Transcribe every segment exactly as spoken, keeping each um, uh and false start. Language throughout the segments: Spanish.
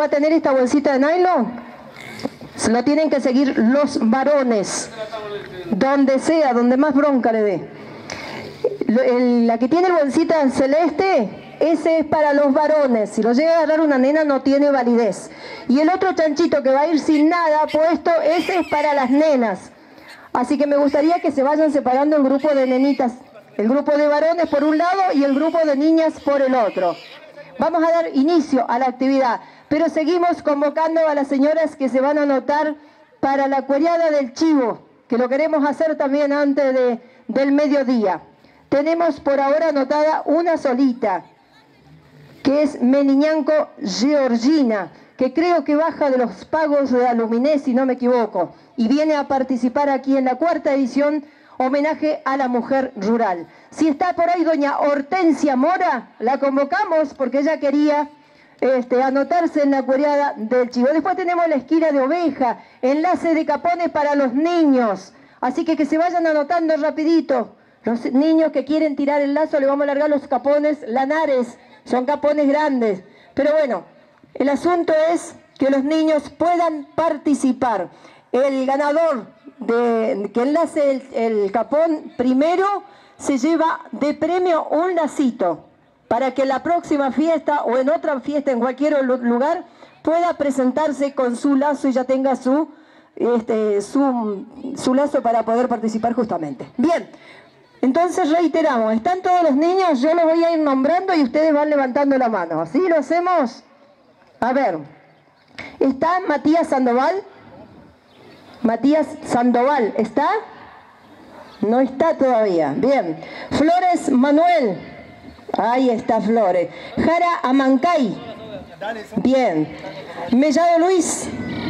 va a tener esta bolsita de nylon, se lo tienen que seguir los varones, donde sea, donde más bronca le dé. La que tiene bolsita celeste, ese es para los varones. Si lo llega a agarrar una nena no tiene validez. Y el otro chanchito que va a ir sin nada puesto, ese es para las nenas. Así que me gustaría que se vayan separando el grupo de nenitas. El grupo de varones por un lado y el grupo de niñas por el otro. Vamos a dar inicio a la actividad, pero seguimos convocando a las señoras que se van a anotar para la cuereada del chivo, que lo queremos hacer también antes de, del mediodía. Tenemos por ahora anotada una solita, que es Meliñanco Georgina, que creo que baja de los pagos de Aluminé, si no me equivoco, y viene a participar aquí en la cuarta edición, homenaje a la mujer rural. Si está por ahí doña Hortensia Mora, la convocamos porque ella quería este, anotarse en la cuereada del chivo. Después tenemos la esquila de oveja, enlace de capones para los niños, así que que se vayan anotando rapidito. Los niños que quieren tirar el lazo, le vamos a largar los capones lanares, son capones grandes. Pero bueno, el asunto es que los niños puedan participar. El ganador de, que enlace el, el capón primero se lleva de premio un lacito para que la próxima fiesta o en otra fiesta en cualquier lugar pueda presentarse con su lazo y ya tenga su, este, su, su lazo para poder participar justamente. Bien, entonces reiteramos, están todos los niños, yo los voy a ir nombrando y ustedes van levantando la mano. ¿Así lo hacemos? A ver, está Matías Sandoval. Matías Sandoval, ¿está? No está todavía. Bien. Flores Manuel. Ahí está Flores. Jara Amancay. Bien. Mellado Luis.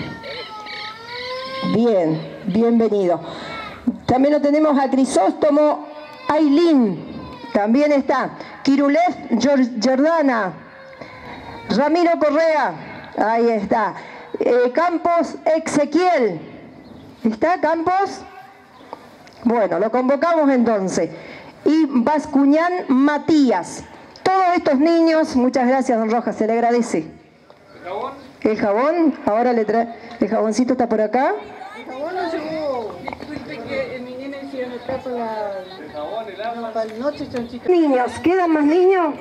Bien. Bienvenido. También lo tenemos a Crisóstomo Ailín. También está. Kirulev Jordana. Ramiro Correa. Ahí está. Eh, Campos Ezequiel. ¿Está Campos? Bueno, lo convocamos entonces. Y Bascuñán Matías. Todos estos niños, muchas gracias, don Rojas, se le agradece. ¿El jabón? ¿El jabón? Ahora le trae. ¿El jaboncito está por acá? El jabón no llegó. Disculpe que mi nena hicieron el trapo la... El jabón, el agua. Para la noche, chanchito. Niños, ¿quedan más niños?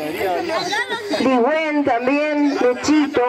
Ligüen también, Lechito.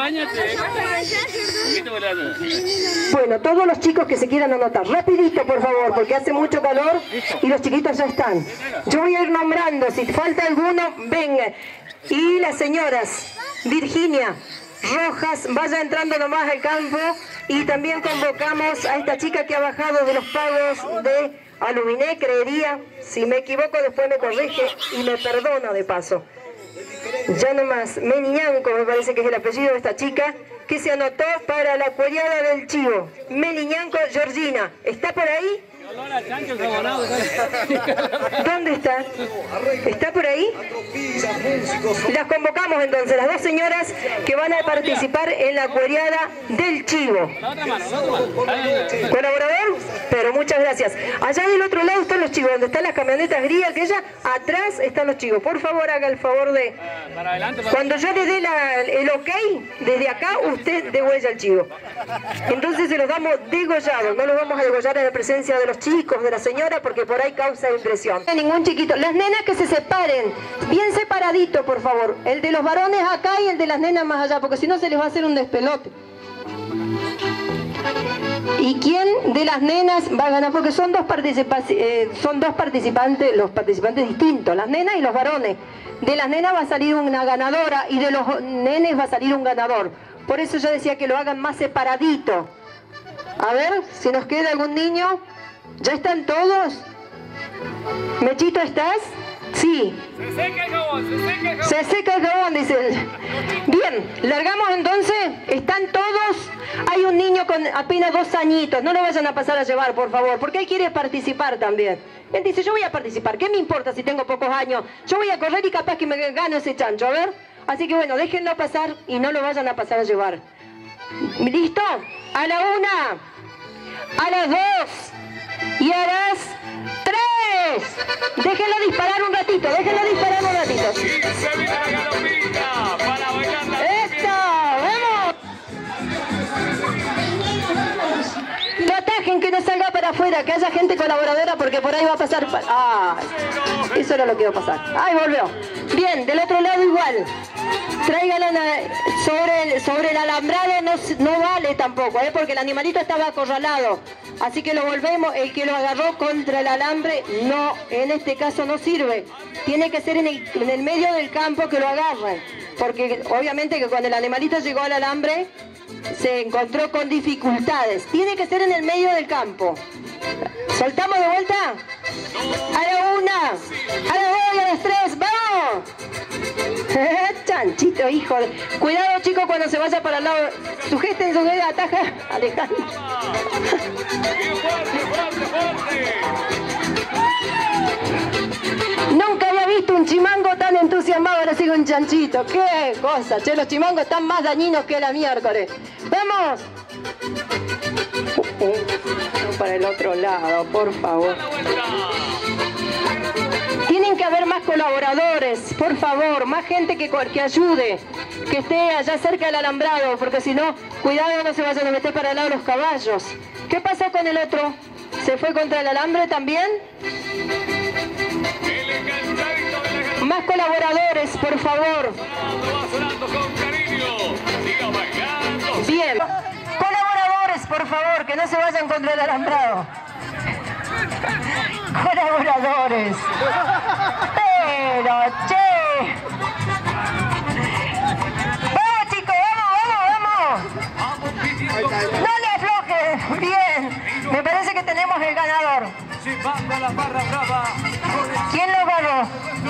Bueno, todos los chicos que se quieran anotar, rapidito por favor, porque hace mucho calor y los chiquitos ya están. Yo voy a ir nombrando, si falta alguno, venga. Y las señoras, Virginia Rojas, vaya entrando nomás al campo. Y también convocamos a esta chica que ha bajado de los pagos de Aluminé, creería. Si me equivoco después me corrige y me perdona de paso. Ya nomás, Meliñanco me parece que es el apellido de esta chica, que se anotó para la cuereada del chivo. Meliñanco Georgina, ¿está por ahí? ¿Dónde está? ¿Está por ahí? Las convocamos entonces, las dos señoras que van a participar en la cuereada del chivo. ¿Colaborador? Pero muchas gracias. Allá del otro lado están los chivos, donde están las camionetas gris, aquella, atrás están los chivos. Por favor, haga el favor de... Cuando yo le dé la, el ok, desde acá usted degüella el chivo. Entonces se los damos degollados, no los vamos a degollar en la presencia de los chicos, de la señora, porque por ahí causa impresión. Ningún chiquito. Las nenas que se separen, bien separadito, por favor. El de los varones acá y el de las nenas más allá, porque si no se les va a hacer un despelote. ¿Y quién de las nenas va a ganar? Porque son dos, participa eh, son dos participantes, los participantes distintos, las nenas y los varones. De las nenas va a salir una ganadora y de los nenes va a salir un ganador. Por eso yo decía que lo hagan más separadito. A ver, si nos queda algún niño. ¿Ya están todos? ¿Mechito estás? Sí. Se seca el jabón, se seca el jabón. Se seca el jabón, dice él. Bien, largamos entonces. ¿Están todos? Hay un niño con apenas dos añitos. No lo vayan a pasar a llevar, por favor, porque él quiere participar también. Él dice, yo voy a participar. ¿Qué me importa si tengo pocos años? Yo voy a correr y capaz que me gane ese chancho. A ver. Así que bueno, déjenlo pasar y no lo vayan a pasar a llevar. ¿Listo? A la una. A las dos. Y a las tres. Déjenlo disparar un ratito, déjenlo disparar un ratito. Y se viene la galopita para bailar la ¡esto! imagen que no salga para afuera, que haya gente colaboradora porque por ahí va a pasar... Ah, eso era lo que iba a pasar. Ahí volvió. Bien, del otro lado igual. Tráigala sobre el, sobre el alambrado, no, no vale tampoco, ¿eh? Porque el animalito estaba acorralado. Así que lo volvemos, el que lo agarró contra el alambre, no, en este caso no sirve. Tiene que ser en el, en el medio del campo que lo agarren. Porque obviamente que cuando el animalito llegó al alambre, se encontró con dificultades. Tiene que ser en el medio del campo. ¿Soltamos de vuelta? A la una, a las dos y a las tres, ¡vamos! Chanchito, hijo de... Cuidado, chicos, cuando se vaya para el lado. Sujeten su dedo, ataja, Alejandro. Nunca había visto un chimango tan entusiasmado, ahora sigo un chanchito. ¡Qué cosa! Che, los chimangos están más dañinos que la miércoles. ¡Vamos! Uh, uh, para el otro lado, por favor. Tienen que haber más colaboradores, por favor, más gente que, que ayude, que esté allá cerca del alambrado, porque si no, cuidado, no se vayan a meter para el lado los caballos. ¿Qué pasó con el otro? ¿Se fue contra el alambre también? Más colaboradores, por favor. Bien. Colaboradores, por favor, que no se vayan contra el alambrado. Colaboradores. Pero, che. Vamos, chicos, vamos, vamos, vamos. No le afloje. Bien. Me parece que tenemos el ganador. ¿Quién lo ganó?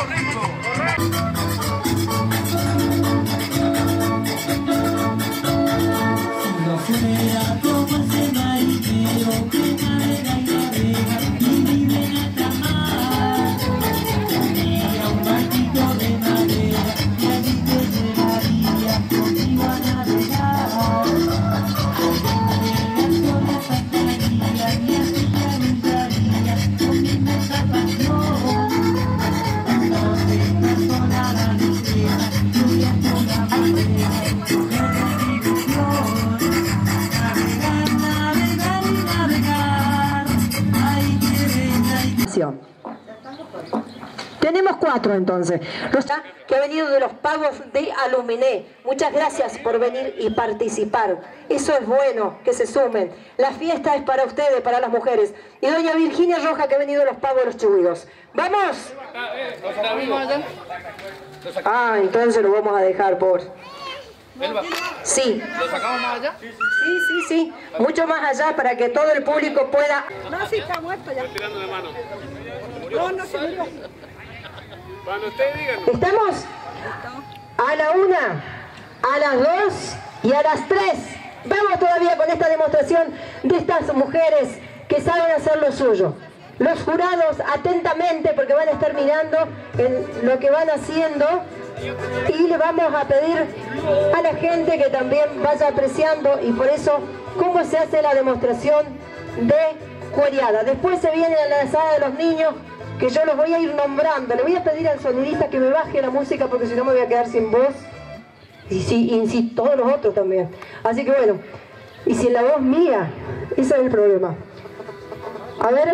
Tenemos cuatro entonces. Rosa, que ha venido de los pagos de Aluminé. Muchas gracias por venir y participar. Eso es bueno, que se sumen. La fiesta es para ustedes, para las mujeres. Y doña Virginia Roja, que ha venido de los pagos de los Chubíos. ¡Vamos! Ah, entonces lo vamos a dejar por... Sí. ¿Lo sacamos más allá? Sí, sí, sí. Mucho más allá para que todo el público pueda... No, sí, está muerto ya. Estoy tirando de mano. No, no se murió. Cuando ustedes digan. ¿Estamos? A la una, a las dos y a las tres. Vamos todavía con esta demostración de estas mujeres que saben hacer lo suyo. Los jurados atentamente, porque van a estar mirando en lo que van haciendo, y le vamos a pedir a la gente que también vaya apreciando, y por eso cómo se hace la demostración de cuereada. Después se viene a la sala de los niños, que yo los voy a ir nombrando. Le voy a pedir al sonidista que me baje la música porque si no me voy a quedar sin voz. Y sí, y sí, todos los otros también. Así que bueno, y si la voz mía, ese es el problema. A ver,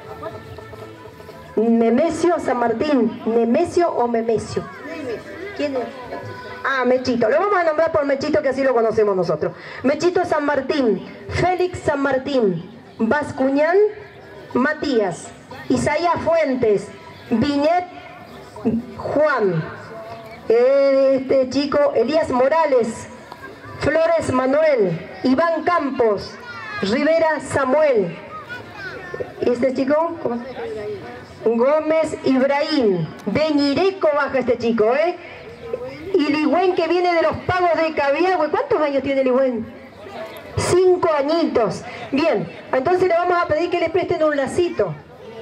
Nemesio San Martín, Nemesio o Memesio. ¿Quién es? Ah, Mechito. Lo vamos a nombrar por Mechito, que así lo conocemos nosotros. Mechito San Martín, Félix San Martín, Bascuñán Matías, Isaías Fuentes, Viñet Juan, este chico Elías Morales, Flores Manuel, Iván Campos, Rivera Samuel, este chico ¿cómo? Gómez Ibrahim, de Ñireco baja este chico, ¿eh? Y Ligüen, que viene de los pagos de Cabiagüe. ¿Cuántos años tiene Ligüen? Cinco añitos. Bien, entonces le vamos a pedir que le presten un lacito.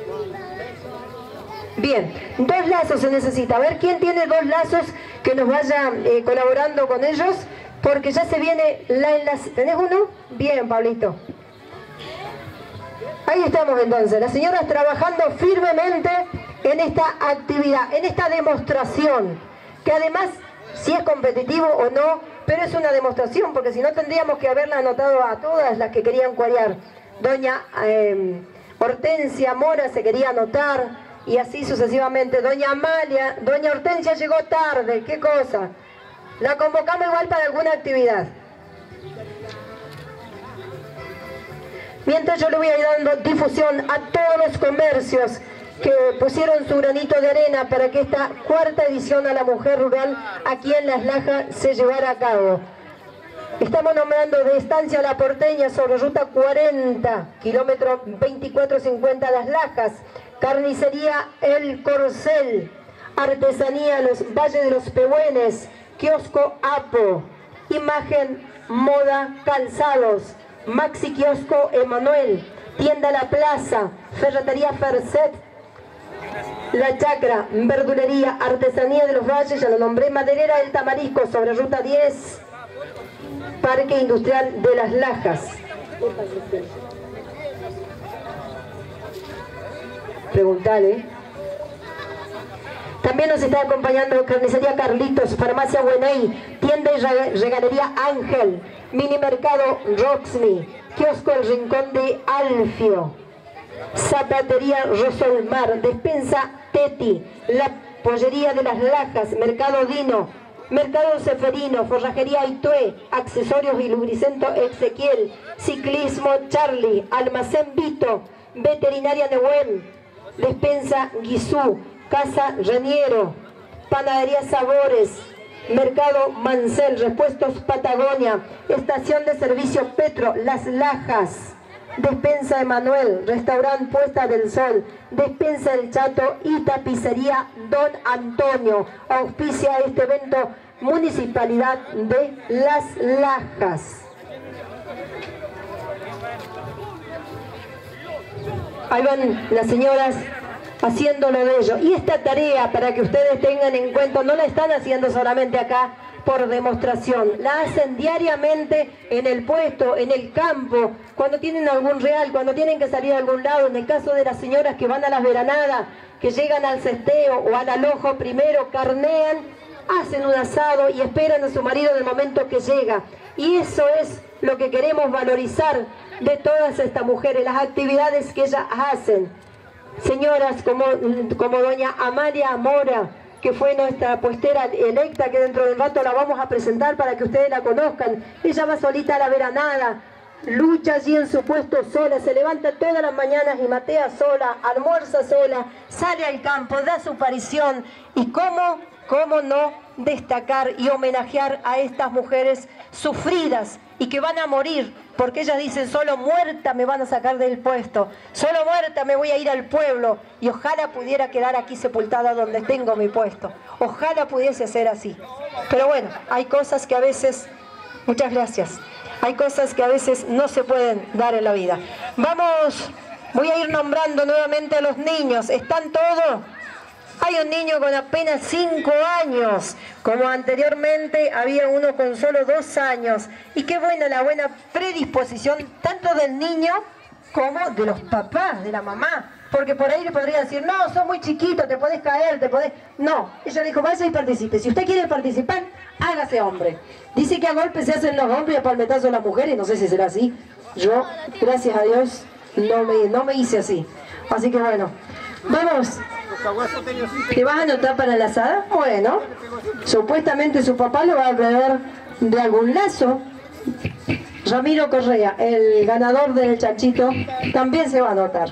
Bien, dos lazos se necesita. A ver quién tiene dos lazos que nos vaya eh, colaborando con ellos, porque ya se viene la enlace. ¿Tenés uno? Bien, Pablito. Ahí estamos entonces, las señoras trabajando firmemente en esta actividad, en esta demostración, que además, si es competitivo o no, pero es una demostración, porque si no tendríamos que haberla anotado a todas las que querían cuarear. doña eh, Hortensia Mora se quería anotar, y así sucesivamente. Doña Amalia, doña Hortensia llegó tarde, qué cosa. La convocamos igual para alguna actividad. Mientras yo le voy a ir dando difusión a todos los comercios que pusieron su granito de arena para que esta cuarta edición a la mujer rural aquí en Las Lajas se llevara a cabo. Estamos nombrando de Estancia La Porteña sobre ruta cuarenta, kilómetro veinticuatro cincuenta Las Lajas, carnicería El Corcel, artesanía Los Valles de los Pehuenes, kiosco Apo, imagen, moda, calzados, Maxi Kiosco Emanuel, tienda La Plaza, ferretería Ferset, La Chacra, verdulería, artesanía de los Valles, ya lo nombré, maderera El Tamarisco sobre ruta diez, Parque Industrial de Las Lajas. Preguntale. También nos está acompañando carnicería Carlitos, farmacia Buenay, tienda y regalería Ángel, mini mercado Roxmy, kiosco El Rincón de Alfio, zapatería Rosolmar, despensa Teti, la pollería de Las Lajas, mercado Dino, mercado Seferino, forrajería Aitue, accesorios y lubricento Ezequiel, ciclismo Charlie, almacén Vito, veterinaria Nehuel, despensa Guizú, casa Reniero, panadería Sabores, mercado Mancel, repuestos Patagonia, estación de servicio Petro, Las Lajas, despensa Emanuel, restaurante Puesta del Sol, despensa El Chato y tapicería Don Antonio. Auspicia este evento Municipalidad de Las Lajas. Ahí van las señoras haciendo lo de ello. Y esta tarea, para que ustedes tengan en cuenta, no la están haciendo solamente acá por demostración, la hacen diariamente en el puesto, en el campo, cuando tienen algún real, cuando tienen que salir a algún lado. En el caso de las señoras que van a las veranadas, que llegan al cesteo o al alojo primero, carnean, hacen un asado y esperan a su marido en el momento que llega. Y eso es lo que queremos valorizar de todas estas mujeres, las actividades que ellas hacen. Señoras como, como doña Amalia Mora, que fue nuestra puestera electa, que dentro de un rato la vamos a presentar para que ustedes la conozcan. Ella va solita a la veranada, lucha allí en su puesto sola, se levanta todas las mañanas y matea sola, almuerza sola, sale al campo, da su aparición. Y cómo, cómo no destacar y homenajear a estas mujeres sufridas y que van a morir, porque ellas dicen: solo muerta me van a sacar del puesto, solo muerta me voy a ir al pueblo, y ojalá pudiera quedar aquí sepultada donde tengo mi puesto, ojalá pudiese ser así. Pero bueno, hay cosas que a veces, muchas gracias, hay cosas que a veces no se pueden dar en la vida. Vamos, voy a ir nombrando nuevamente a los niños. ¿Están todos? Hay un niño con apenas cinco años, como anteriormente había uno con solo dos años. Y qué buena la buena predisposición tanto del niño como de los papás, de la mamá. Porque por ahí le podría decir: no, sos muy chiquito, te podés caer, te podés... No, ella dijo: vaya y participe. Si usted quiere participar, hágase hombre. Dice que a golpes se hacen los hombres y a palmetazos las mujeres, no sé si será así. Yo, gracias a Dios, no me, no me hice así. Así que bueno, vamos. ¿Te vas a anotar para la asada? Bueno, supuestamente su papá lo va a prever de algún lazo. Ramiro Correa, el ganador del chanchito, también se va a anotar.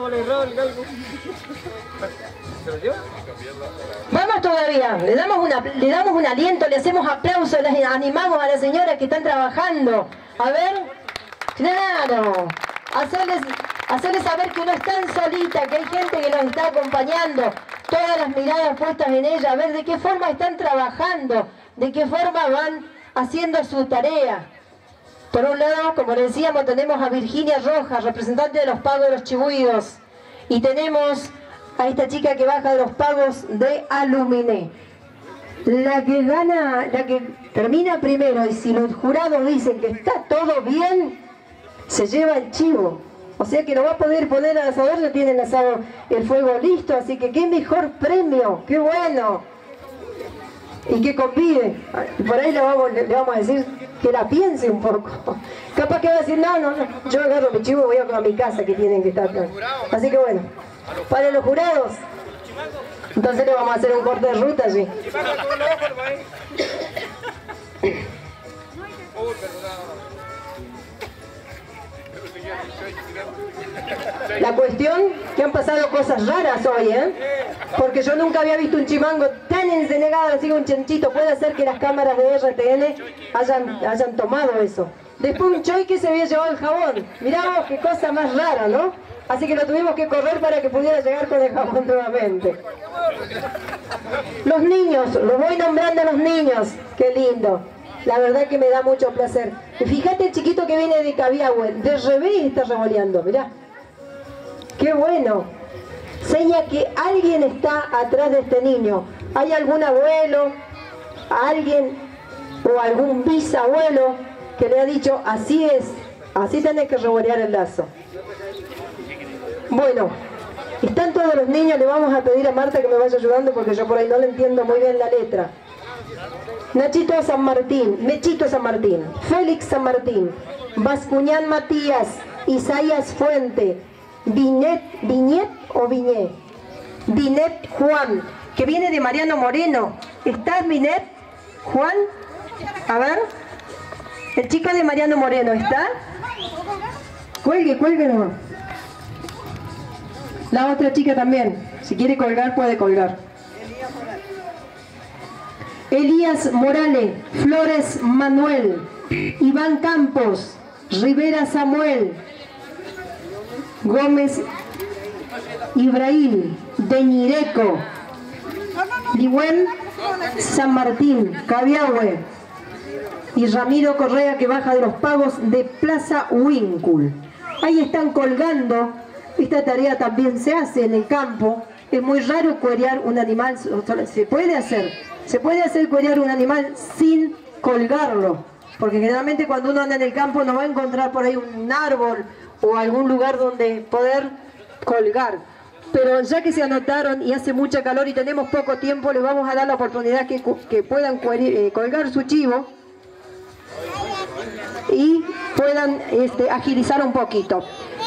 Vamos todavía, le damos, una, le damos un aliento, le hacemos aplausos, les animamos a las señoras que están trabajando. A ver, claro, hacerles... hacerles saber que no están solitas, que hay gente que los está acompañando, todas las miradas puestas en ella, a ver de qué forma están trabajando, de qué forma van haciendo su tarea. Por un lado, como les decíamos, tenemos a Virginia Rojas, representante de los pagos de los Chibuidos, y tenemos a esta chica que baja de los pagos de Aluminé. La que gana, la que termina primero, y si los jurados dicen que está todo bien, se lleva el chivo. O sea que lo va a poder poner al asador, ya tiene el asado, el fuego listo, así que qué mejor premio, qué bueno. Y que convide. Por ahí le vamos, le vamos a decir que la piense un poco. Capaz que va a decir, no, no, no, yo agarro mi chivo y voy a, a mi casa que tienen que estar. Así que bueno, para los jurados, entonces le vamos a hacer un corte de ruta allí. La cuestión que han pasado cosas raras hoy, ¿eh? Porque yo nunca había visto un chimango tan encenegado, así que un chanchito. Puede ser que las cámaras de R T N hayan, hayan tomado eso. Después un choy que se había llevado el jabón. Mirá vos, qué cosa más rara, ¿no? Así que lo tuvimos que correr para que pudiera llegar con el jabón nuevamente. Los niños, los voy nombrando a los niños. Qué lindo. La verdad que me da mucho placer. Y fíjate el chiquito que viene de Cabiahue, de revés está revoleando, mirá. ¡Qué bueno! Seña que alguien está atrás de este niño. ¿Hay algún abuelo, alguien o algún bisabuelo que le ha dicho, así es, así tenés que revolear el lazo? Bueno, están todos los niños, le vamos a pedir a Marta que me vaya ayudando porque yo por ahí no le entiendo muy bien la letra. Nachito San Martín, Mechito San Martín, Félix San Martín, Bascuñán Matías, Isaías Fuente, Viñet, Viñet o Viñé, Vinet Juan, que viene de Mariano Moreno. ¿Estás, Vinet Juan? A ver, el chico de Mariano Moreno, ¿está? Cuelgue, cuelgue nomás. La otra chica también, si quiere colgar puede colgar. Elías Morales, Flores Manuel, Iván Campos, Rivera Samuel, Gómez Ibrahim, Deñireco, Ligüen San Martín, Cabiahue, y Ramiro Correa, que baja de los Pagos de Plaza Huíncul. Ahí están colgando. Esta tarea también se hace en el campo. Es muy raro cuerear un animal, se puede hacer, se puede hacer cuerear un animal sin colgarlo, porque generalmente cuando uno anda en el campo no va a encontrar por ahí un árbol o algún lugar donde poder colgar. Pero ya que se anotaron y hace mucha calor y tenemos poco tiempo, les vamos a dar la oportunidad que, que puedan eh, colgar su chivo y puedan este, agilizar un poquito.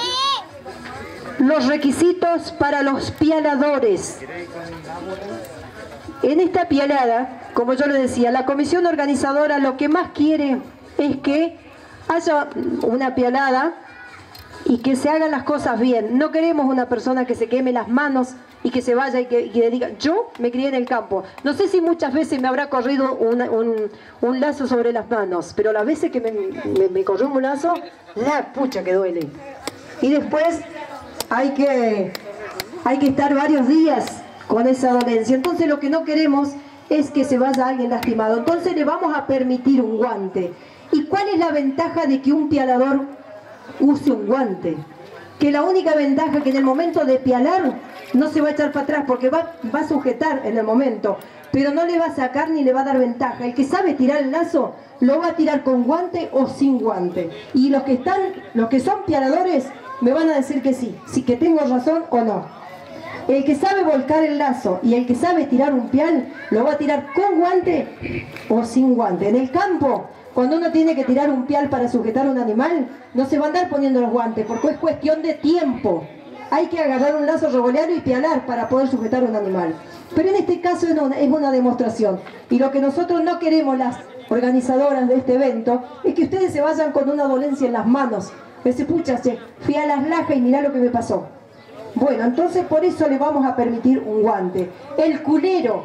Los requisitos para los pialadores. En esta pialada, como yo les decía, la comisión organizadora lo que más quiere es que haya una pialada y que se hagan las cosas bien. No queremos una persona que se queme las manos y que se vaya y que, y que diga, yo me crié en el campo. No sé si muchas veces me habrá corrido una, un, un lazo sobre las manos, pero las veces que me, me, me corrió un lazo, la pucha que duele. Y después hay que, hay que estar varios días con esa dolencia. Entonces lo que no queremos es que se vaya alguien lastimado. Entonces le vamos a permitir un guante. ¿Y cuál es la ventaja de que un pialador use un guante? Que la única ventaja es que en el momento de pialar no se va a echar para atrás, porque va, va a sujetar en el momento, pero no le va a sacar ni le va a dar ventaja. El que sabe tirar el lazo lo va a tirar con guante o sin guante. Y los que están, los que son pialadores me van a decir que sí, si que tengo razón o no. El que sabe volcar el lazo y el que sabe tirar un pial, lo va a tirar con guante o sin guante. En el campo, cuando uno tiene que tirar un pial para sujetar un animal, no se va a andar poniendo los guantes, porque es cuestión de tiempo. Hay que agarrar un lazo, revolearlo y pialar para poder sujetar un animal. Pero en este caso es una, es una demostración. Y lo que nosotros no queremos, las organizadoras de este evento, es que ustedes se vayan con una dolencia en las manos. Ese pucha, che, fui a las lajas y mirá lo que me pasó. Bueno, entonces por eso le vamos a permitir un guante. El culero.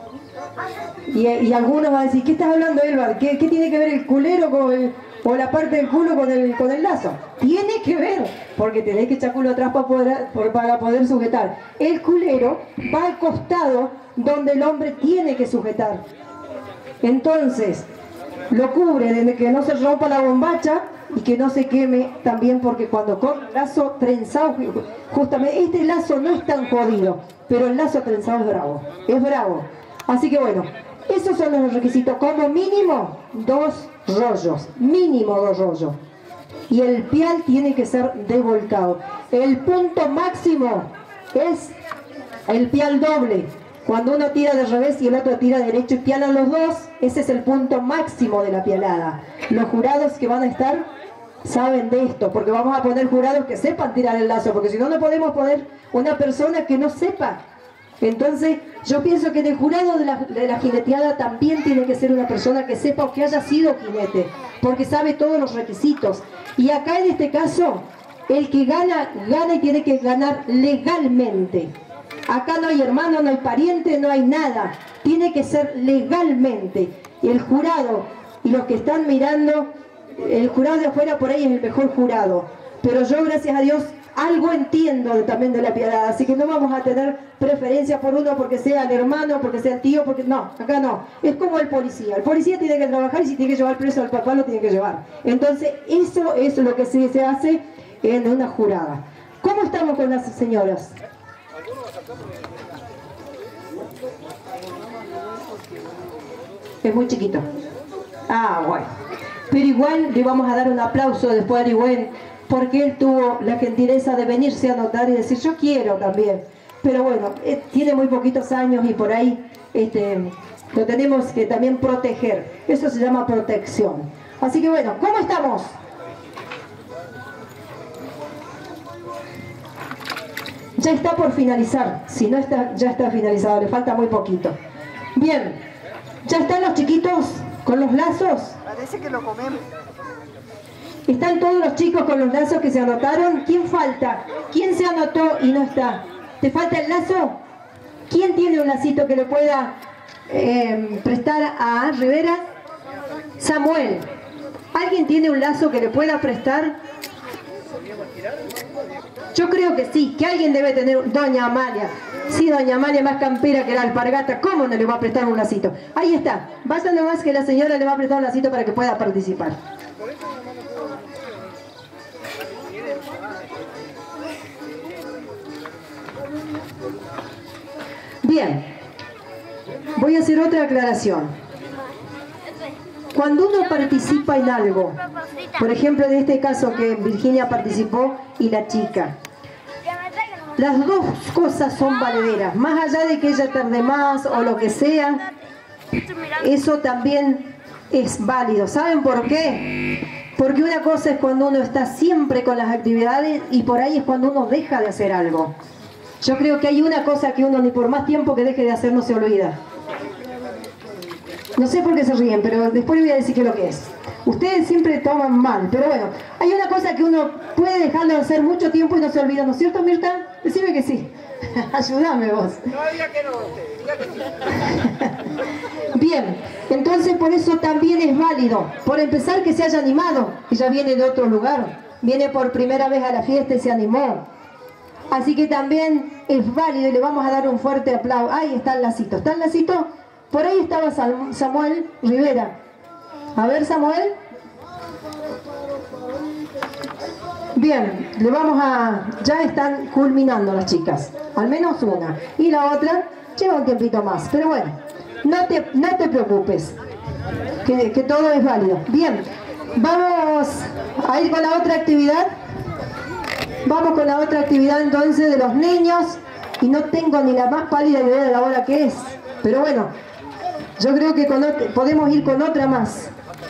Y, y algunos van a decir, ¿qué estás hablando, Elbar? ¿Qué, qué tiene que ver el culero con el, o la parte del culo con el, con el lazo? Tiene que ver, porque tenés que echar culo atrás para poder, para poder sujetar. El culero va al costado donde el hombre tiene que sujetar. Entonces, lo cubre de que no se rompa la bombacha y que no se queme también, porque cuando corre el lazo trenzado, justamente este lazo no es tan jodido, pero el lazo trenzado es bravo, es bravo. Así que bueno, esos son los requisitos. Como mínimo dos rollos, mínimo dos rollos, y el pial tiene que ser devolcado. El punto máximo es el pial doble. Cuando uno tira de revés y el otro tira de derecho y pialan los dos, ese es el punto máximo de la pialada. los jurados que van a estar saben de esto, porque vamos a poner jurados que sepan tirar el lazo, porque si no, no podemos poner una persona que no sepa. Entonces, yo pienso que en el jurado de la, de la jineteada también tiene que ser una persona que sepa o que haya sido jinete, porque sabe todos los requisitos. Y acá en este caso, el que gana, gana y tiene que ganar legalmente. Acá no hay hermano, no hay pariente, no hay nada. Tiene que ser legalmente. Y el jurado y los que están mirando, el jurado de afuera por ahí es el mejor jurado. Pero yo, gracias a Dios, algo entiendo de, también de la piedad. Así que no vamos a tener preferencia por uno porque sea el hermano, porque sea el tío, porque no, acá no. Es como el policía. El policía tiene que trabajar y si tiene que llevar preso al papá, lo tiene que llevar. Entonces, eso es lo que sí se hace en una jurada. ¿Cómo estamos con las señoras? Es muy chiquito. Ah, bueno. Pero igual le vamos a dar un aplauso después a Arigüen, porque él tuvo la gentileza de venirse a anotar y decir, yo quiero también. Pero bueno, eh, tiene muy poquitos años y por ahí este, lo tenemos que también proteger. Eso se llama protección. Así que bueno, ¿cómo estamos? Ya está por finalizar. Si no está, ya está finalizado, le falta muy poquito. Bien, ¿ya están los chiquitos con los lazos? Parece que lo comemos. ¿Están todos los chicos con los lazos que se anotaron? ¿Quién falta? ¿Quién se anotó y no está? ¿Te falta el lazo? ¿Quién tiene un lacito que le pueda eh, prestar a Rivera? Samuel. ¿Alguien tiene un lazo que le pueda prestar? Yo creo que sí, que alguien debe tener. Doña Amalia. Sí, doña Amalia, más campera que la alpargata. ¿Cómo no le va a prestar un lacito? Ahí está. Basta nomás que la señora le va a prestar un lacito para que pueda participar. Bien, voy a hacer otra aclaración. Cuando uno participa en algo, por ejemplo en este caso que Virginia participó y la chica, las dos cosas son valederas, más allá de que ella tarde más o lo que sea, eso también es válido. ¿Saben por qué? Porque una cosa es cuando uno está siempre con las actividades y por ahí es cuando uno deja de hacer algo. Yo creo que hay una cosa que uno ni por más tiempo que deje de hacer no se olvida. No sé por qué se ríen, pero después les voy a decir qué es lo que es. Ustedes siempre toman mal, pero bueno, hay una cosa que uno puede dejar de hacer mucho tiempo y no se olvida, ¿no es cierto, Mirta? Decime que sí. Ayúdame vos. No, diga que no, diga que sí. Bien, entonces por eso también es válido. Por empezar, que se haya animado. Ella viene de otro lugar, viene por primera vez a la fiesta y se animó. Así que también es válido y le vamos a dar un fuerte aplauso. Ahí está el lacito. ¿Está el lacito? Por ahí estaba Samuel Rivera. A ver, Samuel. Bien, le vamos a... Ya están culminando las chicas. Al menos una. Y la otra lleva un tiempito más. Pero bueno, no te, no te preocupes. Que, que todo es válido. Bien, vamos a ir con la otra actividad. Vamos con la otra actividad entonces de los niños. Y no tengo ni la más pálida idea de la hora que es. Pero bueno, yo creo que con otra, podemos ir con otra más.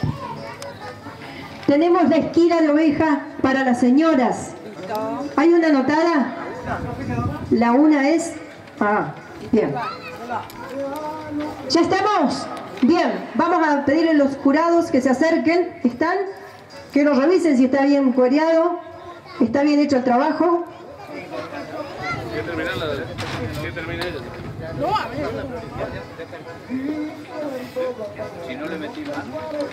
Tenemos la esquila de oveja para las señoras. ¿Hay una anotada? La una es... Ah, bien. ¿Ya estamos? Bien, vamos a pedirle a los jurados que se acerquen. ¿Están? Que lo revisen si está bien cuereado. ¿Está bien hecho el trabajo? ¿Qué termina la de... ¿Qué termina ella? No, a ver. Si no le metí mano.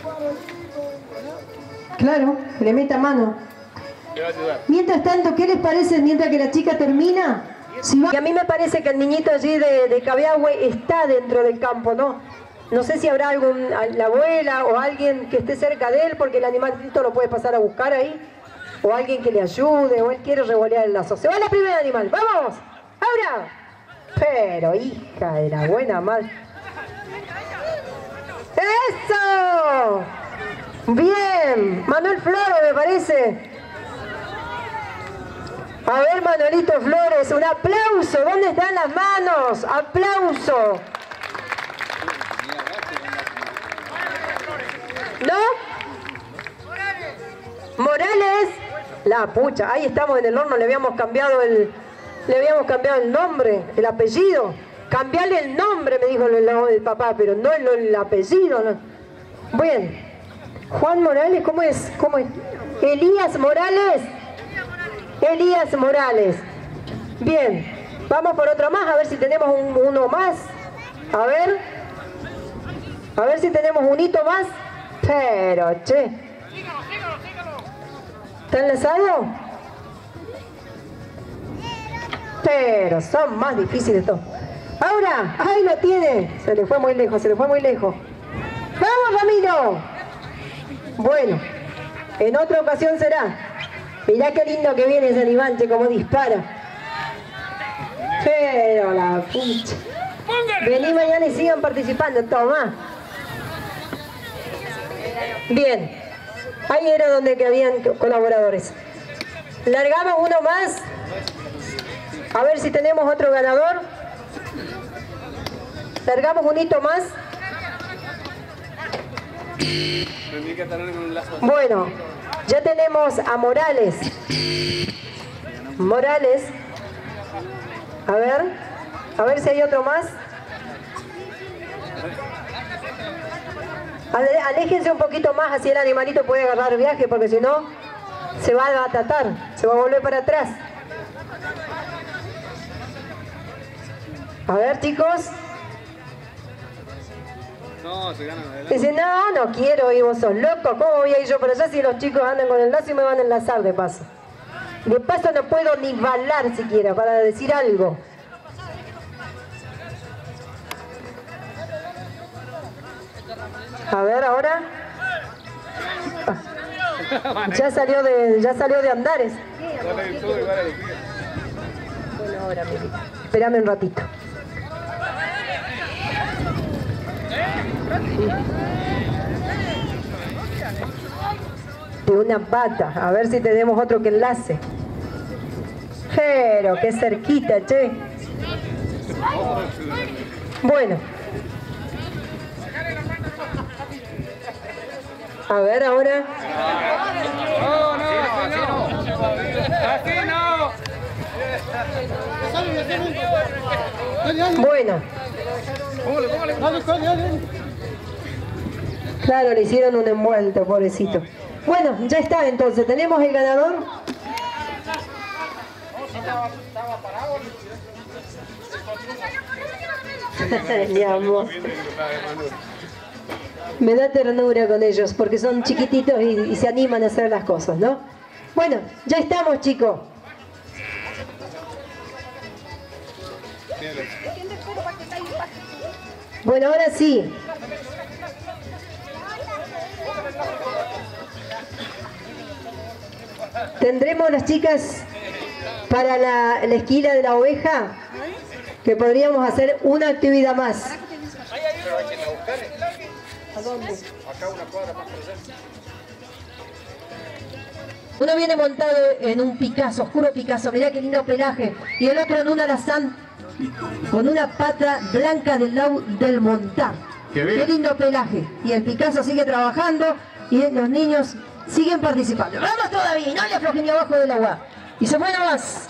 Claro, que le meta mano. ¿Qué va a ayudar? Mientras tanto, ¿qué les parece mientras que la chica termina? Si va... Y a mí me parece que el niñito allí de, de Cabiahue está dentro del campo, ¿no? No sé si habrá algún, la abuela o alguien que esté cerca de él, porque el animalito lo puede pasar a buscar ahí. O alguien que le ayude, o él quiere revolear el lazo. Se va la primera animal, ¡vamos! ¡Ahora! Pero, hija de la buena madre. ¡Eso! Bien, Manuel Flores me parece. A ver, Manuelito Flores, un aplauso. ¿Dónde están las manos? ¡Aplauso! ¿No? Morales. La pucha, ahí estamos en el horno, le habíamos cambiado el, le habíamos cambiado el nombre, el apellido. Cambiarle el nombre, me dijo el, el papá, pero no el, el apellido. No. Bien. Juan Morales, ¿cómo es? ¿Cómo es? Elías Morales. Elías Morales. Bien. Vamos por otro más, a ver si tenemos un, uno más. A ver. A ver si tenemos un hito más. Pero, che. ¿Está enlazado? Pero son más difíciles todos. Ahora, ahí lo tiene. Se le fue muy lejos, se le fue muy lejos. ¡Vamos, Ramiro! Bueno, en otra ocasión será. Mirá qué lindo que viene ese animal, che, como dispara. Pero la pucha. Vení mañana y sigan participando, toma. Bien, ahí era donde que habían colaboradores. Largamos uno más. A ver si tenemos otro ganador. Largamos un hito más. Bueno, ya tenemos a Morales. Morales. A ver, a ver si hay otro más. Aléjense un poquito más, así el animalito puede agarrar viaje, porque si no, se va a atatar, se va a volver para atrás. A ver, chicos. No, se ganan adelante. Dice, no, no quiero, y vos sos loco, ¿cómo voy a ir yo para allá si los chicos andan con el lazo y me van a enlazar de paso? De paso no puedo ni bailar siquiera para decir algo. A ver, ahora. Ah, ya salió de, ya salió de Andares. Bueno, ahora, espérame un ratito. De una pata, a ver si tenemos otro que enlace. Pero qué cerquita, che. Bueno. A ver ahora. No, no, así no. Así no. Bueno. Claro, le hicieron un envuelto, pobrecito. Bueno, ya está entonces. ¿Tenemos el ganador? Mi amor. Me da ternura con ellos porque son chiquititos y, y se animan a hacer las cosas, ¿no? Bueno, ya estamos, chicos. Bueno, ahora sí. Tendremos las chicas para la, la esquila de la oveja, que podríamos hacer una actividad más. ¿A dónde? Acá una cuadra más presente. Uno viene montado en un Picasso, oscuro Picasso, mirá qué lindo pelaje, y el otro en un alazán con una pata blanca del lado del montar. Qué, qué lindo pelaje. Y el Picasso sigue trabajando y los niños siguen participando. ¡Vamos todavía! No le aflojen ni abajo del agua. Y se fue más.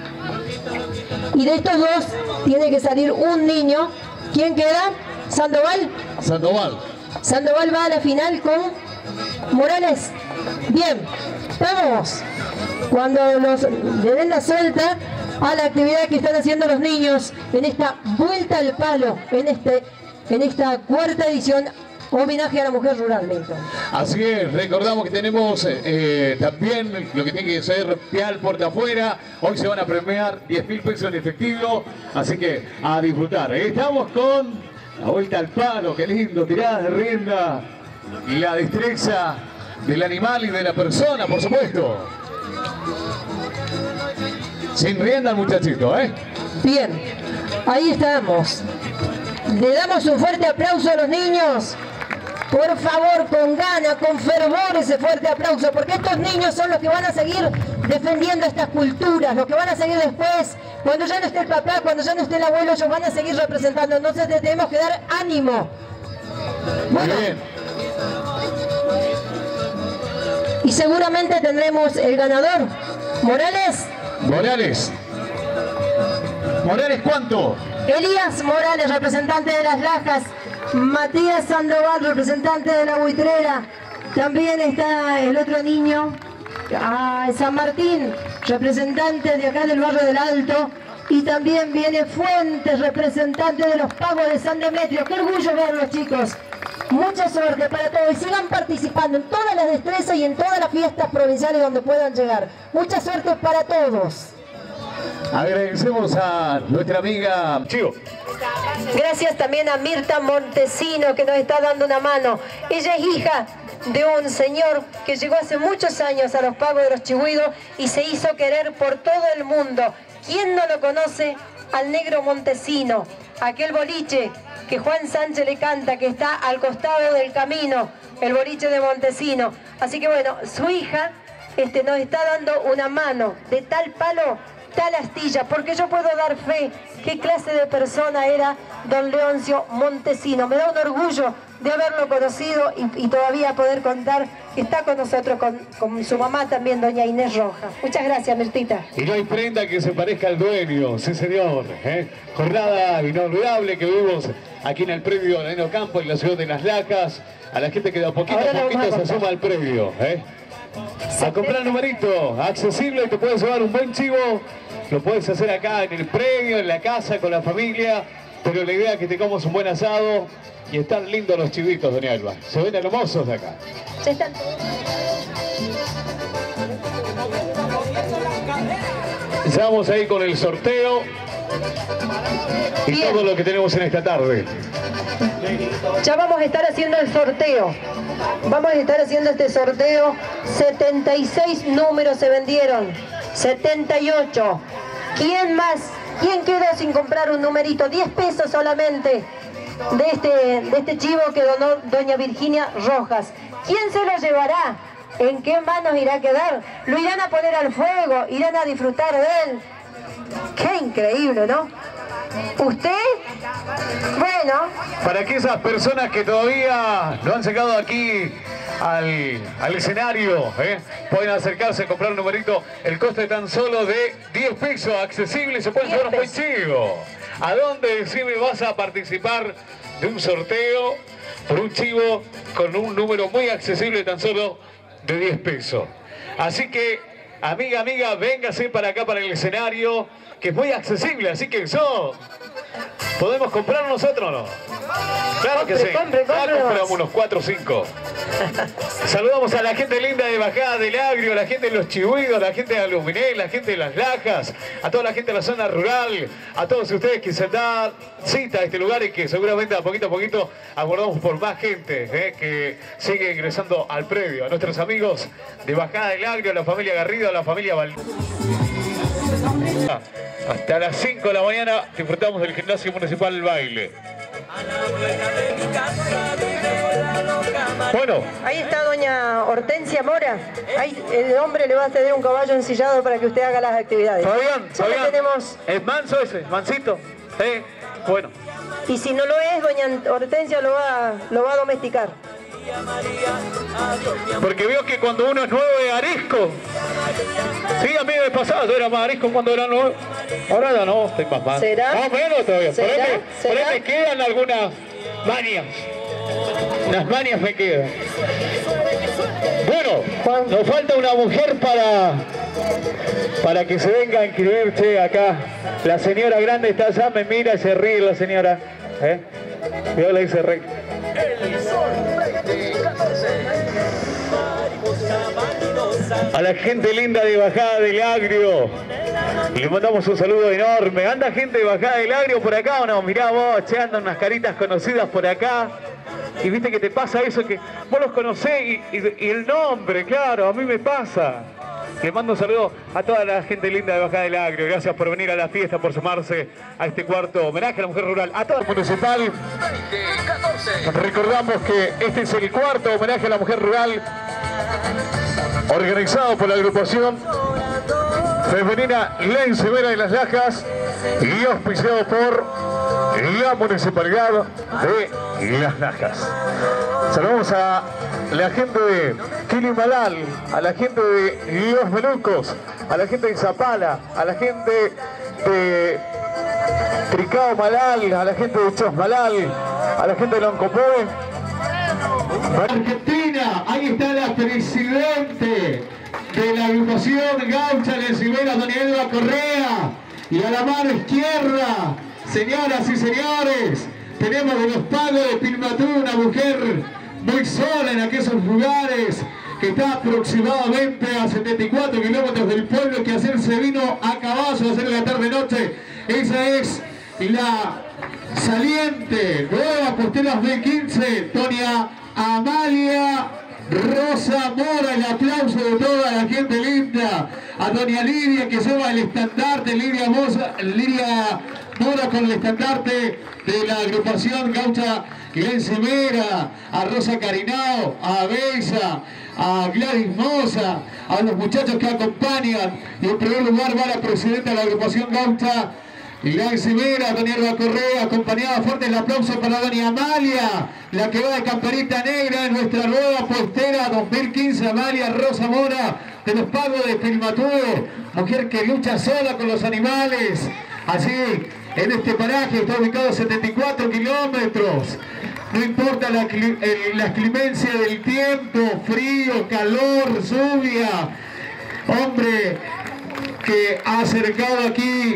Y de estos dos tiene que salir un niño. ¿Quién queda? ¿Sandoval? Sandoval. Sandoval va a la final con Morales. Bien, vamos. Cuando los le den la suelta a la actividad que están haciendo los niños en esta vuelta al palo, en este, en esta cuarta edición, homenaje a la mujer rural, Milton. Así es, recordamos que tenemos eh, también lo que tiene que ser Pial Puerta Afuera. Hoy se van a premiar diez mil pesos en efectivo, así que a disfrutar. Estamos con la vuelta al palo, qué lindo, tiradas de rienda y la destreza del animal y de la persona, por supuesto. Sin rienda al muchachito, ¿eh? Bien, ahí estamos. Le damos un fuerte aplauso a los niños. Por favor, con gana, con fervor ese fuerte aplauso, porque estos niños son los que van a seguir defendiendo estas culturas, los que van a seguir después, cuando ya no esté el papá, cuando ya no esté el abuelo, ellos van a seguir representando. Entonces les tenemos que dar ánimo. Bueno. Muy bien. y seguramente tendremos el ganador. Morales. Morales. Morales, ¿cuánto? Elías Morales, representante de Las Lajas. Matías Sandoval, representante de La Buitrera. También está el otro niño, ah, San Martín, representante de acá del barrio del Alto. Y también viene Fuentes, representante de los Pagos de San Demetrio. Qué orgullo verlos, chicos. Mucha suerte para todos y sigan participando en todas las destrezas y en todas las fiestas provinciales donde puedan llegar. Mucha suerte para todos. Agradecemos a nuestra amiga Chivo. Gracias también a Mirta Montesino, que nos está dando una mano. Ella es hija de un señor que llegó hace muchos años a los Pagos de los Chihuidos y se hizo querer por todo el mundo. ¿Quién no lo conoce? Al negro Montesino, aquel boliche que Juan Sánchez le canta, que está al costado del camino, el boliche de Montesino. Así que bueno, su hija este, nos está dando una mano de tal palo, tal astilla, porque yo puedo dar fe qué clase de persona era don Leoncio Montesino. Me da un orgullo de haberlo conocido y, y todavía poder contar que está con nosotros, con, con su mamá también, doña Inés Roja. Muchas gracias, Mirtita. Y no hay prenda que se parezca al dueño, sí señor. ¿eh? Jornada inolvidable que vivimos aquí en el predio de Neno Campo, en la ciudad de Las Lajas. A la gente que de a poquito a poquito se suma al predio. ¿eh? A comprar numerito, accesible, te puedes llevar un buen chivo. Lo puedes hacer acá en el predio, en la casa, con la familia. Pero la idea es que tengamos un buen asado. Y están lindos los chivitos, doña Elba. Se ven hermosos de acá. Ya están todos. Ya vamos ahí con el sorteo. Y Bien. todo lo que tenemos en esta tarde. Ya vamos a estar haciendo el sorteo. Vamos a estar haciendo este sorteo. setenta y seis números se vendieron. setenta y ocho. ¿Quién más? ¿Quién quedó sin comprar un numerito? diez pesos solamente. De este, de este chivo que donó doña Virginia Rojas. ¿Quién se lo llevará? ¿En qué manos irá a quedar? ¿Lo irán a poner al fuego? ¿Irán a disfrutar de él? ¡Qué increíble!, ¿no? ¿Usted? Bueno. Para aquellas personas que todavía no han llegado aquí al, al escenario, ¿eh? pueden acercarse a comprar un numerito. El costo es tan solo de diez pesos, accesible, y se pueden llevar un buen chivo. ¿A dónde, decime, vas a participar de un sorteo por un chivo con un número muy accesible, tan solo de diez pesos? Así que, amiga, amiga, véngase para acá, para el escenario, que es muy accesible, así que eso, ¿podemos comprar nosotros o no? Claro que sí. Compre, compre, ya compramos unos cuatro o cinco. Saludamos a la gente linda de Bajada del Agrio, a la gente de Los Chihuidos, a la gente de Aluminé, a la gente de Las Lajas, a toda la gente de la zona rural, a todos ustedes que se dan cita a este lugar y que seguramente a poquito a poquito aguardamos por más gente eh, que sigue ingresando al predio. A nuestros amigos de Bajada del Agrio, a la familia Garrido, a la familia Val... Hasta las cinco de la mañana disfrutamos del Gimnasio Municipal del Baile. Bueno. Ahí está doña Hortensia Mora. Ahí el hombre le va a ceder un caballo ensillado para que usted haga las actividades. Fabián, Fabián. Tenemos... ¿Es manso ese? ¿Mansito? ¿Eh? Bueno. Y si no lo es, doña Hortensia lo va, lo va a domesticar. Porque veo que cuando uno es nuevo es arisco. Sí, a mí me pasaba, yo era más arisco cuando era nuevo. Ahora ya no, estoy más mal. ¿Será? Más o menos todavía. Por ahí, me, por ¿Será? ahí me quedan algunas manias. Unas manias me quedan. Bueno, nos falta una mujer para para que se venga a inscribirse acá. La señora grande está allá, me mira y se ríe la señora. ¿Eh? Yo le dice rey. A la gente linda de Bajada del Agrio le mandamos un saludo enorme. ¿Anda gente de Bajada del Agrio por acá o no? Mirá vos, che, andan unas caritas conocidas por acá. Y viste que te pasa eso, que vos los conocés y, y, y el nombre, claro, a mí me pasa. Le mando un saludo a toda la gente linda de Bajada del Agrio. Gracias por venir a la fiesta, por sumarse a este cuarto homenaje a la mujer rural. A todo el municipal. Recordamos que este es el cuarto homenaje a la mujer rural organizado por la agrupación femenina La Encimera de Las Lajas y auspiciado por la municipalidad de Las Lajas. Saludamos a la gente de Quilimalal, a la gente de Los Melucos, a la gente de Zapala, a la gente de Tricao Malal, a la gente de Chosmalal, a la gente de Loncopoe. Argentina, ahí está la presidente de la agrupación Gaucha de Rivera, doña Elba Correa, y a la mano izquierda, señoras y señores, tenemos de los Pagos de Pilmatú, una mujer muy sola en aquellos lugares, que está aproximadamente a setenta y cuatro kilómetros del pueblo, que ayer se vino a caballo a hacer la tarde-noche. Esa es la saliente nueva postera dos mil quince, doña Amalia Rosa Mora. El aplauso de toda la gente linda. A doña Lidia, que lleva el estandarte, Lidia Moza, Lidia Mora con el estandarte de la agrupación Gaucha Encimera, a Rosa Carinao, a Bella, a Gladys Moza, a los muchachos que acompañan, y en primer lugar va la presidenta de la agrupación Gaucha Gladys Encimera, doña Elba Correa, acompañada. Fuerte el aplauso para doña Amalia, la que va de camperita negra en nuestra nueva postera dos mil quince, Amalia Rosa Mora, de los Pagos de Pilmatú, mujer que lucha sola con los animales. Así, en este paraje está ubicado a setenta y cuatro kilómetros. No importa la, eh, la clemencia del tiempo, frío, calor, lluvia. Hombre que ha acercado aquí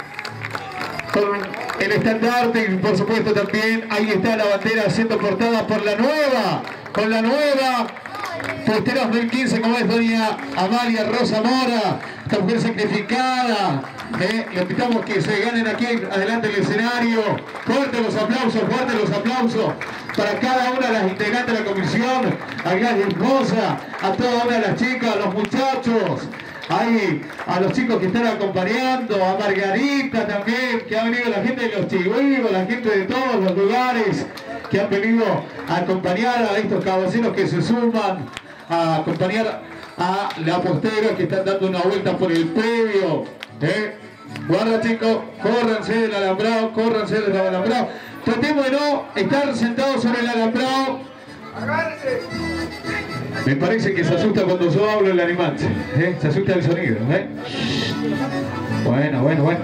con el estandarte, y por supuesto también ahí está la bandera siendo portada por la nueva, con la nueva postera dos mil quince, como es doña Amalia Rosa Mora, esta mujer sacrificada. Eh, le invitamos que se ganen aquí adelante del escenario. Fuerte los aplausos, fuerte los aplausos para cada una de las integrantes de la comisión, a Gladys Moza, a toda una de las chicas, a los muchachos, ahí, a los chicos que están acompañando, a Margarita también, que ha venido la gente de los Chigüiros, la gente de todos los lugares que han venido a acompañar a estos caballeros que se suman a acompañar a la postera, que están dando una vuelta por el predio. ¿Eh? Guarda, chicos, córranse del alambrado, córranse del alambrado. Tratemos de no estar sentados sobre el alambrado. Me parece que se asusta cuando yo hablo el animal, ¿eh? Se asusta el sonido, ¿eh? Bueno, bueno, bueno.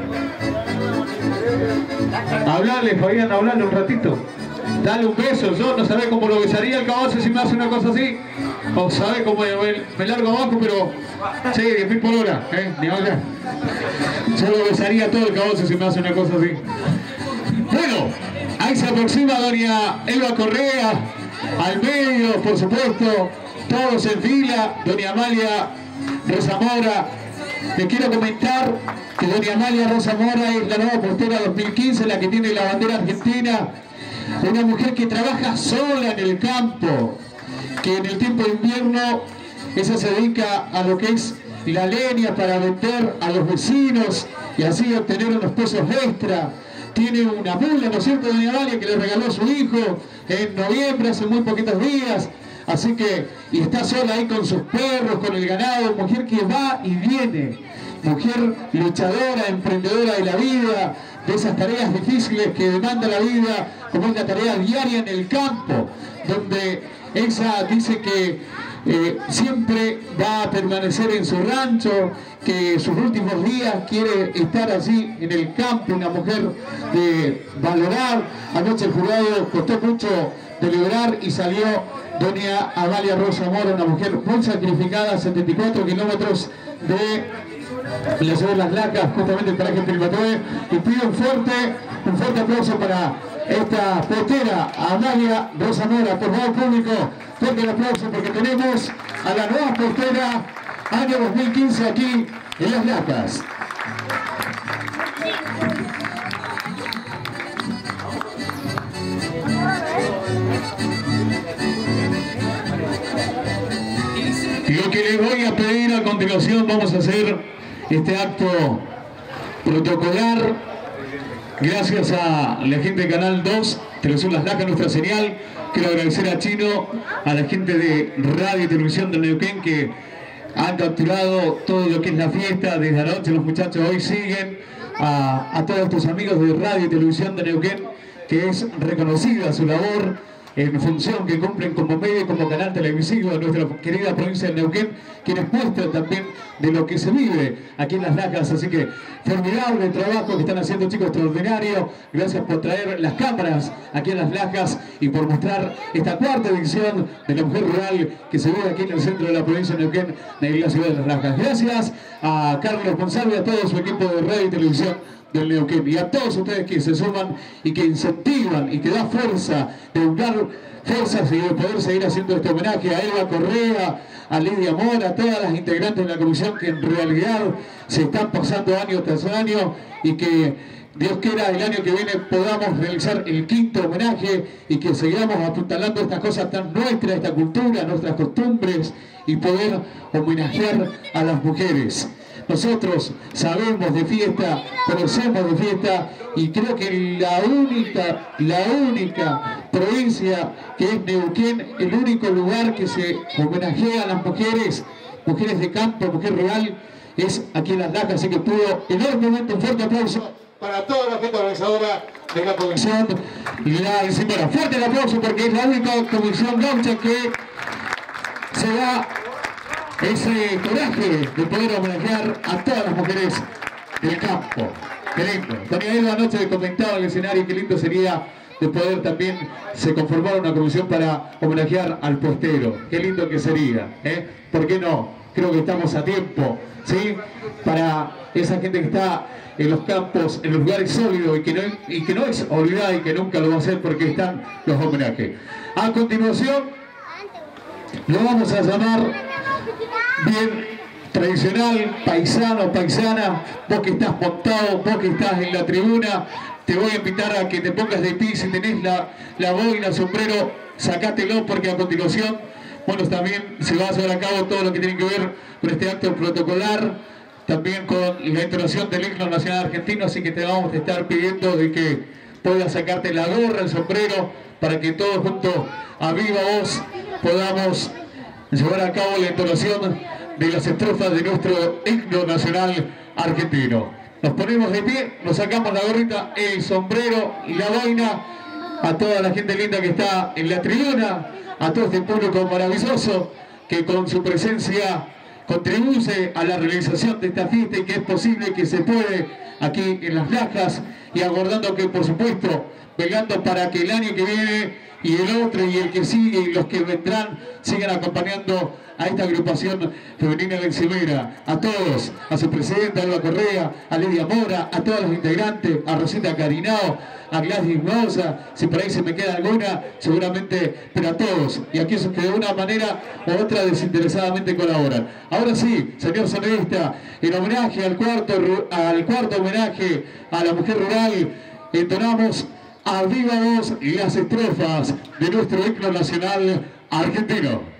Hablale, Fabián, hablale un ratito. Dale un beso. Yo no sabés cómo lo besaría el caballo si me hace una cosa así. O sabés cómo me, me largo abajo, pero sí, diez mil por hora, ¿eh? Ni hablar. Yo lo besaría todo el caballo si me hace una cosa así. Bueno, ahí se aproxima doña Elba Correa, al medio, por supuesto, todos en fila, doña Amalia Rosa Mora. Les quiero comentar que doña Amalia Rosa Mora es la nueva postera dos mil quince, la que tiene la bandera argentina. Una mujer que trabaja sola en el campo, que en el tiempo de invierno ella se dedica a lo que es la leña para vender a los vecinos y así obtener unos pesos extra. Tiene una mula, ¿no es cierto, doña Amalia, que le regaló a su hijo en noviembre, hace muy poquitos días? Así que, y está sola ahí con sus perros, con el ganado, mujer que va y viene, mujer luchadora, emprendedora de la vida, de esas tareas difíciles que demanda la vida, como es la tarea diaria en el campo, donde ella dice que eh, siempre va a permanecer en su rancho, que sus últimos días quiere estar así en el campo, una mujer de valorar. Anoche el jurado costó mucho deliberar y salió doña Amalia Rosa Mora, una mujer muy sacrificada, setenta y cuatro kilómetros de la ciudad de Las Lacas, justamente el paraje Pilmatúe, y pido un fuerte, un fuerte aplauso para esta postera, Amalia Rosa Mora. Por favor, público, fuerte el aplauso porque tenemos a la nueva postera año dos mil quince aquí en Las Lacas. Lo que les voy a pedir a continuación, vamos a hacer este acto protocolar. Gracias a la gente de Canal dos, Televisión Las Lacas, nuestra señal. Quiero agradecer a Chino, a la gente de Radio y Televisión del Neuquén que han capturado todo lo que es la fiesta desde anoche. Los muchachos hoy siguen. A, a todos estos amigos de Radio y Televisión de Neuquén, que es reconocida su labor en función que cumplen como medio y como canal televisivo de nuestra querida provincia de Neuquén, quienes muestran también de lo que se vive aquí en Las Lajas. Así que formidable trabajo que están haciendo, chicos, extraordinario. Gracias por traer las cámaras aquí en Las Lajas y por mostrar esta cuarta edición de la mujer rural que se ve aquí en el centro de la provincia de Neuquén, de la ciudad de Las Lajas. Gracias a Carlos González y a todo su equipo de radio y televisión del Neuquén, y a todos ustedes que se suman y que incentivan y que da fuerza de buscar fuerzas y de poder seguir haciendo este homenaje a Elba Correa, a Lidia Mora, a todas las integrantes de la comisión que en realidad se están pasando año tras año, y que Dios quiera el año que viene podamos realizar el quinto homenaje y que sigamos apuntalando estas cosas tan nuestras, esta cultura, nuestras costumbres, y poder homenajear a las mujeres. Nosotros sabemos de fiesta, conocemos de fiesta, y creo que la única, la única provincia que es Neuquén, el único lugar que se homenajea a las mujeres, mujeres de campo, mujer rural, es aquí en Las Lajas. Así que pudo enormemente un fuerte aplauso para toda la gente organizadora de la comisión y la señora. Fuerte el aplauso porque es la única comisión gaucha que se da ese coraje de poder homenajear a todas las mujeres del campo. Qué lindo. También la noche comentaba el escenario, qué lindo sería de poder también se conformar una comisión para homenajear al postero. Qué lindo que sería, ¿eh? ¿Por qué no? Creo que estamos a tiempo, ¿sí? Para esa gente que está en los campos, en los lugares sólidos, y que no, y que no es olvidada y que nunca lo va a hacer, porque están los homenajes. A continuación, lo vamos a llamar bien tradicional, paisano, paisana, vos que estás montado, vos que estás en la tribuna, te voy a invitar a que te pongas de pie. Si tenés la, la boina, el sombrero, sacátelo, porque a continuación, bueno, también se va a llevar a cabo todo lo que tiene que ver con este acto protocolar, también con la entonación del himno nacional argentino. Así que te vamos a estar pidiendo de que puedas sacarte la gorra, el sombrero, para que todos juntos a viva voz podamos llevar a cabo la entonación de las estrofas de nuestro himno nacional argentino. Nos ponemos de pie, nos sacamos la gorrita, el sombrero y la boina. A toda la gente linda que está en la tribuna, a todo este público maravilloso que con su presencia contribuye a la realización de esta fiesta, y que es posible, que se puede aquí en Las Lajas, y aguardando que, por supuesto, velando para que el año que viene y el otro y el que sigue y los que vendrán sigan acompañando a esta agrupación femenina de Eximera. A todos, a su presidenta Elba Correa, a Lidia Mora, a todos los integrantes, a Rosita Carinao, a Gladys Mosa, si por ahí se me queda alguna, seguramente, pero a todos, y a aquellos que de una manera u otra desinteresadamente colaboran. Ahora sí, señor sonidista, en homenaje al cuarto, al cuarto homenaje a la mujer rural, entonamos a viva voz las estrofas de nuestro himno nacional argentino.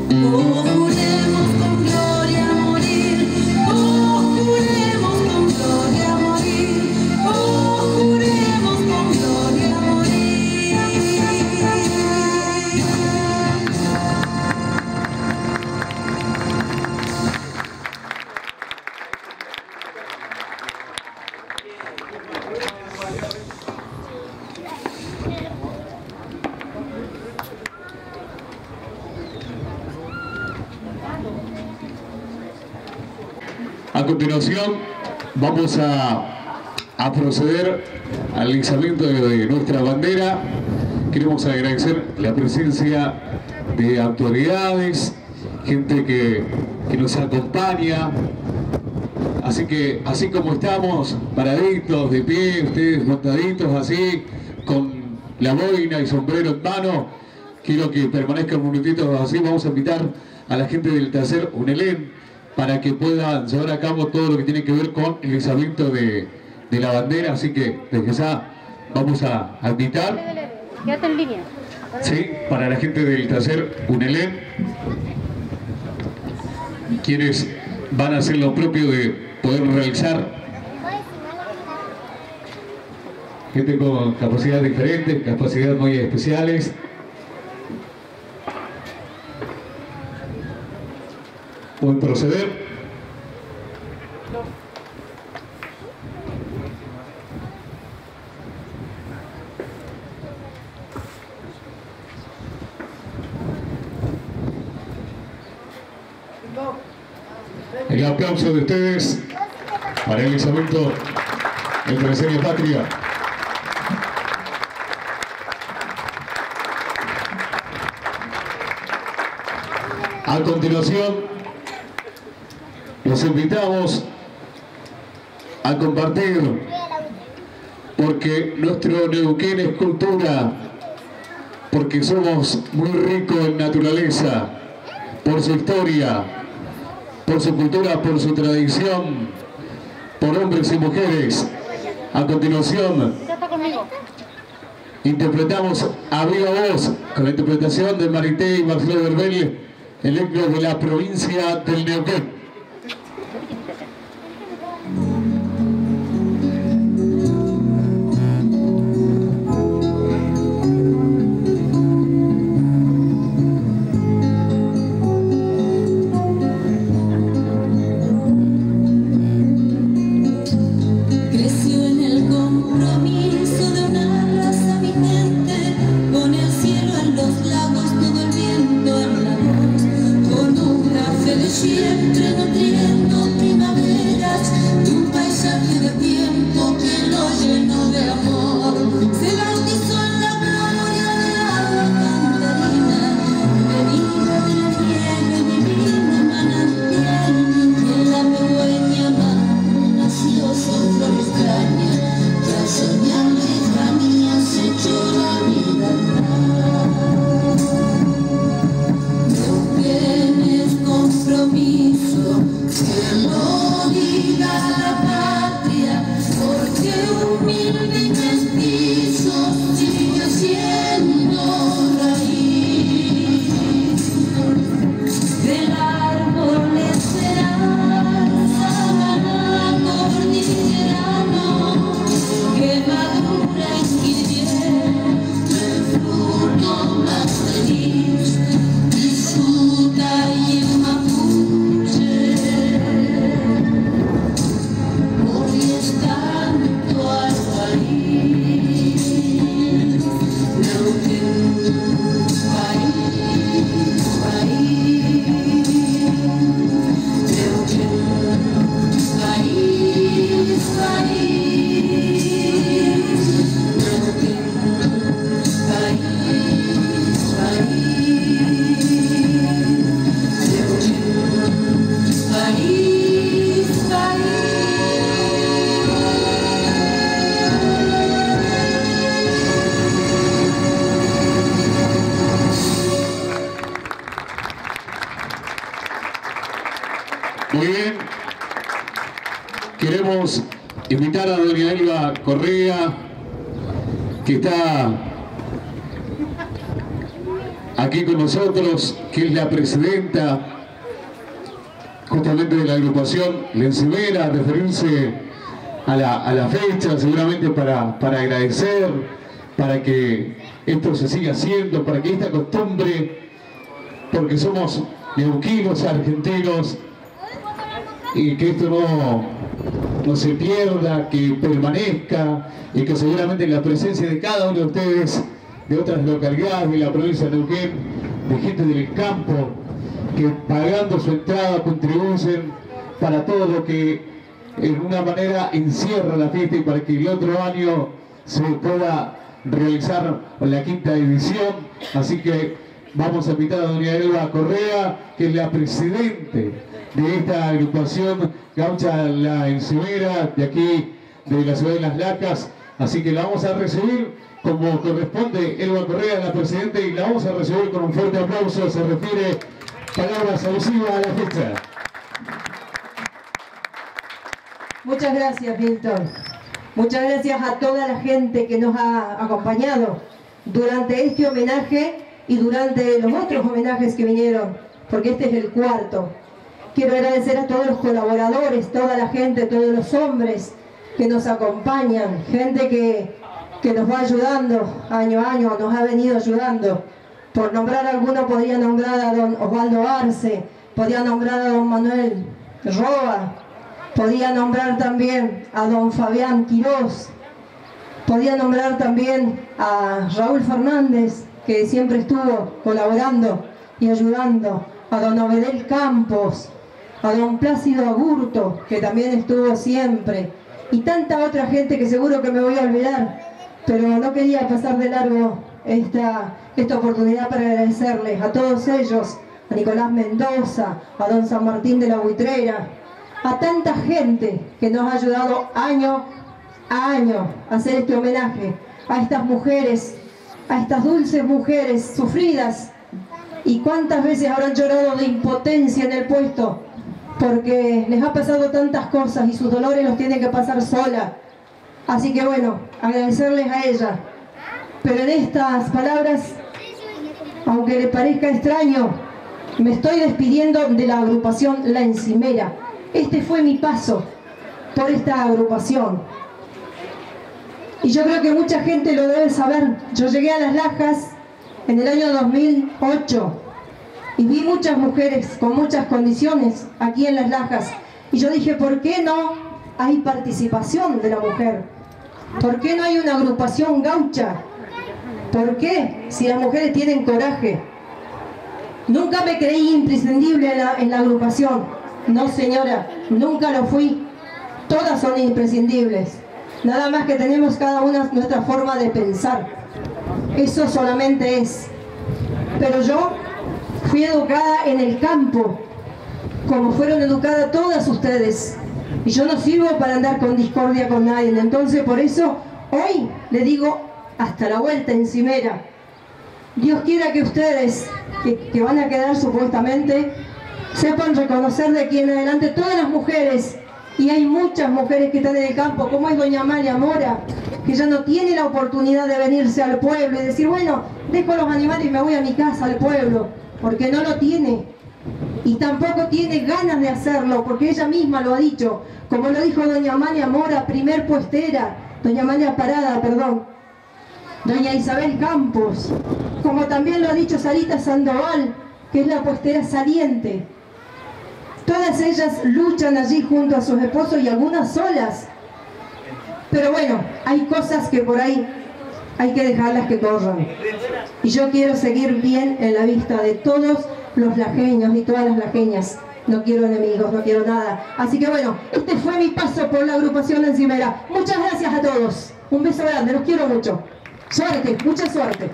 A continuación vamos a, a proceder al izamiento de, de nuestra bandera. Queremos agradecer la presencia de autoridades, gente que, que nos acompaña. Así que, así como estamos, paraditos, de pie, ustedes montaditos así, con la boina y sombrero en mano, quiero que permanezcan un minutito así. Vamos a invitar a la gente del tercer UNELEN para que puedan llevar a cabo todo lo que tiene que ver con el izamiento de, de la bandera. Así que desde ya vamos a, a invitar, quédate en línea, ¿sí?, para la gente del tercer UNELEN, quienes van a hacer lo propio de poder realizar, gente con capacidades diferentes, capacidades muy especiales. Pueden proceder. El aplauso de ustedes para el izamiento del Tercer Patria. A continuación, los invitamos a compartir, porque nuestro Neuquén es cultura, porque somos muy ricos en naturaleza, por su historia, por su cultura, por su tradición, por hombres y mujeres. A continuación, interpretamos a viva voz, con la interpretación de Marité y Marcelo Berbel, electos de la provincia del Neuquén. Siempre nutriendo primaveras de un paisaje de tiempo que lo llenó de amor. Se bautizó en la gloria del agua cantarina, bebida de la nieve, divino manantial. Y en la pehueña mano nació su flor extraña, que al soñar lejanía se echó la vida al mar. Compromiso, que lo diga la patria, porque humilde y mestizo sigue siendo raíz del árbol de esperanza, ganado cordillerano, que madura en Guillermo, el fruto más feliz, disfruta y el Muy bien, queremos invitar a doña Elba Correa, que está aquí con nosotros, que es la presidenta justamente de la agrupación La Encimera, a referirse a la, a la fecha, seguramente para, para agradecer, para que esto se siga haciendo, para que esta costumbre, porque somos neuquinos, argentinos, y que esto no, no se pierda, que permanezca, y que seguramente la presencia de cada uno de ustedes, de otras localidades de la provincia de Neuquén, de gente del campo, que pagando su entrada contribuyen para todo lo que en una manera encierra la fiesta y para que el otro año se pueda realizar la quinta edición. Así que vamos a invitar a doña Elba Correa, que es la presidente de esta agrupación Gaucha La Encimera, de aquí de la ciudad de Las Lacas. Así que la vamos a recibir como corresponde. Elba Correa, la presidenta, y la vamos a recibir con un fuerte aplauso. Se refiere palabras abusivas a la fecha. Muchas gracias, Milton. Muchas gracias a toda la gente que nos ha acompañado durante este homenaje y durante los otros homenajes que vinieron, porque este es el cuarto. Quiero agradecer a todos los colaboradores, toda la gente, todos los hombres que nos acompañan, gente que, que nos va ayudando año a año, nos ha venido ayudando. Por nombrar alguno, podría nombrar a don Osvaldo Arce, podría nombrar a don Manuel Roa, podría nombrar también a don Fabián Quirós, podría nombrar también a Raúl Fernández, que siempre estuvo colaborando y ayudando, a don Obedel Campos, a don Plácido Agurto, que también estuvo siempre, y tanta otra gente que seguro que me voy a olvidar, pero no quería pasar de largo esta, esta oportunidad para agradecerles a todos ellos, a Nicolás Mendoza, a don San Martín de la Buitrera, a tanta gente que nos ha ayudado año a año a hacer este homenaje, a estas mujeres, a estas dulces mujeres sufridas, y cuántas veces habrán llorado de impotencia en el puesto, porque les ha pasado tantas cosas y sus dolores los tienen que pasar sola. Así que bueno, agradecerles a ella. Pero en estas palabras, aunque le parezca extraño, me estoy despidiendo de la agrupación La Encimera. Este fue mi paso por esta agrupación. Y yo creo que mucha gente lo debe saber. Yo llegué a Las Lajas en el año dos mil ocho y vi muchas mujeres con muchas condiciones aquí en Las Lajas. Y yo dije, ¿por qué no hay participación de la mujer? ¿Por qué no hay una agrupación gaucha? ¿Por qué? Si las mujeres tienen coraje. Nunca me creí imprescindible en la, en la agrupación. No, señora, nunca lo fui. Todas son imprescindibles. Nada más que tenemos cada una nuestra forma de pensar. Eso solamente es. Pero yo fui educada en el campo, como fueron educadas todas ustedes. Y yo no sirvo para andar con discordia con nadie. Entonces, por eso, hoy le digo hasta la vuelta, Encimera. Dios quiera que ustedes, que, que van a quedar supuestamente, sepan reconocer de aquí en adelante todas las mujeres, y hay muchas mujeres que están en el campo, como es doña Amalia Mora, que ya no tiene la oportunidad de venirse al pueblo y decir, bueno, dejo los animales y me voy a mi casa, al pueblo, porque no lo tiene, y tampoco tiene ganas de hacerlo, porque ella misma lo ha dicho, como lo dijo doña Amalia Mora, primer puestera, doña Amalia Parada, perdón, doña Isabel Campos, como también lo ha dicho Sarita Sandoval, que es la puestera saliente. Todas ellas luchan allí junto a sus esposos y algunas solas. Pero bueno, hay cosas que por ahí hay que dejarlas que corran. Y yo quiero seguir bien en la vista de todos los lajeños y todas las lajeñas. No quiero enemigos, no quiero nada. Así que bueno, este fue mi paso por la agrupación La Encimera. Muchas gracias a todos. Un beso grande, los quiero mucho. Suerte, mucha suerte.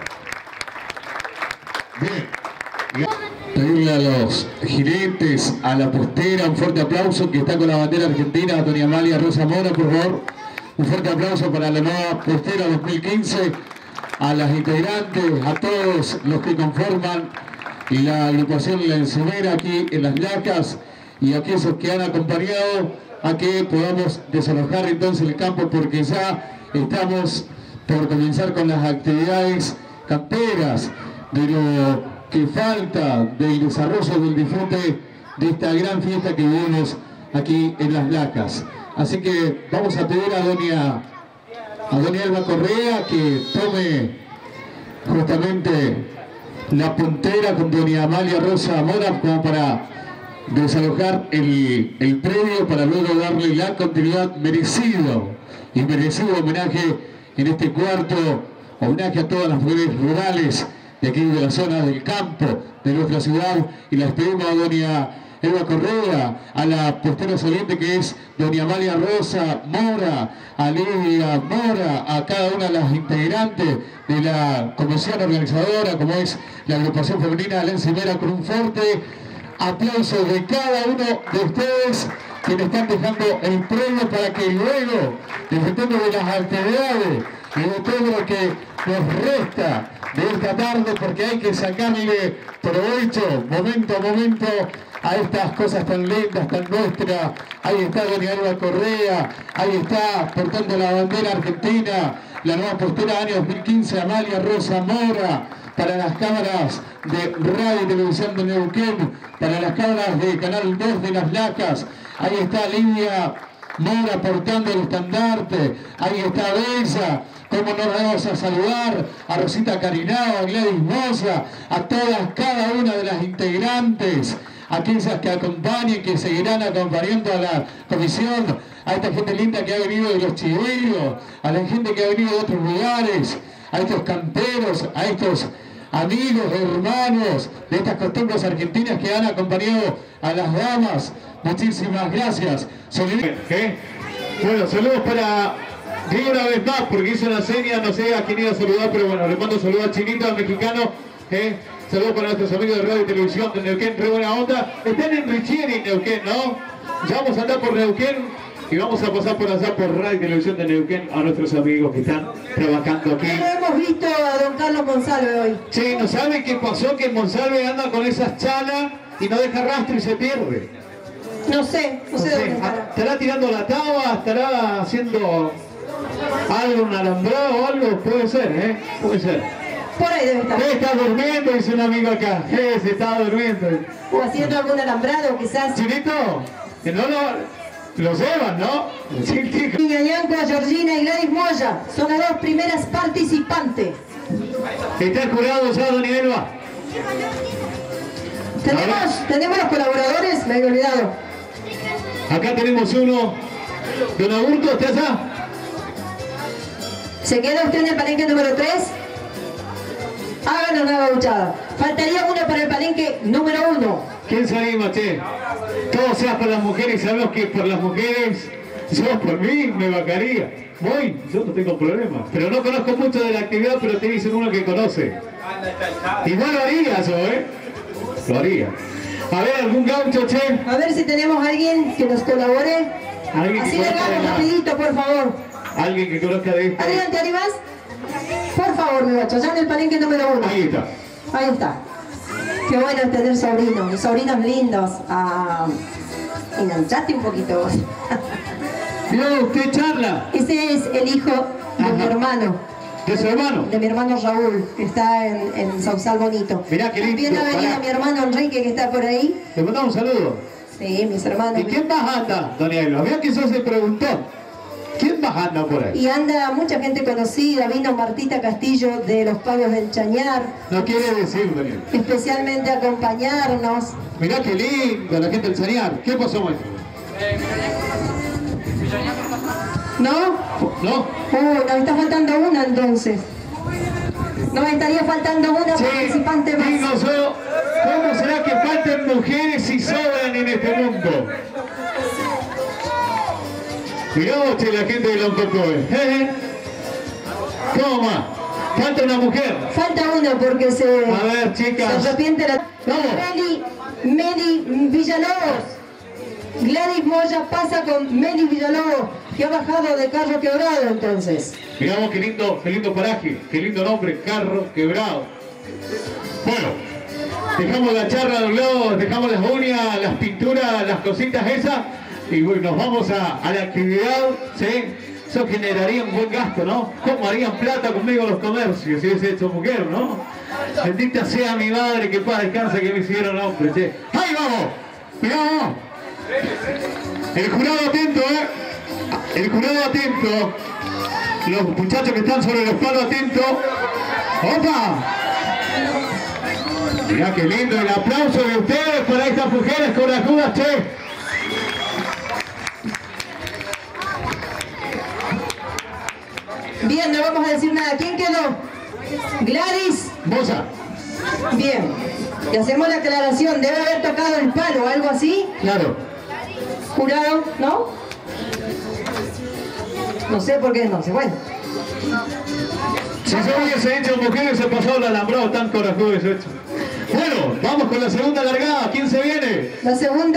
Bien. Pedirle a los gerentes, a la postera, un fuerte aplauso, que está con la bandera argentina, a doña Amalia Rosa Mora, por favor. Un fuerte aplauso para la nueva postera dos mil quince, a las integrantes, a todos los que conforman la agrupación La Encimera aquí en Las Lacas, y a aquellos que han acompañado a que podamos desalojar entonces el campo, porque ya estamos por comenzar con las actividades camperas, pero que falta del desarrollo del disfrute de esta gran fiesta que vivimos aquí en Las Lacas. Así que vamos a pedir a doña, a doña Elba Correa que tome justamente la puntera con doña Amalia Rosa Mora como para desalojar el, el predio, para luego darle la continuidad merecido y merecido homenaje en este cuarto, homenaje a todas las mujeres rurales de aquí de la zona del campo de nuestra ciudad, y les pedimos a doña Elba Correa, a la postera saliente que es doña Amalia Rosa Mora, a Lidia Mora, a cada una de las integrantes de la comisión organizadora, como es la agrupación femenina de la Encimera, con un fuerte aplauso de cada uno de ustedes que me están dejando el premio para que luego, disfrutando de las actividades y de todo lo que nos resta de esta tarde, porque hay que sacarle provecho momento a momento a estas cosas tan lindas, tan nuestras. Ahí está doña Elba Correa, ahí está portando la bandera argentina, la nueva postera año dos mil quince, Amalia Rosa Mora, para las cámaras de radio y televisión de Neuquén, para las cámaras de Canal dos de Las Lacas. Ahí está Lidia Mora portando el estandarte, ahí está Bella. Cómo no nos vamos a saludar a Rosita Carinao, a Gladys Moza, a todas, cada una de las integrantes, aquellas que acompañen, que seguirán acompañando a la comisión, a esta gente linda que ha venido de los Chivillos, a la gente que ha venido de otros lugares, a estos camperos, a estos amigos, hermanos de estas costumbres argentinas que han acompañado a las damas. Muchísimas gracias. ¿Eh? Bueno, saludos para... Digo una vez más, porque hizo una seña, no sé a quién iba a saludar, pero bueno, le mando saludos al Chinito, al mexicano. ¿eh? Saludos para nuestros amigos de radio y televisión de Neuquén, re buena onda. Están en Richieri, Neuquén, ¿no? Ya vamos a andar por Neuquén y vamos a pasar por allá por radio y televisión de Neuquén a nuestros amigos que están trabajando aquí. No hemos visto a don Carlos Monsalve hoy. Che, ¿no sabe qué pasó? Que Monsalve anda con esas chalas y no deja rastro y se pierde. No sé, no sé No sé, dónde estará. ¿estará tirando la taba? ¿Estará haciendo algo, un alambrado o algo? Puede ser, ¿eh? Puede ser. Por ahí debe estar. Debe estar durmiendo, dice un amigo acá. Eh, se está durmiendo. O haciendo algún alambrado, quizás. Chinito, que no lo, lo llevan, ¿no? Sí, tío. Niña Yanco, Georgina y Gladys Moya son las dos primeras participantes. Está el jurado ya, doña Elba. ¿Tenemos, ¿Tenemos los colaboradores? Me había olvidado. Acá tenemos uno. Don Augusto, ¿está allá? ¿Se queda usted en el palenque número tres? Háganos una gauchada. Faltaría uno para el palenque número uno. ¿Quién se anima, che? Todo sea por las mujeres, sabemos que por las mujeres, yo por mí me vacaría. Voy, yo no tengo problema. Pero no conozco mucho de la actividad, pero te dicen uno que conoce. Igual lo haría yo, ¿eh? Lo haría. A ver, ¿algún gaucho, che? A ver si tenemos a alguien que nos colabore. ¿Alguien Así que le conozca de damos la- rapidito, por favor. Alguien que conozca de esto. Adrián, ¿te animás? Por favor, mi guacho, ya en el palenque número uno. Ahí está. Ahí está. Qué bueno es tener sobrinos, y sobrinos lindos. Ah, enganchaste un poquito vos. Mira, usted charla Ese es el hijo de mi Ajá. hermano, de su hermano. de mi hermano Raúl, que está en, en Sausal Bonito. Mirá qué lindo, También ha venido pará. mi hermano Enrique, que está por ahí. Le mandamos un saludo. Sí, mis hermanos. ¿Y quién más anda, doña Elba? Vea que eso se preguntó. ¿Quién más anda por ahí? Y anda mucha gente conocida, vino Martita Castillo de los Pagos del Chañar, No quiere decir, doña Elba. especialmente a acompañarnos. Mirá qué lindo la gente del Sanear. ¿Qué pasó, maestro? ¿No? ¿No? Uh, nos está faltando una entonces. Nos estaría faltando una Sí, participante más. digo yo, ¿cómo será que falten mujeres si sobran en este mundo? Mirá vos, che, la gente de Loncocoe. ¿Eh? ¿Cómo más? Falta una mujer. Falta una porque se, A ver, se chicas. arrepiente la... Vamos. Meli, Meli Villalobos. Gladys Moya pasa con Meli Villalobos, que ha bajado de Carro Quebrado entonces. Mirá vos qué lindo, qué lindo paraje, qué lindo nombre, Carro Quebrado. Bueno, dejamos la charla de un lado, dejamos las uñas, las pinturas, las cositas esas, y bueno, nos vamos a, a la actividad, ¿sí? eso generaría un buen gasto, ¿no? ¿Cómo harían plata conmigo los comercios si hubiese hecho mujer, no? Bendita sea mi madre, que paz descansa, que me hicieron hombre, che. ¡Ahí vamos! ¡Mirá, vamos! El jurado atento, ¿eh? El jurado atento. Los muchachos que están sobre los palos atentos. ¡Opa! Mirá qué lindo el aplauso de ustedes para estas mujeres corajudas, che. Bien, no vamos a decir nada. ¿Quién quedó? Gladys. Moza. Bien. Y hacemos la aclaración. Debe haber tocado el palo o algo así. Claro. Jurado, ¿no? No sé por qué no sé. Bueno. Si yo hubiese hecho mujeres, se pasó el alambrado tan corajudo eso hecho. Bueno, vamos con la segunda largada. ¿Quién se viene? La segunda.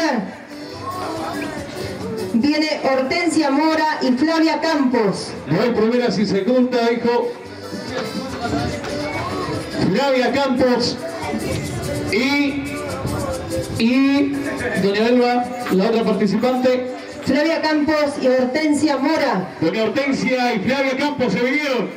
Viene Hortensia Mora y Flavia Campos. No hay primeras y segunda, hijo. Flavia Campos y y doña Elba, la otra participante. Flavia Campos y Hortensia Mora. Doña Hortensia y Flavia Campos se vinieron.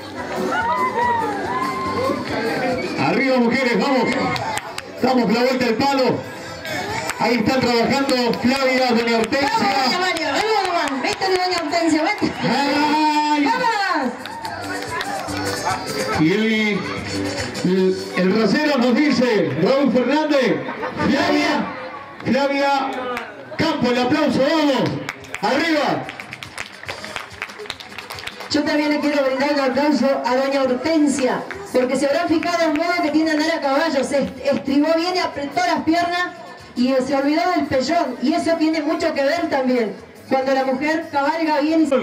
Arriba, mujeres, vamos. Damos la vuelta al palo. Ahí están trabajando Flavia, doña Hortensia. ¡Vamos, doña Mario! ¡Vamos! ¡Vete, doña Hortensia! ¡Vete! ¡Ay! ¡Vamos! Y el, el, el rasero nos dice, Raúl Fernández, Flavia, Flavia Campos, el aplauso, vamos, arriba. Yo también le quiero brindar un aplauso a doña Hortensia, porque se habrán fijado en modo que tiene andar a caballo, se estribó bien y apretó las piernas y se olvidó del pellón, y eso tiene mucho que ver también, cuando la mujer cabalga bien y se...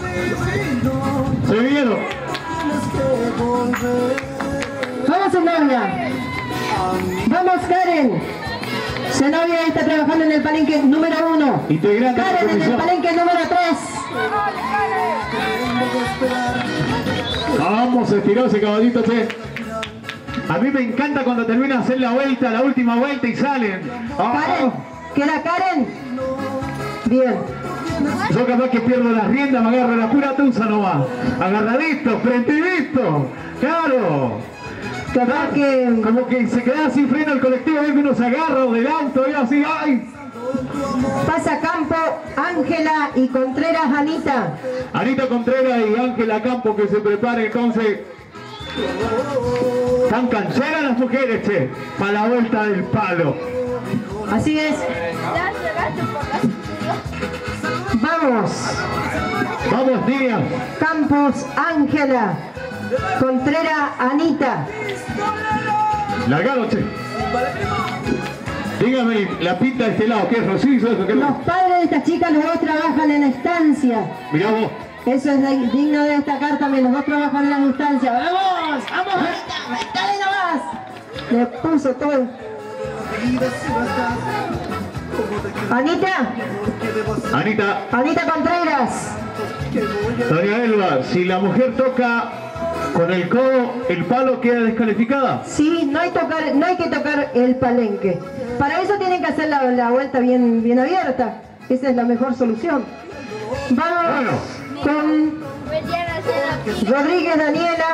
Se vieron. Vamos, Zenobia. Vamos, Karen. Zenobia está trabajando en el palenque número uno. Integrante de la Karen en el comisión. palenque número tres. Vamos, estiró ese caballito, che. A mí me encanta cuando termina de hacer la vuelta, la última vuelta y salen. Ah, Karen. ¿Queda Karen? Bien. yo capaz que pierdo las riendas, me agarro la pura tusa nomás. Agarradito, frentidito. Claro. Capaz que... Como que se queda sin freno el colectivo, ve que uno se agarra o del auto y así, ¡ay! Pasa Campo, Ángela y Contreras, Anita. Anita Contreras y Ángela Campo que se preparen entonces. Están cancheras las mujeres, che, para la vuelta del palo. Así es. Vamos. Vamos, niñas. Campos, Ángela. Contreras, Anita. Largado, che. Dígame, la pinta de este lado, ¿qué es Rocío? ¿Eso qué es? Los padres de estas chicas, los dos trabajan en estancia. Mirá vos. Eso es digno de destacar también, los dos trabajan en la instancia. ¡Vamos! ¡Vamos, Anita! ¡Dale nomás! Le puso todo. Anita. Anita, Anita Contreras. doña Elba, si la mujer toca con el codo, el palo queda descalificada. Sí, no hay, tocar, no hay que tocar el palenque. Para eso tienen que hacer la, la vuelta bien, bien abierta. Esa es la mejor solución. Vamos con Rodríguez Daniela.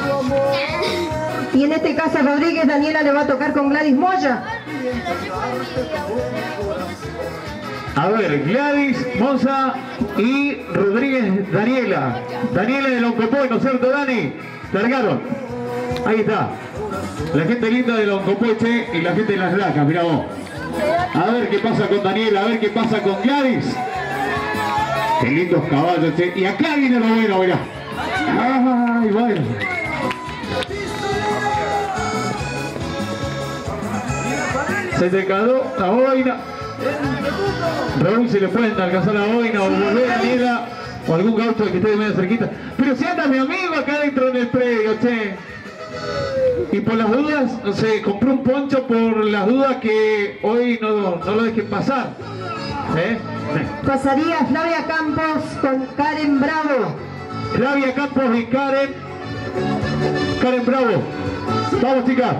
Y en este caso Rodríguez Daniela le va a tocar con Gladys Moya. A ver, Gladys, Moza y Rodríguez Daniela. Daniela de Loncopoy, ¿no es cierto, Dani? Largaron. Ahí está. La gente linda de Loncopoy, che, y la gente de las Lacas, mirá vos. A ver qué pasa con Daniela, a ver qué pasa con Gladys. Qué lindos caballos, che. Y acá viene lo bueno, mirá. Ay, bueno. Se te cayó la boina. Raúl, si le pueden alcanzar la boina o volver a Daniela o algún gaucho que esté medio cerquita. Pero si anda mi amigo acá dentro del predio, che. Y por las dudas, no sé, compré un poncho por las dudas que hoy no, no lo dejen pasar. ¿Eh? Pasaría Flavia Campos con Karen Bravo. Flavia Campos y Karen. Karen Bravo. Vamos, chicas.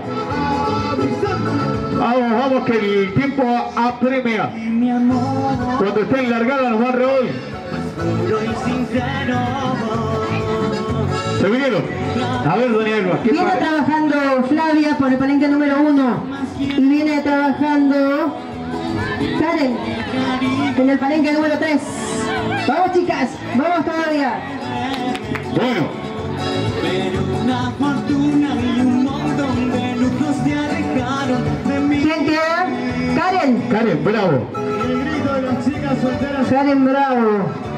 Vamos, vamos, que el tiempo apremia. Cuando estén largadas nos va a Raúl. Se vinieron. A ver, doña Elba, ¿qué Viene pasa? trabajando Flavia por el palenque número uno y viene trabajando Karen en el palenque número tres. Vamos chicas, vamos todavía. Bueno, Pero una fortuna y un montón de lujos te alejaron de mí. ¿Quién queda? Karen. Karen, bravo. El grito de las chicas solteras. Karen Bravo.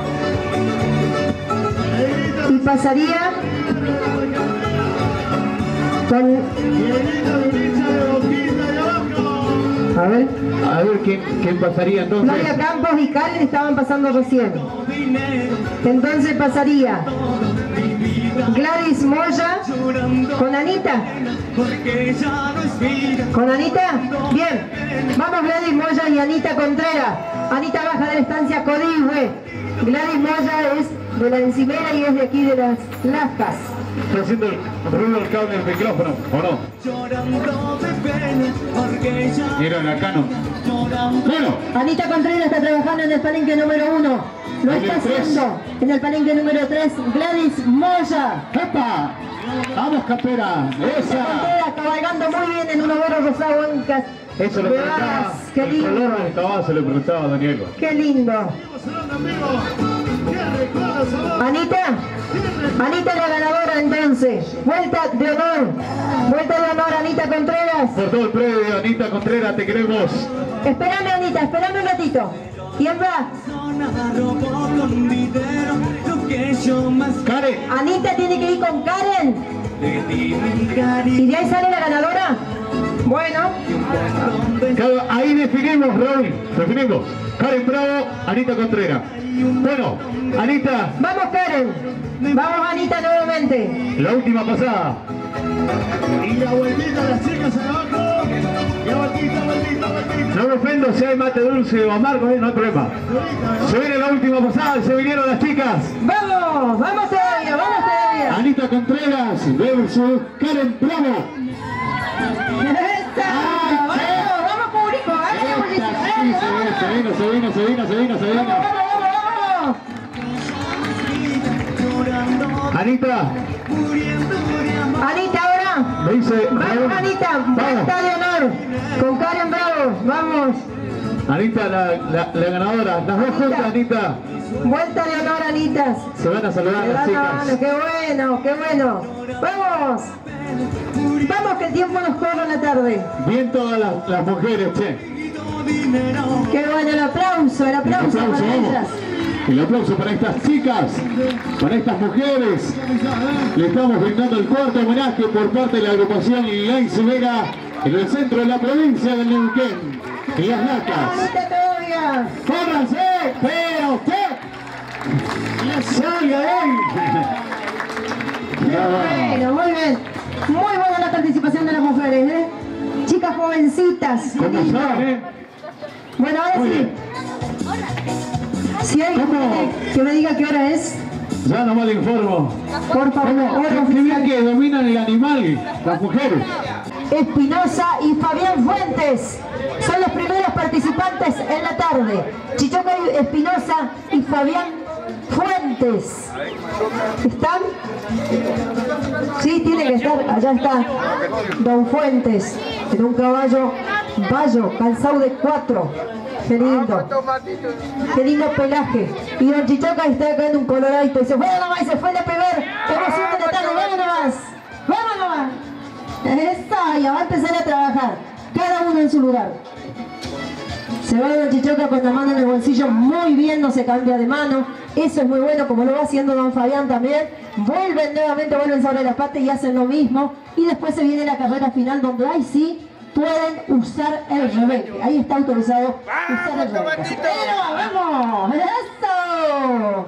Y pasaría con... Y el grito de un hincha de Boquita de abajo. A ver. A ver quién, quién pasaría entonces. Flavia Campos y Karen estaban pasando recién. Dinero, Entonces pasaría mi vida Gladys Moya llorando. con Anita. Porque ya no es vida. ¿Con Anita? Bien. Vamos Gladys Moya y Anita Contreras. Anita baja de la estancia Codigüe. Gladys Moya es de la Encimera y es de aquí de las Lascas. Está haciendo el ruido del cable del micrófono, ¿o no? Llorando de pena. Porque ya Mira la Canon. llorando. Bueno, Anita Contreras está trabajando en el palenque número uno. Lo En el está tres. haciendo en el palenque número tres Gladys Moya. ¡epa! ¡Vamos, campera! ¡Esa! Contreras cabalgando muy bien en un overo rosado blancas. Eso le de preguntaba. varas. Qué El color lindo. del caballo le preguntaba a Daniel. Qué lindo. Anita, Anita la ganadora entonces. Vuelta de honor. Vuelta de honor, Anita Contreras. Por todo el predio, Anita Contreras, te queremos. Espérame, Anita, espérame un ratito. ¿Quién va? Robó con dinero lo que yo más Karen, Anita tiene que ir con Karen. le di mi cariño. ¿Y de ahí sale la ganadora? Bueno, claro, ahí definimos, Raúl. Definimos. Karen Bravo, Anita Contreras. Bueno, Anita, vamos Karen. Vamos Anita nuevamente. la última pasada. Y la vueltita las chicas abajo. Y la vueltita, vueltita, vueltita. No me ofendo si hay mate dulce o amargo, ¿eh? No hay problema. Se viene la última pasada y se vinieron las chicas. Vamos, vamos todavía, vamos todavía. Anita Contreras versus Karen Bravo. ¡Esta! Vamos, vamos público, háganle bullicio, Esta sí háganle, se vino, vamos. se vino, se vino, se vino, se vino, se vino. Vamos, vamos, vamos. Anita, Muriendo de amor. Anita ahora. me dice Raúl. Vamos Anita, vuelta Vamos. de honor. Con Karen Bravo, vamos. Anita, la, la, la ganadora. Las dos juntas, Anita. Vuelta de honor, Anitas. Se van a saludar Le las dan la mano, chicas. qué bueno, qué bueno. Vamos. Vamos que el tiempo nos corre en la tarde. Bien todas las, las mujeres, che. Qué bueno el aplauso, el El aplauso, aplauso, para vamos. ellas. El aplauso para estas chicas, para estas mujeres. Le estamos brindando el cuarto homenaje por parte de la agrupación La Encimera en el centro de la provincia de Neuquén, en Las Lacas. Anita todavía. ¡Córranse! ¡Pero usted! ¡Salga de ahí! Bueno, muy bien. Muy buena la participación de las mujeres, ¿eh? Chicas jovencitas. ¿Cómo lindo. saben, eh? Bueno, ahora Muy sí. bien. Si hay ¿Cómo? gente que me diga qué hora es, Ya nomás le informo. por favor, ¿Cómo? hora Qué bien oficial. que dominan el animal, las mujeres. Espinosa y Fabián Fuentes son los primeros participantes en la tarde. Chichoca Espinosa y Fabián Fuentes. ¿Están? Sí, tiene que estar. Allá está Don Fuentes en un caballo Bayo, calzado de cuatro. Qué lindo. Qué lindo pelaje. Y Don Chichoca está acá en un coloradito. Y se fue nomás y se fue la primer emoción de la tarde. Vamos nomás. Vamos nomás. Esta, ya va a empezar a trabajar. Cada uno en su lugar. Se va Don Chichoca con la mano en el bolsillo. Muy bien, no se cambia de mano. Eso es muy bueno, como lo va haciendo Don Fabián también. Vuelven nuevamente, vuelven sobre la pata y hacen lo mismo. Y después se viene la carrera final donde ahí sí pueden usar el rebeque. Ahí está autorizado usar el rebeque. ¡Pero vamos! ¡Eso!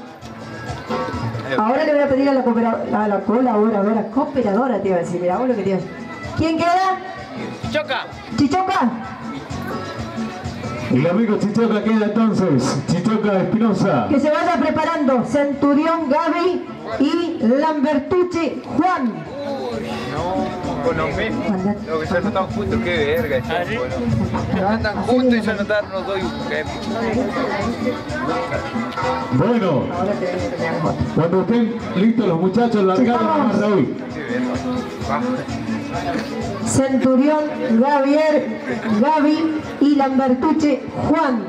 Ahora le voy a pedir a la, coopera- a la colaboradora, cooperadora te iba a decir, mira, vos lo que te iba a decir. ¿Quién queda? Choca. ¿Chichoca? El amigo Chichoca queda entonces. Chichoca Espinosa. Que se vaya preparando Centurión Gaby y Lambertucci Juan. con los mismos. Lo que ya no están juntos, qué verga. ¿Ah, sí? Bueno, andan juntos y ya no están, no doy un jefe. Bueno, cuando estén listos los muchachos, largaron a Raúl. Centurión, Javier, Gaby y Lambertuche, Juan.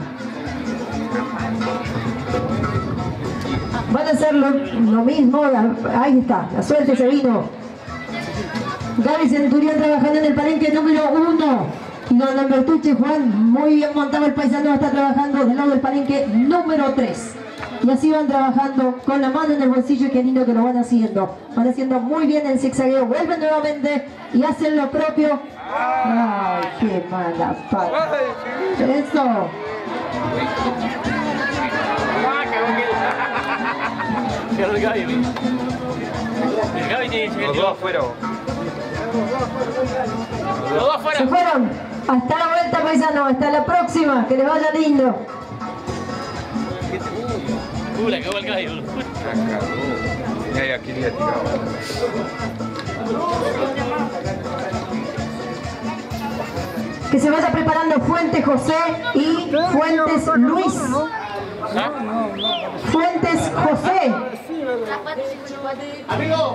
Van a hacer lo, lo mismo, ahí está, la suerte se vino. Gaby Centurión trabajando en el palenque número uno. Y don Lambertuche, Juan, muy bien montado el paisano, está trabajando del lado del palenque número tres. Y así van trabajando con la mano en el bolsillo y qué lindo que lo van haciendo. Van haciendo muy bien el zigzagueo, vuelven nuevamente y hacen lo propio. ¡Ay, qué mala pata! ¡Eso! El Gaby. El Gaby tiene los dos afuera. Los dos afuera. Se fueron. Hasta la vuelta, paisano. Hasta la próxima. Que les vaya lindo. Uh, la cagó el Gaby, boludo. La cagó. Mira, aquí le ha tirado. Que se vaya preparando Fuentes José y Fuentes Luis. Fuentes José. Amigo,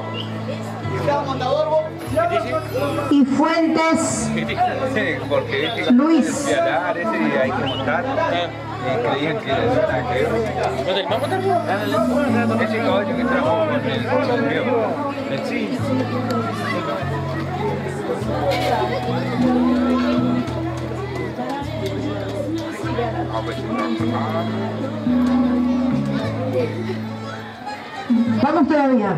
y Fuentes Porque Luis. hay que montar. Y creían que era que ¿No te vamos a montar? ese caballo que trajo con el el sí. Vamos todavía.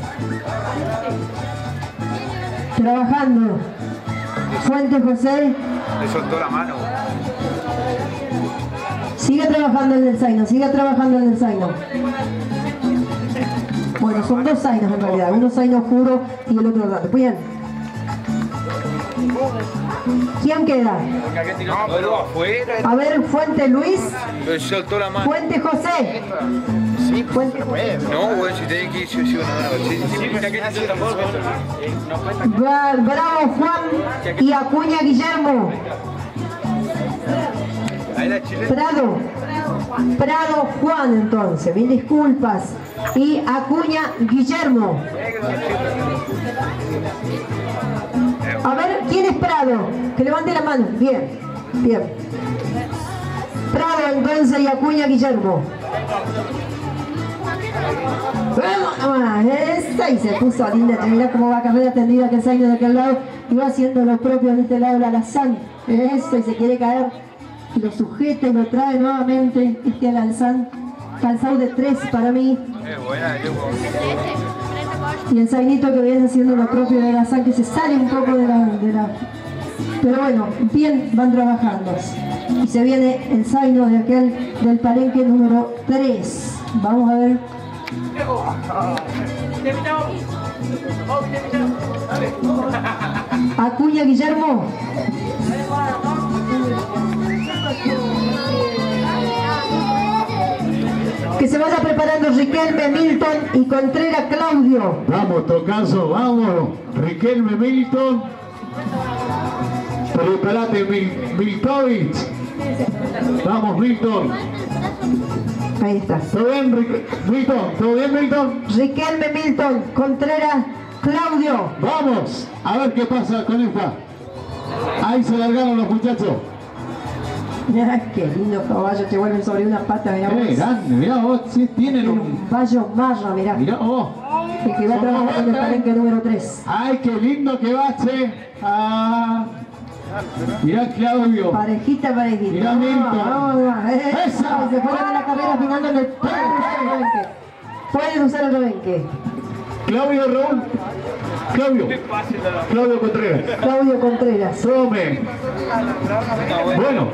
Trabajando. Fuentes José. Le soltó la mano. Sigue trabajando el del Zaino, sigue trabajando el del Zaino. Bueno, son dos Zainos en realidad. Uno Zaino oscuro y el otro grande. Bien. ¿Quién queda? No, afuera. A ver, Fuente Luis. Le soltó la mano. Fuente José. Sí, Fuente José. no, güey, si tenés que ir, sí, sí, Bra- Bravo Juan y Acuña Guillermo. ahí la chilena. Prado. Prado Juan entonces, mil disculpas. Y Acuña Guillermo. A ver, ¿quién es Prado? Que levante la mano. Bien, bien. Prado entonces y Acuña Guillermo. Vamos, esa y se puso linda. Mirá cómo va carrera tendida que Zaino de aquel lado y va haciendo lo propio de este lado la Alazán. Eso y se quiere caer. Y lo sujeta y lo trae nuevamente este Alazán. Calzado de tres para mí. Y el Zainito que viene haciendo lo propio de Alazán, que se sale un poco de la, de la... Pero bueno, bien van trabajando. Y se viene el Zaino de aquel del palenque número tres. Vamos a ver. Acuña Guillermo. Que se vaya preparando Riquelme, Milton y Contreras Claudio. Vamos, Tocazo, vamos. Riquelme, Milton. Preparate, Mil Miltovich. Vamos, Milton. Ahí está. ¿Todo bien, Ric Milton? ¿Todo bien, Milton? Riquelme, Milton, Contreras Claudio. Vamos, a ver qué pasa con esta. Ahí se largaron los muchachos. Mirá qué lindo caballo, te vuelven sobre una pata, mirá vos. Eh, grande, mirá vos, sí, tienen un... Un caballo marra, mirá. Mirá vos. El que va a trabajar con el palenque número tres. Ay, qué lindo que va, che. Ah, mirá, Claudio. Parejita, parejita. Mirá, Milton. Vamos, vamos. Esa. Se fueron de la carrera finando en el... Pueden usar el rebenque. Claudio, Raúl. Claudio. Claudio Contreras. Claudio Contreras. Tome. Bueno.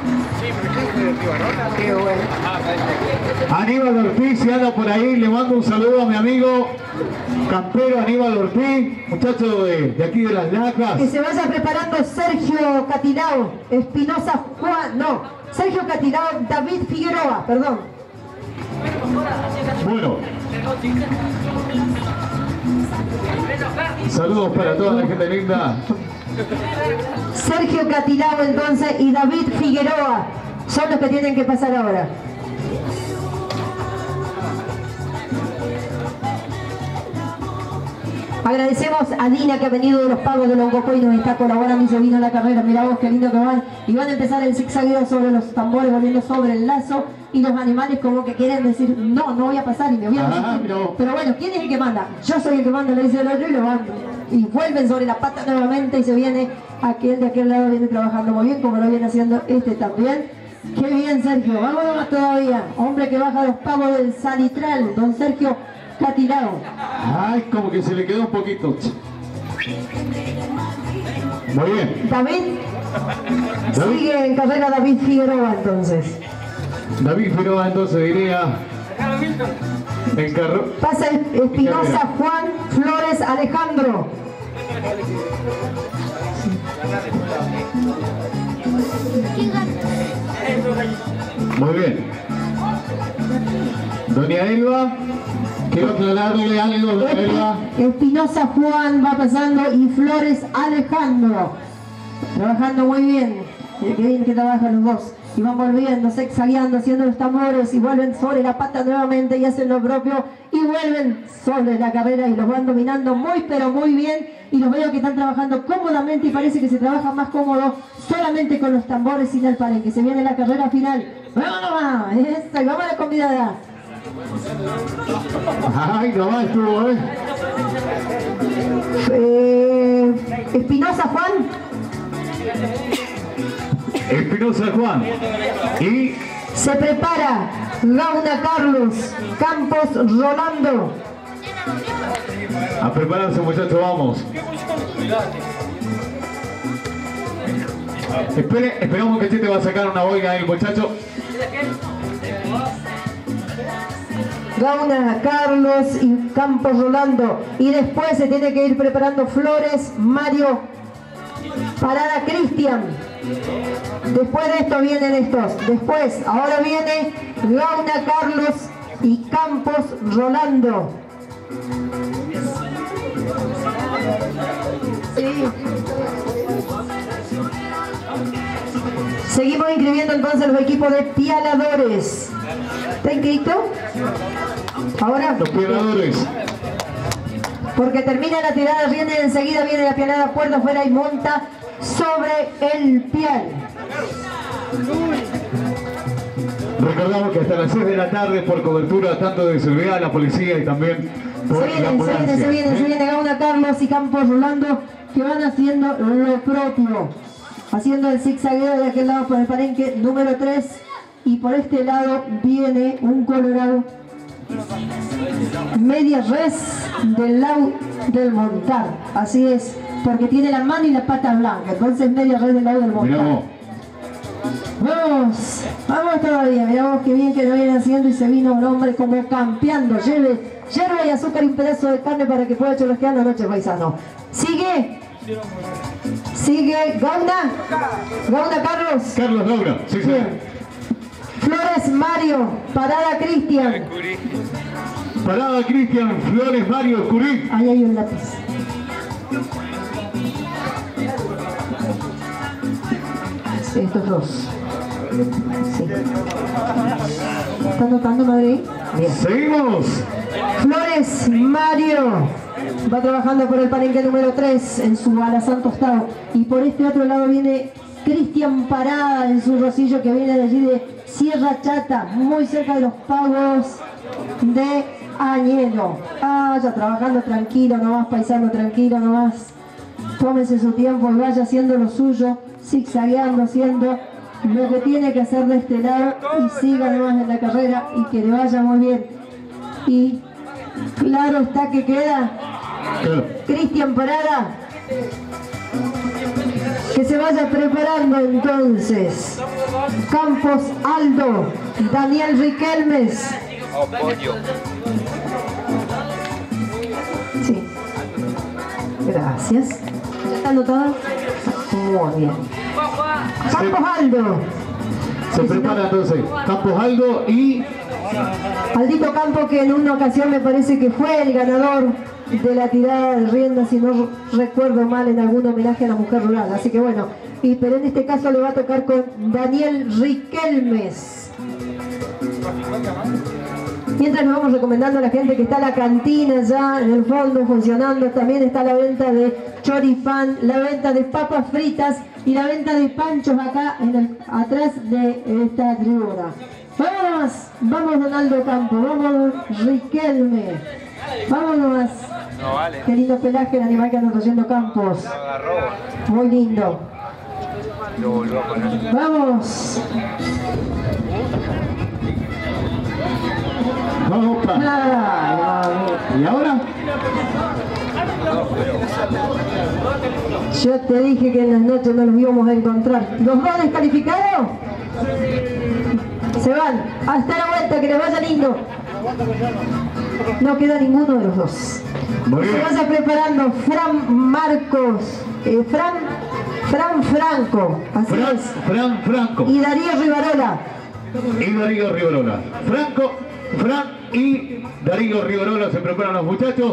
Qué bueno. Aníbal Ortiz, si anda por ahí, le mando un saludo a mi amigo campero Aníbal Ortiz, muchacho de, de aquí de Las Lacas. Que se vaya preparando Sergio Catilao, Espinosa Juan, no, Sergio Catilao, David Figueroa, perdón. Bueno. Saludos para toda la gente linda. Sergio Catilao entonces y David Figueroa son los que tienen que pasar ahora. Agradecemos a Dina que ha venido de los pagos de Longoco y nos está colaborando y se vino a la carrera. Mirá vos qué lindo que van. Y van a empezar el zigzagueo sobre los tambores, volviendo sobre el lazo. Y los animales como que quieren decir, no, no voy a pasar y me voy a Ah, resistir. Pero bueno, ¿quién es el que manda? Yo soy el que manda, le dice el otro y lo mando. Y vuelven sobre la pata nuevamente y se viene aquel de aquel lado, viene trabajando muy bien, como lo viene haciendo este también. Qué bien, Sergio. Vamos más todavía. Hombre que baja los pagos del Salitral, don Sergio Catilao. Ay, como que se le quedó un poquito. Muy bien. David. David. Sigue en carrera David Figueroa entonces. David Figueroa entonces diría en carro. Pasa Espinosa, Juan, Flores, Alejandro. Muy bien. Doña Elba, quiero aclararle algo, doña Elba. Espinosa Juan va pasando y Flores Alejandro. Trabajando muy bien. Qué bien que trabajan los dos. Y van volviendo, zigzagueando, haciendo los tambores y vuelven sobre la pata nuevamente y hacen lo propio y vuelven sobre la carrera y los van dominando muy pero muy bien y los veo que están trabajando cómodamente y parece que se trabaja más cómodo solamente con los tambores sin el palenque. Se viene la carrera final. ¡Vamos nomás! Eso, y vamos a la convidada. Ay, nomás estuvo, ¿eh? Eh, Espinosa Juan. Espinosa Juan. Y Se prepara Gauna Carlos, Campos Rolando. a prepararse, muchachos, vamos. Espere, esperamos que Chete va a sacar una boina ahí, muchacho. Gauna Carlos y Campos Rolando. Y después se tiene que ir preparando Flores, Mario, Parada Cristian. Después de esto vienen estos. Después, ahora viene Gauna Carlos y Campos Rolando. Sí. Seguimos inscribiendo entonces los equipos de pialadores. ¿Está inscrito? Ahora. Los pialadores. Porque termina la tirada, viene enseguida, viene la pialada, puerta afuera y monta sobre el pial. Recordamos que hasta las seis de la tarde, por cobertura tanto de seguridad, la policía y también por Se la viene, se ambulancia. viene, se viene, se viene Gauna Carlos y Campos Rolando que van haciendo lo propio. Haciendo el zigzagueo de aquel lado por el palenque número tres. Y por este lado viene un colorado. Media res del lado del montar. Así es, porque tiene la mano y la pata blanca. Entonces media res del lado del montar. Mirá vos. Vamos, vamos todavía, mirá vos qué bien que lo vienen haciendo y se vino un hombre como campeando. Lleve hierba y azúcar y un pedazo de carne para que pueda churrasquear la noche, paisano. Sigue, sigue Gauna, Gauna Carlos. Carlos Laura, sí, sí. Bien. Flores Mario, Parada Cristian. Parada Cristian, Flores Mario, Curí. Ahí hay un lápiz. Estos dos. Sí. ¿Estás notando, Madrid? Bien. Seguimos. Flores Mario va trabajando por el palenque número tres en su alazán tostado. Y por este otro lado viene Cristian Parada en su rosillo que viene de allí de Sierra Chata, muy cerca de los pagos de Añelo. Ah, ya trabajando tranquilo nomás, paisano, tranquilo nomás. Tómese su tiempo y vaya haciendo lo suyo, zigzagueando, haciendo lo que tiene que hacer de este lado y siga nomás en la carrera y que le vaya muy bien. Y claro está que queda Cristian Parada, que se vaya preparando entonces. Campos Aldo, Daniel Riquelmes. Sí. Gracias. ¿Ya está anotado? Muy bien. Campos Aldo. Se prepara entonces Campos Aldo y Aldito Campo, que en una ocasión me parece que fue el ganador de la tirada de rienda, si no recuerdo mal, en algún homenaje a la mujer rural. Así que bueno, y, pero en este caso le va a tocar con Daniel Riquelmes. Mientras nos vamos recomendando a la gente que está la cantina ya en el fondo funcionando, también está la venta de choripán, la venta de papas fritas y la venta de panchos acá en el, atrás de esta tribuna. Vamos, vamos Donaldo Campo, vamos Riquelme, vámonos. No vale. Qué lindo pelaje el animal que anda trayendo Campos. Lo agarró. Muy lindo. Lo volvió a poner. Vamos. Vamos, pa. Ay, ¿Y ahora? yo te dije que en las noches no los íbamos a encontrar. ¿Los dos descalificados? Se van. Hasta la vuelta, que les vaya lindo. No queda ninguno de los dos. Muy Se bien. vaya preparando Fran Marcos, eh, Fran, Fran Franco, así Fran, es. Fran Franco Y Darío Rivarola. y Darío Rivarola. Franco, Fran y Darío Rivarola se preparan los muchachos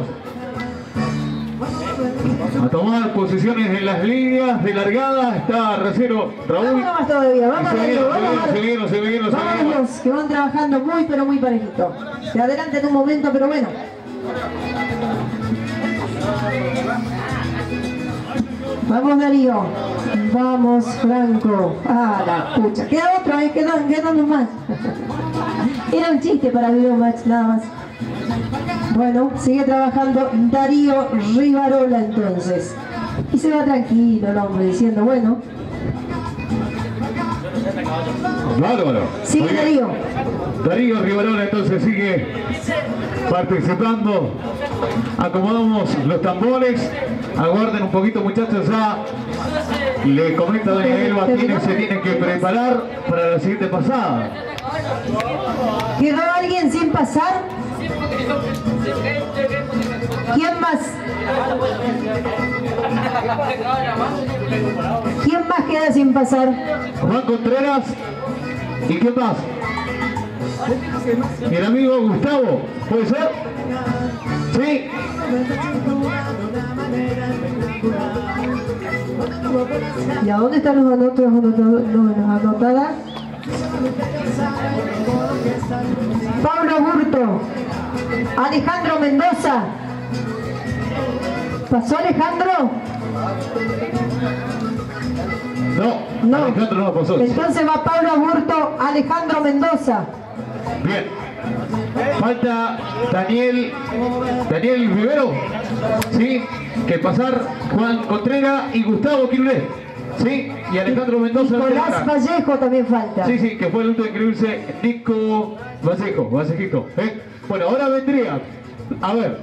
a tomar posiciones en las líneas de largada. Está Recero Raúl. Vamos nomás todavía, vamos Se a viene, verlo, se vamos a viene, se ver. viene, se viene, se viene. Vamos, que van trabajando muy pero muy parejito. Se adelantan un momento, pero bueno. Vamos Darío, vamos Franco. Ah, la pucha. Queda otro, ahí quedan, quedan dos más. Era un chiste para Video Match, nada más. Bueno, sigue trabajando Darío Rivarola entonces. Y se va tranquilo el hombre diciendo, bueno, Bárbaro. sigue Muy bien. Darío. Darío Rivarola entonces sigue participando. Acomodamos los tambores. Aguarden un poquito, muchachos. Ya le comenta doña Elba, tiene, se tiene que preparar para la siguiente pasada. ¿Quedó alguien sin pasar? ¿Quién más? ¿Quién más queda sin pasar? Juan Contreras. ¿Y quién más? Mi el amigo Gustavo. ¿Puede ser? ¿Sí? ¿Y a dónde están los otros anotadas? Pablo Burto, Alejandro Mendoza. ¿Pasó Alejandro? No, No. Alejandro no pasó. Entonces va Pablo Burto, Alejandro Mendoza. Bien. Falta Daniel, Daniel Rivero, ¿sí? Que pasar Juan Contreras y Gustavo Quirulet, ¿sí? Y Alejandro Mendoza. Nicolás Vallejo también falta. Sí, sí, que fue el último en inscribirse, Nico Vallejo, Vallejito, ¿eh? Bueno, ahora vendría, a ver,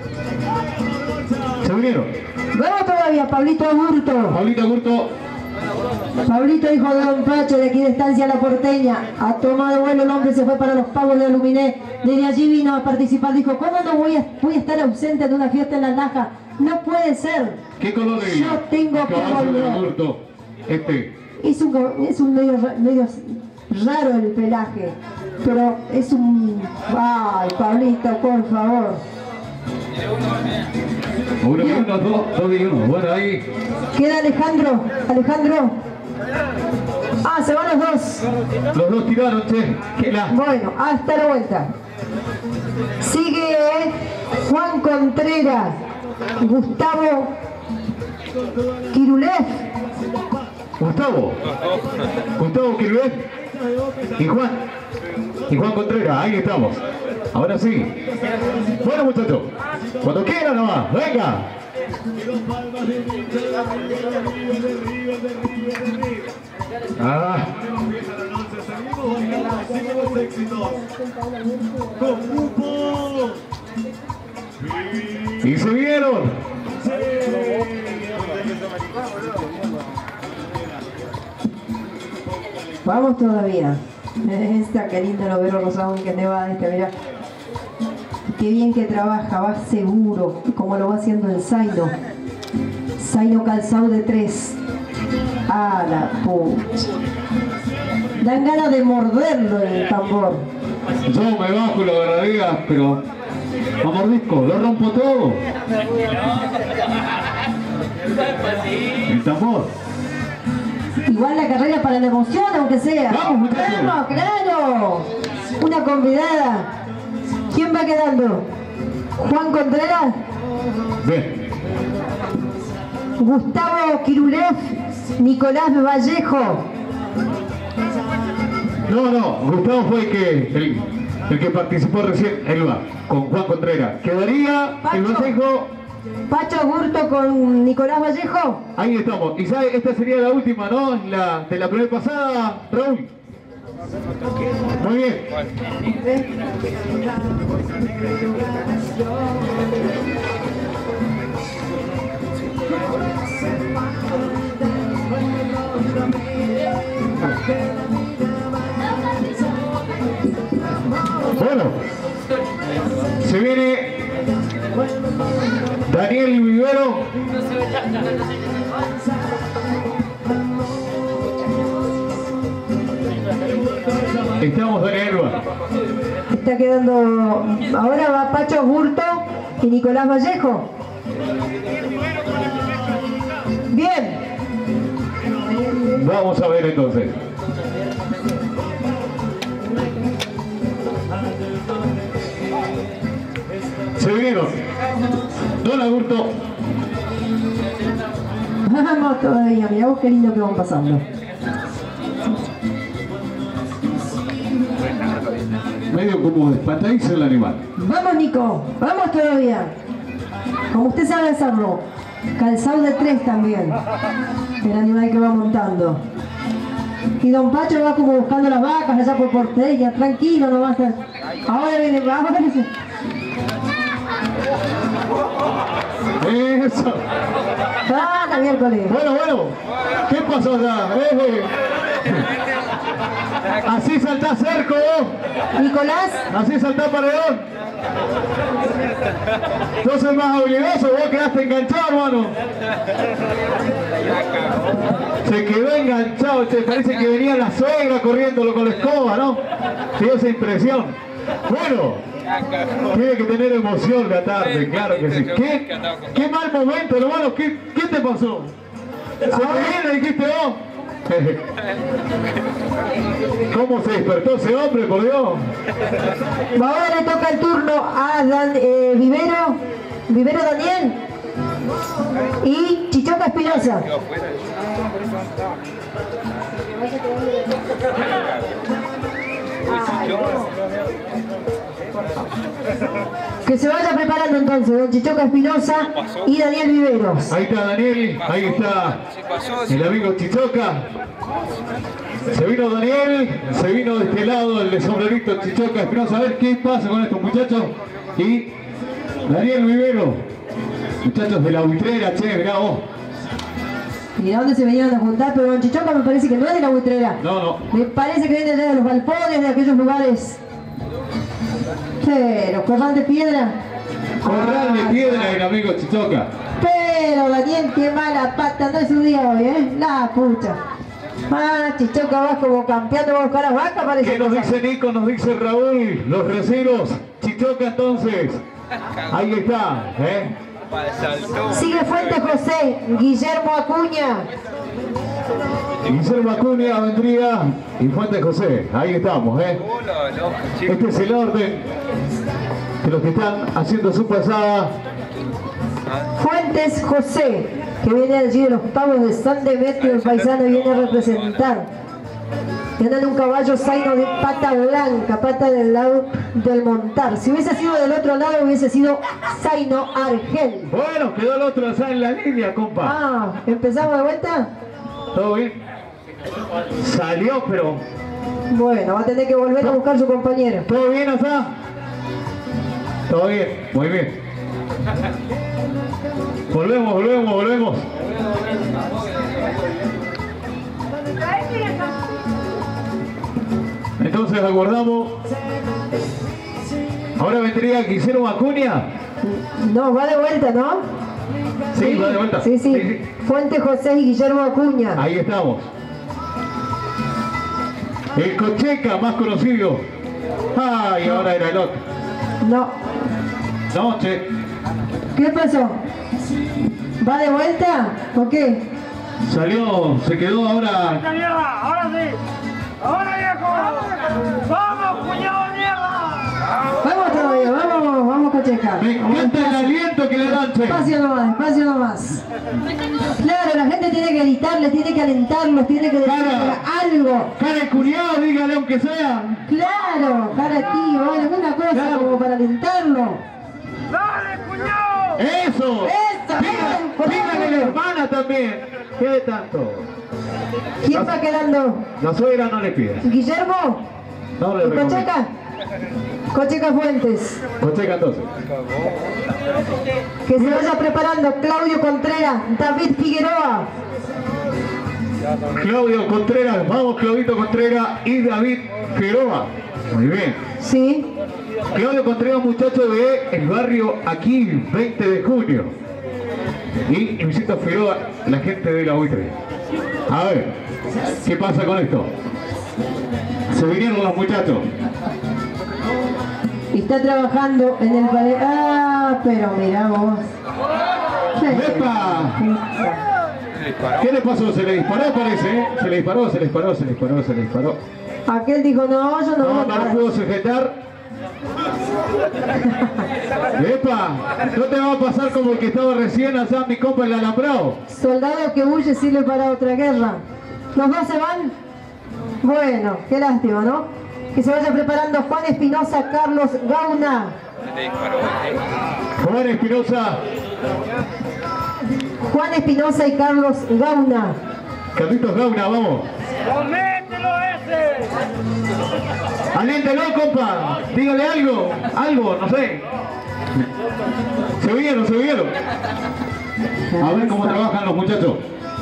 se vinieron, Vamos todavía, Pablito Burto. Pablito Gurto, Pablito, hijo de Don Pacho, de aquí de Estancia La Porteña, ha tomado vuelo el hombre, se fue para los pavos de Aluminé, desde allí vino a participar, dijo, ¿cómo no voy a, voy a estar ausente de una fiesta en La Laja? No puede ser. ¿qué color es? Yo tengo que Caballo de volver. Gurto, este, Es un, es un medio, ra- medio raro el pelaje, pero es un... Ay, Pablito, por favor. uno y uno, dos, dos y uno, bueno ahí, Queda Alejandro, Alejandro. Ah, se van los dos. los dos tiraron, che, que la, Bueno, hasta la vuelta. Sigue Juan Contreras, Gustavo Quirulet, Gustavo, Gustavo Quirulet y Juan, y Juan Contreras, ahí estamos. Ahora sí. Bueno, muchachos, cuando quieran nomás, venga. Ah. Y se vieron. Vamos todavía. Esta, qué lindo lo veo rosado que neva este, mirá. Qué bien que trabaja, va seguro, como lo va haciendo el Zaino. Zaino calzado de tres. A la pucha. Dan ganas de morderlo el tambor. Yo me bajo y lo agarraría, pero A mordisco, lo rompo todo. El tambor. Igual la carrera para la emoción, aunque sea. Vamos, muchachos. ¡Vamos, claro! Una convidada. ¿Quién va quedando? ¿Juan Contreras? Bien. Gustavo Kirulev, Nicolás Vallejo. No, no, Gustavo fue el que, el, el que participó recién, él va, con Juan Contreras. Quedaría el Pacho. Vallejo. Pacho Burto con Nicolás Vallejo. Ahí estamos. Y sabe, esta sería la última, ¿no? La, de la primera pasada, Raúl. Muy bien. Bueno, se viene Daniel Vivero. Estamos Daniel. Está quedando. Ahora va Pacho Burto y Nicolás Vallejo. Bien. Vamos a ver entonces. Se vinieron. Don Agurto. Vamos todavía, mirá vos qué lindo que van pasando. Medio como despatadizo el animal. Vamos Nico, vamos todavía. Como usted sabe hacerlo. Calzado de tres también. El animal que va montando. Y don Pacho va como buscando las vacas allá por Portella, tranquilo nomás. Ahora viene, vamos. Eso. Ah, la miércoles. Bueno, bueno. ¿Qué pasó acá? Eh, Así saltá cerco. Nicolás, Así saltá paredón. Entonces más habilidoso, vos quedaste enganchado, hermano. Se quedó enganchado, che, parece que venía la suegra corriéndolo con la escoba, ¿no? Sí, esa impresión. Bueno, tiene que tener emoción la tarde, claro que sí. ¿Qué, qué mal momento, hermano? ¿Qué, qué te pasó? ¿Se te viene, dijiste vos? ¿Cómo se despertó ese hombre, por Dios? ahora le toca el turno a Dan, eh, Vivero, Vivero Daniel y Chichoca Espinosa. Que se vaya preparando entonces, don Chichoca Espinosa y Daniel Viveros. Ahí está Daniel, ahí está el amigo Chichoca. Se vino Daniel, se vino de este lado el de sombrerito Chichoca Espinosa. A ver qué pasa con estos muchachos. Y Daniel Vivero, muchachos de la buitrera, che, mirá vos. ¿Y de dónde se venían a juntar? Pero don Chichoca me parece que no es de la buitrera. No, no. Me parece que viene de los galpones, de aquellos lugares. Pero, corral de piedra. Corral de piedra el amigo Chichoca. Pero, Daniel, qué mala pata, no es su día hoy, ¿eh? La pucha. Ah, Chichoca va como campeando a buscar a las vacas, parece. ¿Qué nos dice Nico? Nos dice Raúl, los receros. Chichoca entonces. Ahí está, ¿eh? Sigue Fuente José, Guillermo Acuña. Guillermo Acuña vendría y Fuente José. Ahí estamos, ¿eh? Este es el orden de los que están haciendo su pasada. Fuentes José, que viene allí de los pavos de San Demetrio, el paisano viene a representar. Y anda en un caballo zaino de pata blanca, pata del lado del montar. Si hubiese sido del otro lado, hubiese sido zaino argel. Bueno, quedó el otro allá en la línea, compa. Ah, ¿empezamos de vuelta? ¿Todo bien? Salió, pero... Bueno, va a tener que volver a buscar su compañero. ¿Todo bien allá? Todo bien, muy bien. Volvemos, volvemos, volvemos. Entonces aguardamos. Ahora vendría Guillermo Acuña. No, va de vuelta, ¿no? Sí, va de vuelta. Sí, sí. Fuente José y Guillermo Acuña. Ahí estamos. El Cocheca, más conocido. Ay, ahora era el otro. No. Noche. ¿Qué pasó? ¿Va de vuelta o qué? Salió, se quedó ahora. ¡Esta mierda! ¡Ahora sí! ¡Ahora, viejo! ¡Vamos, cuñado, mierda! Vamos todavía, vamos, vamos Cocheca. Me encanta el aliento que le dan, che. Espacio nomás, espacio nomás. Claro, la gente tiene que gritarles, tiene que alentarlos, tiene que decirles Cara. algo. Cara de cuñado, dígale aunque sea. Claro, cara tío, alguna cosa Claro. como para alentarlo. ¡Dale, cuñado! Eso. Eso, Diga- bien, Dígale a la hermana también. ¿Qué tanto? ¿Quién va quedando? La suegra no le pide. ¿Guillermo? No le ¿Y recomiendo. Cocheca? Cocheca Fuentes. Cocheca entonces. Que se vaya preparando Claudio Contreras, David Figueroa. Claudio Contreras, vamos Claudito Contreras y David Figueroa. Muy bien. Sí. Claudio Contreras, muchacho de el barrio aquí, veinte de junio. Y Luisito Figueroa, la gente de la buitre. A ver, ¿qué pasa con esto? Se vinieron los muchachos. Está trabajando en el ballet. Ah, pero mira vos. ¡Epa! ¿Qué le pasó? ¿Se le disparó parece? ¿eh? Se le disparó, se le disparó, se le disparó, se le disparó. Aquel dijo, no, yo no, No, voy a no lo parar. pudo sujetar. ¡Epa! No te va a pasar como el que estaba recién allá mi compa el alambrado. Soldado que huye sirve para otra guerra. ¿Los dos se van? Bueno, qué lástima, ¿no? Que se vaya preparando Juan Espinosa, Carlos Gauna. Juan Espinosa, Juan Espinosa y Carlos Gauna. Carlitos Gauna, vamos. ¡Comételo ese! Aliéntelo, compa. Dígale algo, algo, no sé. Se vieron, se vieron. A ver cómo trabajan los muchachos.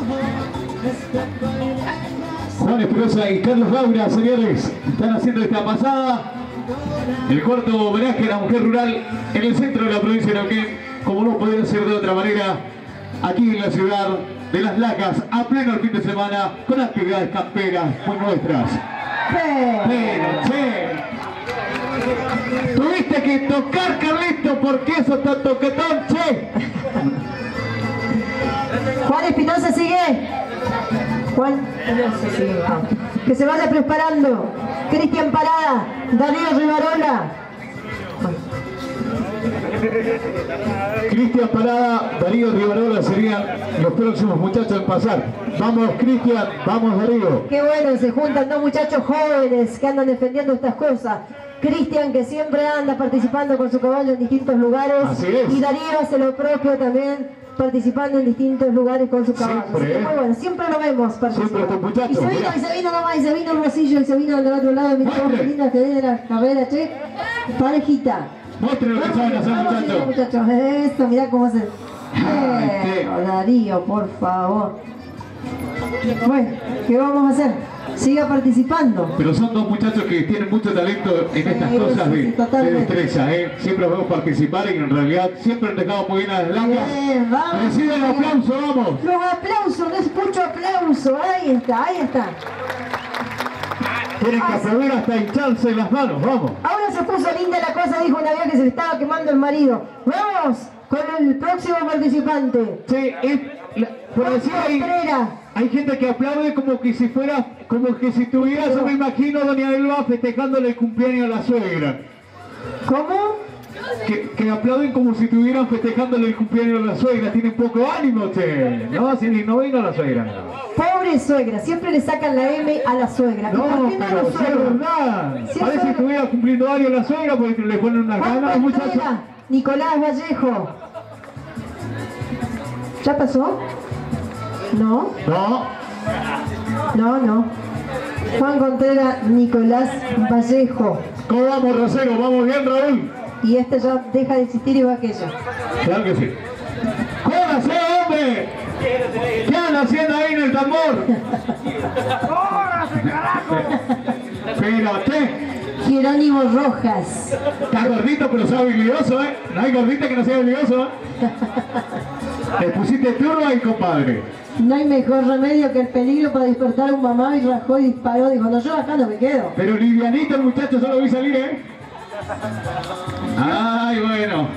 Juan Espinosa y Carlos Gauna, señores, están haciendo esta pasada. El cuarto homenaje a la mujer rural en el centro de la provincia de Neuquén, como no podía ser de otra manera, aquí en la ciudad de Las Lacas, a pleno el fin de semana, con actividades camperas muy nuestras. Sí. Pero, che, tuviste que tocar, Carlito, porque eso está toquetón, che. Juan Espinosa sigue. Juan Espinosa sigue. Que se vaya preparando. Cristian Parada, Darío Rivarola. Cristian Parada, Darío Rivarola serían los próximos muchachos en pasar. Vamos, Cristian, vamos, Darío. Qué bueno, se juntan dos muchachos jóvenes que andan defendiendo estas cosas. Cristian, que siempre anda participando con su caballo en distintos lugares. Así es. Y Darío hace lo propio también, participando en distintos lugares con su caballo. Siempre, Así que ¿eh? muy bueno, siempre lo vemos participar. Siempre estos muchachos, Y se vino, mirá. y se vino nomás, y se vino el Rosillo, y se vino del otro lado. Mirá Muestre. qué linda que viene la carrera, che. Parejita. Muestren lo que saben hacer, Vamos, muchachos. muchachos. Eso, mirá cómo se... Ay, qué- Eh, Darío, por favor. Bueno, ¿qué vamos a hacer? Siga participando. Pero son dos muchachos que tienen mucho talento en estas Sí, cosas sí, de, sí, de totalmente. destreza, ¿eh? Siempre los vemos participar y en realidad siempre han dejado muy bien a las Lacas. Bien, vamos. Recibe el aplauso, vamos. Los aplausos, no escucho aplauso. Ahí está, ahí está. Tienen que aplaudir hasta hincharse las manos, vamos. Ahora se puso linda la cosa, dijo una vez que se le estaba quemando el marido. Vamos con el próximo participante. Sí, es, la- por decir ahí, Contreras. hay gente que aplaude como que si fuera, como que si tuviera, yo me imagino, doña Elba festejándole el cumpleaños a la suegra. ¿Cómo? Que, que aplauden como si estuvieran festejándole el cumpleaños a la suegra. Tienen poco ánimo, che. No, si no vino la suegra. Pobre suegra, siempre le sacan la M a la suegra. ¿Y No, por qué no a pero los sí es suegros? verdad. Sí es Parece que verdad. estuviera cumpliendo años la suegra porque le ponen unas Juan ganas, muchachos. Contreras, Nicolás Vallejo. ¿Ya pasó? No, No, no, no. Juan Contreras, Nicolás Vallejo. ¿cómo vamos, Rosero? ¿Vamos bien, Raúl? Y este ya deja de existir y va aquello. Claro que sí. ¡Córrase, hombre! ¿Qué andan haciendo ahí en el tambor? ¡Córrase, carajo! Pero, che, Jerónimo Rojas. está gordito pero sea habilidoso, ¿eh? No hay gordita que no sea habilidoso, ¿eh? Le pusiste turbo ahí, compadre. No hay mejor remedio que el peligro para despertar a un mamá y rajó y disparó. Dijo, no, yo acá no me quedo. Pero livianito el muchacho, solo vi salir, ¿eh? Ay, bueno.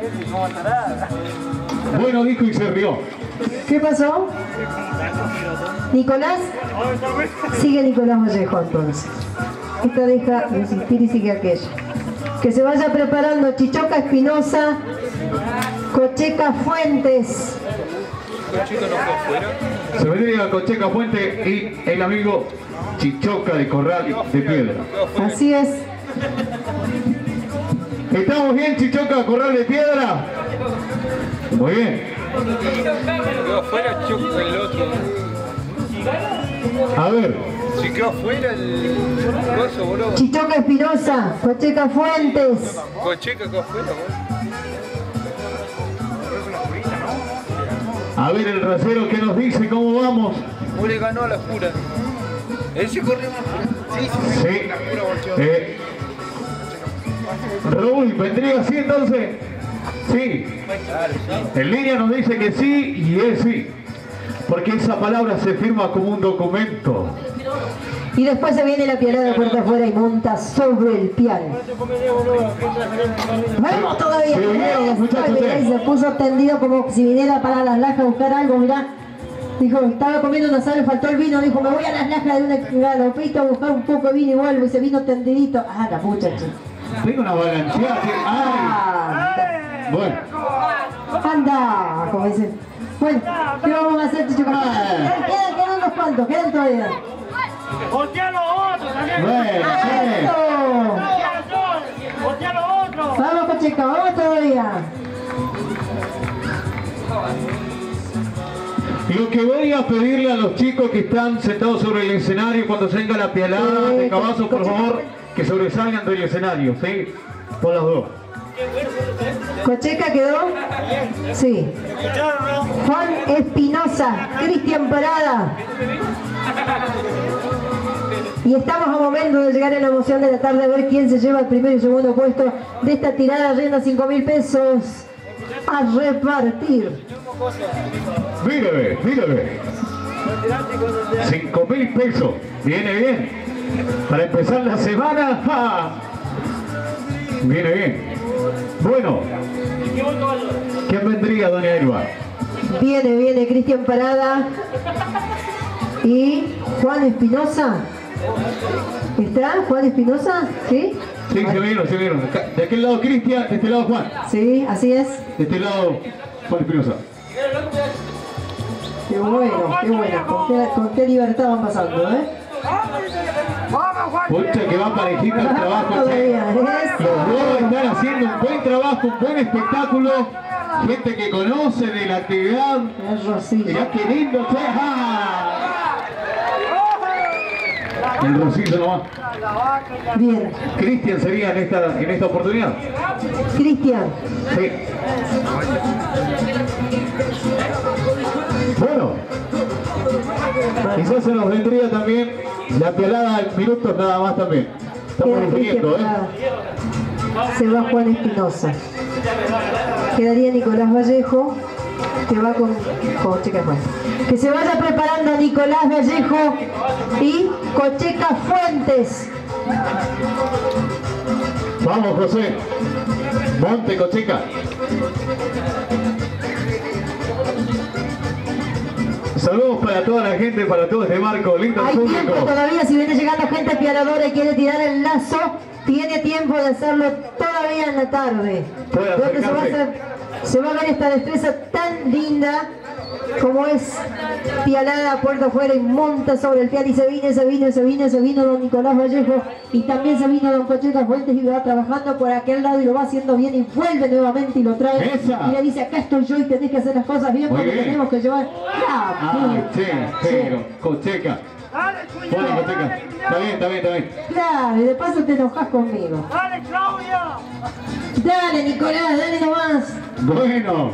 Bueno, dijo y se rió. ¿Qué pasó? ¿Nicolás? Sigue Nicolás Vallejo entonces. Esta deja de insistir y sigue aquella. Que se vaya preparando Chichoca Espinosa, Cocheca Fuentes. Se vendría Cocheca Fuente y el amigo Chichoca de Corral de Piedra. Así es. ¿Estamos bien, Chichoca, Corral de Piedra? Muy bien. Quedó afuera, choca el otro. A ver. Si quedó afuera el coso, boludo. Chichoca Espinosa, Cocheca Fuentes. Cocheca quedó afuera, boludo. A ver el rasero que nos dice cómo vamos. ¿Cómo le ganó a la Jura? Él se corrió más. Sí, sí, sí. Sí. La Jura volteó. Eh, Raúl, ¿vendría así entonces? Sí. En línea nos dice que sí y es sí. Porque esa palabra se firma como un documento. Y después se viene la pialada de puerta afuera y monta sobre el piano. Vamos todavía. Sí, bien, muchachos, Ay, se puso tendido como si viniera para las lajas a buscar algo, mirá. Dijo, estaba comiendo un asado, le faltó el vino, dijo, me voy a las lajas de un galopito a buscar un poco de vino y vuelvo, y se vino tendidito. Ah, la muchacha. Tengo una balanceada. ¡Ay! Anda, Bueno. anda, como dicen. Bueno, ¿qué vamos a hacer, Chicho? Quedan, quedan, quedan unos cuantos, quedan todavía. ¡Voltea los otros también! Bueno, sí. ¡Eso! ¡Voltea los otros! Vamos, Cocheca, vamos todavía. Lo que voy a pedirle a los chicos que están sentados sobre el escenario cuando se venga la pialada de cabazos, por favor, que sobresalgan del escenario, ¿sí? Por las dos. ¿Cocheca quedó? Sí. Juan Espinosa, Cristian Parada. Y estamos a momento de llegar a la emoción de la tarde a ver quién se lleva el primer y segundo puesto de esta tirada llena cinco mil pesos a repartir. Míreme, míreme. cinco mil pesos. Viene bien. Para empezar la semana. ¡Ja! Viene bien. Bueno. ¿Quién vendría, doña Elba? Viene, viene Cristian Parada y Juan Espinosa. ¿Está Juan Espinosa? ¿Sí? Sí, se vieron, se vieron. De aquel lado Cristian, de este lado Juan. Sí, así es. De este lado Juan Espinosa. Qué bueno, qué bueno. Con qué, con qué libertad van pasando, ¿eh? Pucha, que va parejita el trabajo. Todavía, Los eso. dos están haciendo un buen trabajo, un buen espectáculo. Gente que conoce de la actividad. Es Rosillo. Mirá qué lindo, che. ¡Ah! El Rosillo nomás. Bien. Cristian sería en esta, en esta oportunidad. Cristian. Sí. Bueno. Quizás se nos vendría también la pelada en minutos nada más también. Estamos Queda Cristian definiendo, ¿eh? Parada. Se va Juan Espinosa. Quedaría Nicolás Vallejo, que va con, con Cocheca Fuentes. Que se vaya preparando Nicolás Vallejo y Cocheca Fuentes. Vamos, José. Monte, Cocheca. Saludos para toda la gente, para todo este marco, lindo Hay público. tiempo todavía, si viene llegando gente pialadora y quiere tirar el lazo, tiene tiempo de hacerlo todavía en la tarde. Puede Donde se va, a acercarse. hacer, se va a ver esta destreza tan linda como es pialada a puerta afuera y monta sobre el pial y se vino, se vino, se vino, se vino don Nicolás Vallejo y también se vino don Cocheca Fuentes y va trabajando por aquel lado y lo va haciendo bien y vuelve nuevamente y lo trae. ¡Esa! Y le dice, acá estoy yo y tenés que hacer las cosas bien Muy porque bien. tenemos que llevar la Ay, che, puta. pero, Cocheca. ¡Dale, Bueno, cuñado! Cocheca. Está bien, está bien, está bien. Claro, y de paso te enojas conmigo. ¡Dale, Claudia! Dale, Nicolás, dale nomás. Bueno.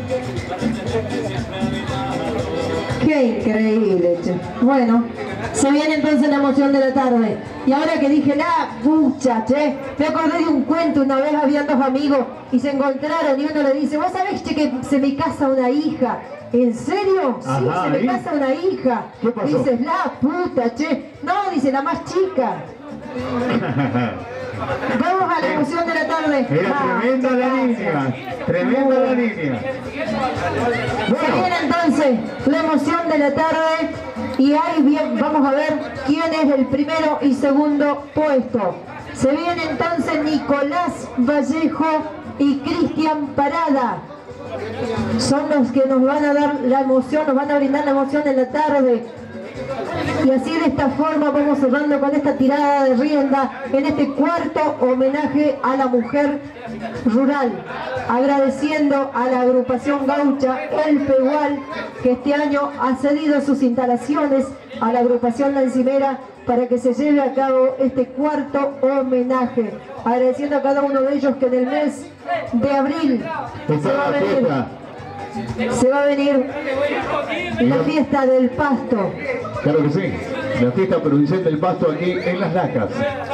Qué increíble, che. Bueno, se viene entonces la emoción de la tarde. Y ahora que dije la pucha, che, me acordé de un cuento. Una vez habían dos amigos y se encontraron y uno le dice, ¿vos sabés, che, que se me casa una hija? ¿En serio? Sí, Ajá, se me ¿y? casa una hija. ¿Qué pasó? Dices, la puta, che. No, dice la más chica. Vamos a la emoción de la tarde. Era Ah, tremenda la gracias. línea, tremenda la línea. Se Bueno, viene entonces la emoción de la tarde y ahí bien vamos a ver quién es el primero y segundo puesto. Se viene entonces Nicolás Vallejo y Cristian Parada. Son los que nos van a dar la emoción, nos van a brindar la emoción en la tarde. Y así de esta forma vamos cerrando con esta tirada de rienda en este cuarto homenaje a la mujer rural, agradeciendo a la agrupación gaucha El Pegual, que este año ha cedido sus instalaciones a la agrupación La Encimera para que se lleve a cabo este cuarto homenaje, agradeciendo a cada uno de ellos que en el mes de abril se va a venir, se va a venir la fiesta del pasto. claro que sí, la fiesta provincial del Pasto aquí en Las Lacas.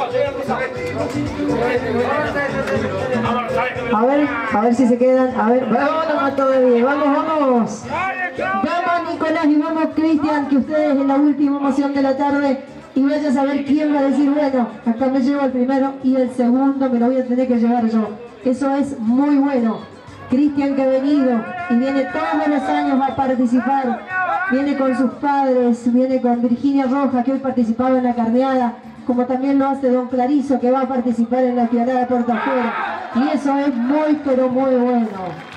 A ver, a ver si se quedan, a ver, vamos todavía, vamos, vamos. Vamos Nicolás y vamos Cristian, que ustedes en la última emoción de la tarde y vaya a saber quién va a decir, bueno, acá me llevo el primero y el segundo me lo voy a tener que llevar yo. Eso es muy bueno. Cristian, que ha venido y viene todos los años a participar, viene con sus padres, viene con Virginia Rojas, que hoy participaba en la carneada, como también lo hace don Clarizo, que va a participar en la tirada de puerta afuera, y eso es muy pero muy bueno.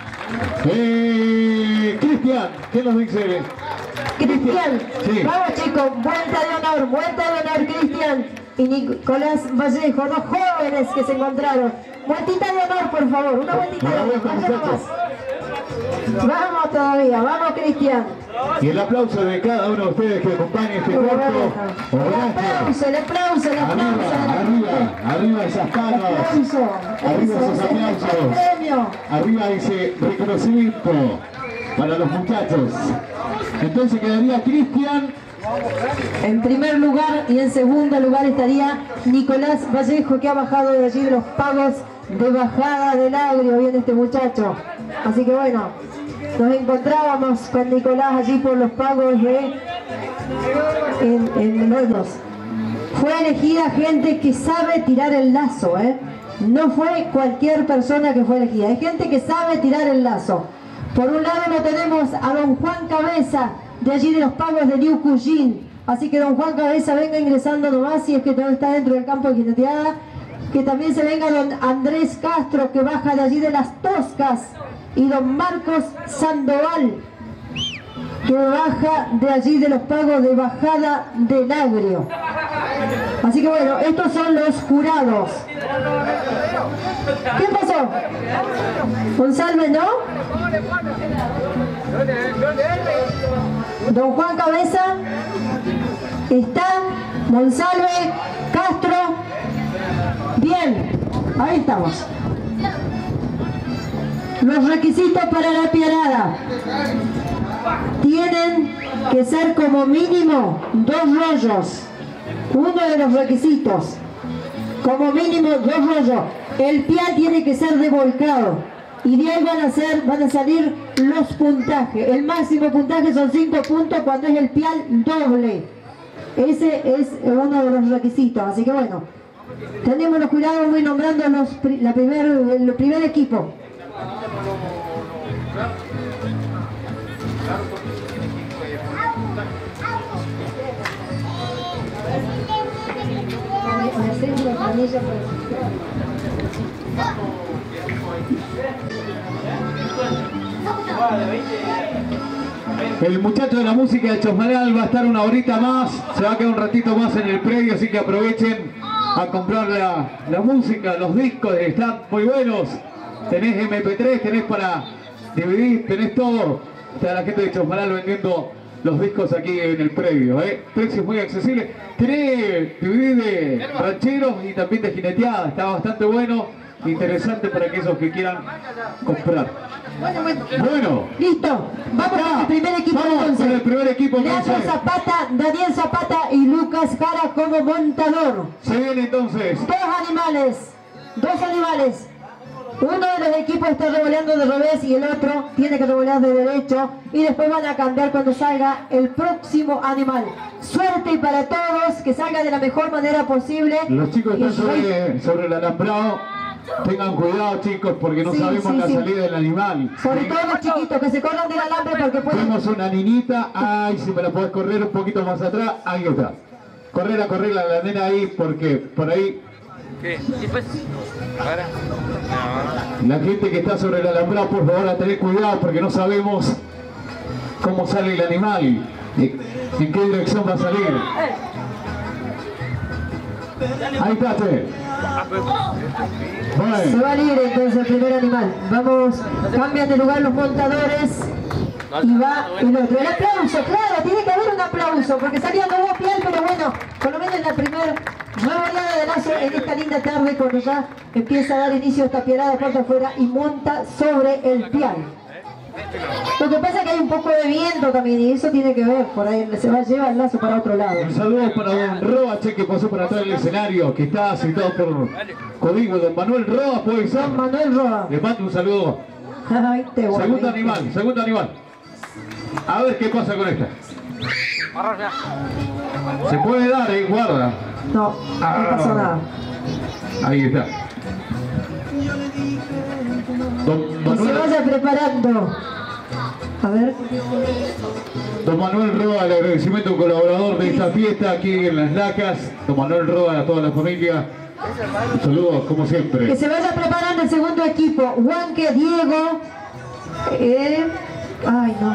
Eh, Cristian, ¿qué nos dice? Cristian, Sí. vamos chicos, vuelta de honor, vuelta de honor Cristian y Nicolás Vallejo, dos jóvenes que se encontraron. Vueltita de honor, por favor, una vueltita de honor, vaya nomás. Vamos todavía, vamos Cristian. Y el aplauso de cada uno de ustedes que acompaña este El cuarto aplauso, homenaje. el aplauso, el Arriba, aplauso. arriba, arriba esas El palmas, aplauso, arriba eso, esos ese es el aplausos, premio. arriba ese reconocimiento para los muchachos. Entonces quedaría Cristian. En primer lugar y en segundo lugar estaría Nicolás Vallejo, que ha bajado de allí de los pagos de Bajada del Agrio, viene este muchacho. Así que bueno, nos encontrábamos con Nicolás allí por los pagos de en, en Lodos. Fue elegida gente que sabe tirar el lazo, ¿eh? No fue cualquier persona que fue elegida, hay gente que sabe tirar el lazo. Por un lado lo tenemos a don Juan Cabeza, de allí de los pagos de New Cuyín. Así que don Juan Cabeza venga ingresando nomás, si es que todo está dentro del campo de jineteada. Que también se venga don Andrés Castro, que baja de allí de las Toscas. Y don Marcos Sandoval, que baja de allí de los pagos de Bajada del Agrio. Así que bueno, estos son los jurados. ¿Qué pasó? González, ¿no? Don Juan Cabeza, está Monsalve, Castro. Bien, ahí estamos. Los requisitos para la piarada tienen que ser como mínimo dos rollos. Uno de los requisitos, como mínimo dos rollos. El pial tiene que ser devolcado. Y de ahí van a, ser, van a salir los puntajes. El máximo puntaje son cinco puntos cuando es el pial doble. Ese es uno de los requisitos. Así que bueno, tenemos los jurados, voy nombrando los, la primer, el primer equipo. El muchacho de la música de Chosmalal va a estar una horita más, se va a quedar un ratito más en el predio, así que aprovechen a comprar la, la música, los discos, están muy buenos. Tenés eme pe tres, tenés para D V D, tenés todo. Está la gente de Chosmalal vendiendo los discos aquí en el predio, ¿eh? Precios muy accesibles. Tenés D V D de rancheros y también de jineteada, está bastante bueno, interesante para aquellos que quieran comprar. Bueno, bueno. Bueno. Listo. Vamos Acá. con el primer equipo Vamos entonces. con el primer equipo Leandro entonces. Zapata, Daniel Zapata y Lucas Jara como montador. Se viene entonces. Dos animales. Dos animales. Uno de los equipos está revoleando de revés y el otro tiene que revolear de derecho y después van a cambiar cuando salga el próximo animal. Suerte para todos, que salga de la mejor manera posible. Los chicos están sobre, sobre el alambrado. Tengan cuidado, chicos, porque no Sí, sabemos sí, la sí. salida del animal. Sobre todo los chiquitos, que se corran del alambre porque pueden... Tenemos una niñita. Ay, si me la podés correr un poquito más atrás. Ahí está. Correla, correla, la nena ahí, porque por ahí ¿Qué? ¿Y pues? ¿Ahora? No. la gente que está sobre el alambrado, por favor, a tener cuidado, porque no sabemos cómo sale el animal, y en qué dirección va a salir. Ahí está, che. Se Bueno, va libre entonces el primer animal. Vamos, cambian de lugar los montadores. Y va el otro. El aplauso, claro, tiene que haber un aplauso, porque salía nuevo piel, pero bueno, por lo menos en la primera revoleada de lazo en esta linda tarde, cuando ya empieza a dar inicio a esta pielada puerta afuera y monta sobre el pial. Lo que pasa es que hay un poco de viento también y eso tiene que ver, por ahí se va a llevar el lazo para otro lado. un saludo para don Roa, che, que pasó por atrás del escenario, que está citado por código. Don Manuel Roa, puede ser. Don Manuel Roa. Le mando un saludo. Ay, te voy. Segundo animal, segundo animal. A ver qué pasa con esta. Se puede dar, eh, guarda. No, no pasó nada. Ahí está. Don Que se Manuel, vaya preparando. A ver. don Manuel Roa, el agradecimiento colaborador de esta fiesta aquí en Las Lacas. Don Manuel Roa, a toda la familia. Saludos, como Que siempre. se vaya preparando el segundo equipo. Huanque, Diego. Eh, ay, no.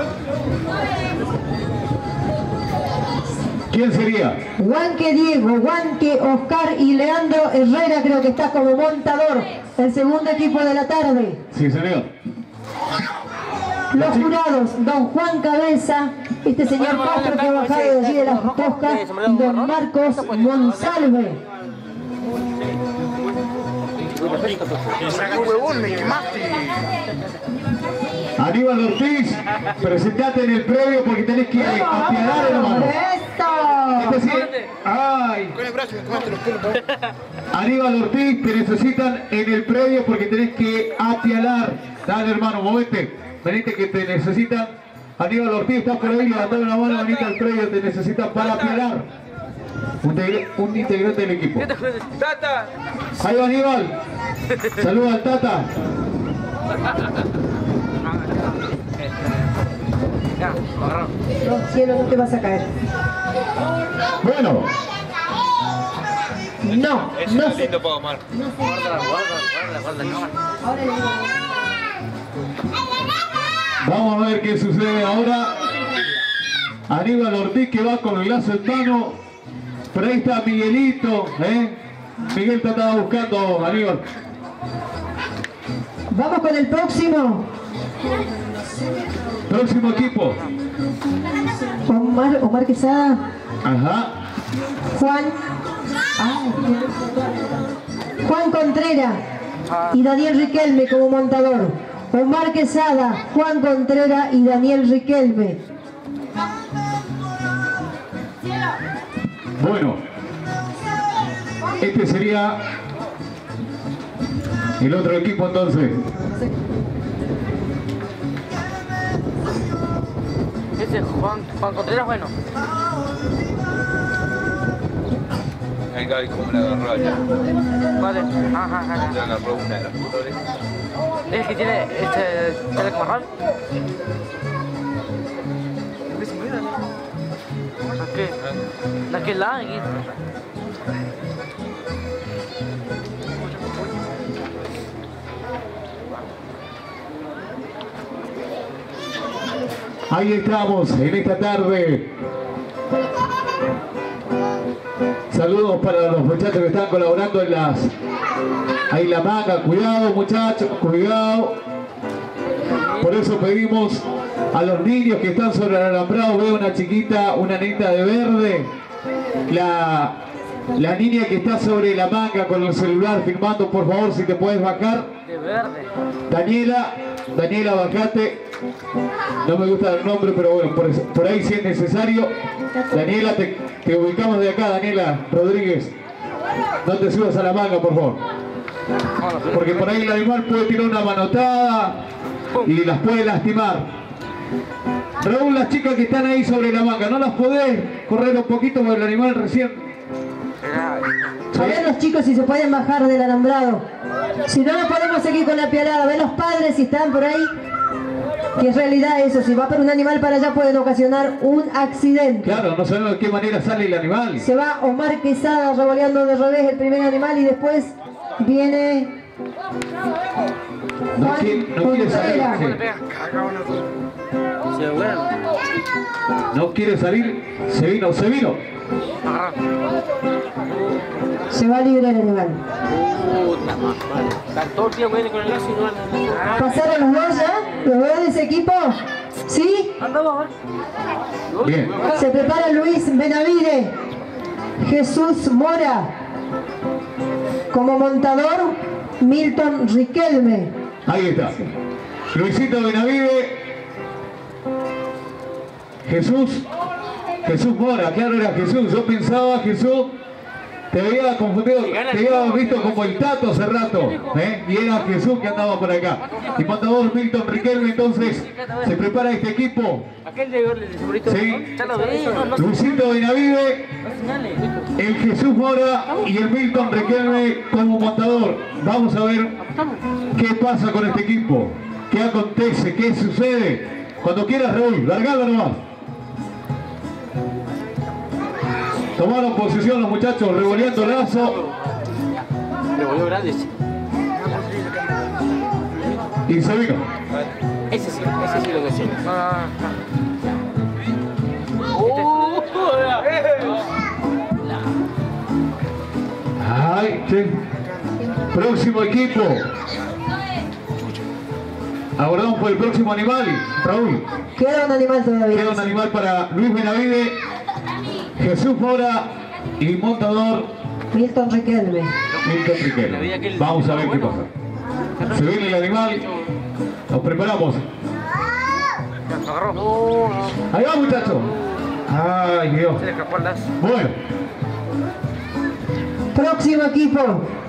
¿Quién sería? Huanque, Diego, Huanque, Oscar y Leandro Herrera, creo que está como montador. El segundo equipo de la tarde. Sí, señor. Los jurados, don Juan Cabeza, este señor Castro que ha bajado de allí de las Toscas, y don Marcos Monsalve. Aníbal Ortiz, presentate en el previo porque tenés que apiadar, hermano. ¡Esto! Este sí, ay. Aníbal Ortiz, te necesitan en el predio porque tenés que apialar. Dale, hermano, movete. Venite que te necesitan. Aníbal Ortiz, estás por ahí, levantame la mano, venite al predio, te necesitan para apialar. Un, integr- un integrante del equipo. ¡Tata! Ahí va Aníbal. Saluda al Tata. No, cielo, no te vas a caer. Bueno, No, Eso no es sé. lindo para Omar. Guárdala, guárdala, guárdala, guárdala. Ahora le digo. vamos a ver qué sucede ahora. Aníbal Ortiz que va con el lazo en mano. Pero ahí está Miguelito, ¿eh? Miguel te estaba buscando, Aníbal. Vamos con el próximo. Próximo equipo. Omar, Omar Quesada, Ajá. Juan. Ay, Juan Contreras y Daniel Riquelme como montador. Omar Quesada, Juan Contreras y Daniel Riquelme. Bueno. Este sería el otro equipo entonces. Ese Juan, Juan Contreras, bueno. Ahí Gaby como la agarró allá. Vale. Ajá, ajá, Le ajá. agarró una de las flores. Es que tiene este. ¿Tiene como raro? ¿A qué? ¿La que la? Aquí. Ahí estamos en esta tarde. Saludos para los muchachos que están colaborando en las... Ahí la manga, cuidado muchachos, cuidado. Por eso pedimos a los niños que están sobre el alambrado, veo una chiquita, una neta de verde. La, la niña que está sobre la manga con el celular filmando, por favor, si te puedes bajar. De verde. Daniela, Daniela, bajate. No me gusta el nombre, pero bueno, por, por ahí si es necesario. Daniela, te, te ubicamos de acá, Daniela Rodríguez. No te subas a la manga, por favor. Porque por ahí el animal puede tirar una manotada y las puede lastimar. Raúl, las chicas que están ahí sobre la manga, ¿no las podés correr un poquito porque el animal recién? A ver los chicos si se pueden bajar del alambrado. Si no, no podemos seguir con la pialada. A ver los padres si están por ahí. Que en realidad eso, si va por un animal para allá pueden ocasionar un accidente. Claro, no sabemos de qué manera sale el animal. Se va Omar Quesada revoleando de revés el primer animal y después viene No Juan quiere, no quiere salir. Contreras. Sí. No quiere salir. Se vino, se vino. Se va libre el animal. ¿Pasaron los dos ya? ¿Los dos de ese equipo? ¿Sí? Bien. Se prepara Luis Benavide. Jesús Mora. Como montador, Milton Riquelme. Ahí está. Luisito Benavide. Jesús. Jesús Mora, claro, era Jesús. Yo pensaba, Jesús, te había confundido, te había visto como el Tato hace rato, ¿eh? Y era Jesús que andaba por acá. Y montador Milton Riquelme, entonces, se prepara este equipo. Sí. Luisito Benavide, el Jesús Mora y el Milton Riquelme como montador. Vamos a ver qué pasa con este equipo, qué acontece, qué sucede. Cuando quieras, Raúl, largalo nomás. Tomaron posición los muchachos, revoleando el lazo. Revolvió grande. Y se vino. Ese sí, ese sí lo que sí. Ay, sí. Próximo equipo. Abordamos por el próximo animal, Raúl. Queda un animal todavía. Queda un animal para Luis Benavide, Jesús Mora y montador Milton Riquelme. Milton Riquelme. Vamos a ver qué pasa. Se viene el animal. Nos preparamos. Ahí va, muchachos. Ay, Dios. Bueno. Próximo equipo.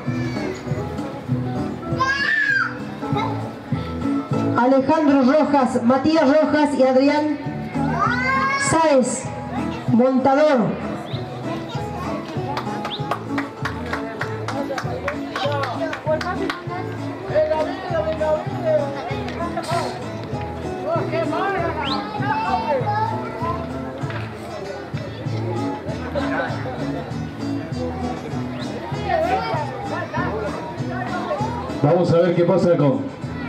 Alejandro Rojas, Matías Rojas y Adrián Sáez, montador. Vamos a ver qué pasa con,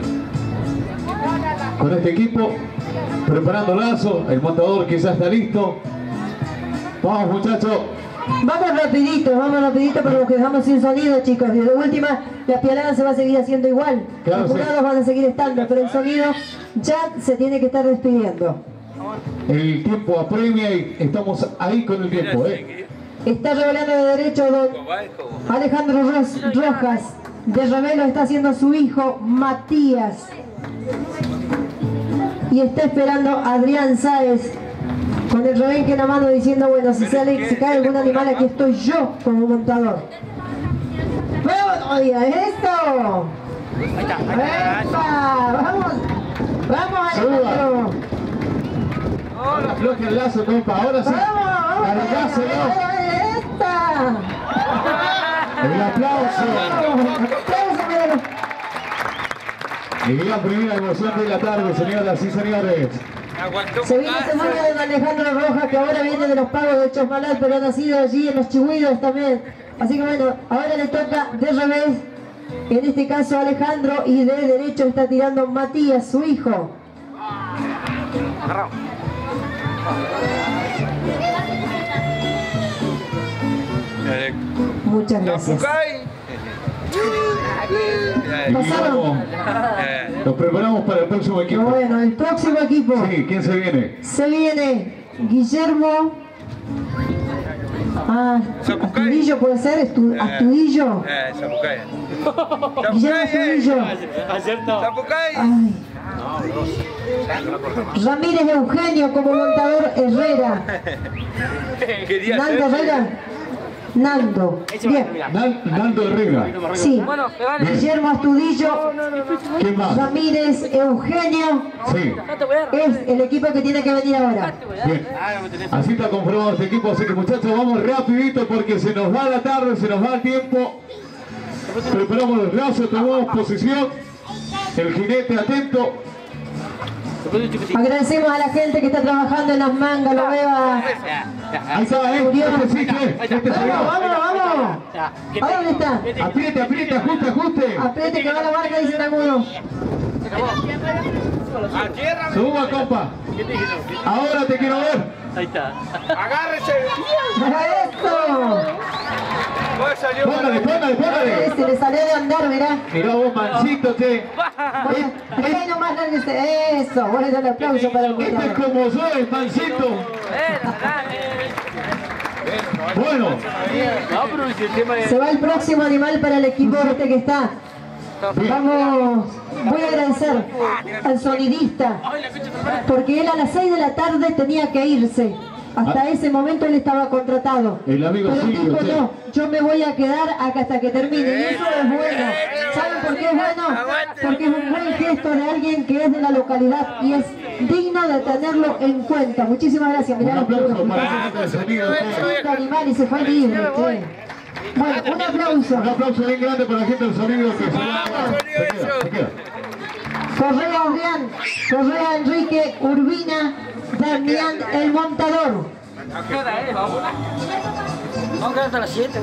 con este equipo. Preparando lazo, el montador que ya está listo. Vamos, muchachos. Vamos rapidito, vamos rapidito, pero nos quedamos sin sonido, chicos. Y de última, la pialada se va a seguir haciendo igual. Claro, los jurados sí. van a seguir estando, pero el sonido ya se tiene que estar despidiendo. El tiempo apremia y estamos ahí con el tiempo, ¿eh? Está revelando de derecho don Alejandro Ros Rojas. De revelo está haciendo su hijo Matías. Y está esperando Adrián Sáez con el rebenque en la mano diciendo, bueno, si sale, si cae algún animal, aquí estoy yo como montador. ¡Vamos! ¡Oiga, esto! ¡Epa! ¡Vamos! ¡Vamos, Alejandro! Ahora afloja el lazo, compa. Ahora sí. ¡Vamos! Cargácelo. ¡Esta! El aplauso. ¡Aplauso para los... Y la primera emoción de la tarde, señoras y señores. Se viene semana de don Alejandro Rojas, que ahora viene de los pagos de Chosmalal, pero ha nacido allí en los Chihuidos también. Así que bueno, ahora le toca de revés, en este caso a Alejandro, y de derecho está tirando Matías, su hijo. Muchas gracias. Pasaron. Nos preparamos para el próximo equipo. Bueno, el próximo equipo. Sí, ¿quién se viene? Se viene Guillermo. Ah, Astudillo puede ser, Estu, Astudillo. Eh, Zapucay. Guillermo Astudillo. Zapucay. Ay. Ramírez Eugenio como montador Herrera. Quería Nando hacer- Herrera. Nando. Bien. Nan- Nando Herrera. Sí. Guillermo Astudillo, ¿Quién más? Ramírez, Eugenio. Sí. Es el equipo que tiene que venir ahora. Bien. Así está conformado este equipo, así que muchachos, vamos rapidito porque se nos va la tarde, se nos va el tiempo. Preparamos los brazos, tomamos posición. El jinete atento. Agradecemos a la gente que está trabajando en las mangas, lo veo a... Ahí está, ¿eh? Este sí, ¿eh? Este se Vamos, va. vamos, vamos. ¿A dónde está? Apriete, apriete, ajuste, ajuste. Apriete que va la marca, dice Tamudo. Suba, compa. Ahora te quiero ver. Ahí está. ¡Agárrese! ¡Eso! Pues salió Póngale, póngale, póngale. Se le salió de andar, mirá. Mirá vos, mancito, che. Bueno, ahí nomás lárguese. Eso, bueno, el aplauso para el Este es muchacho. como soy, mancito. Bueno, No, pero si el tema es... Se va el próximo animal para el equipo este que está. Vamos, voy a agradecer al sonidista, porque él a las seis de la tarde tenía que irse. Hasta ese momento él estaba contratado. El amigo Pero Silvio, dijo, che. no, yo me voy a quedar acá hasta que termine. Y eso es bueno. ¿Saben por qué es bueno? Porque es un buen gesto de alguien que es de la localidad y es digno de tenerlo en cuenta. Muchísimas gracias. un Mirá los aplauso puros, para muchachos. el gente del sonido. che. Este animal y se fue libre, che. Bueno, un aplauso. Un aplauso bien grande para la gente del sonido que se se queda, se queda. Correa Adrián, Correa Enrique, Urbina, Damián el Montador. Vamos a quedar hasta las siete.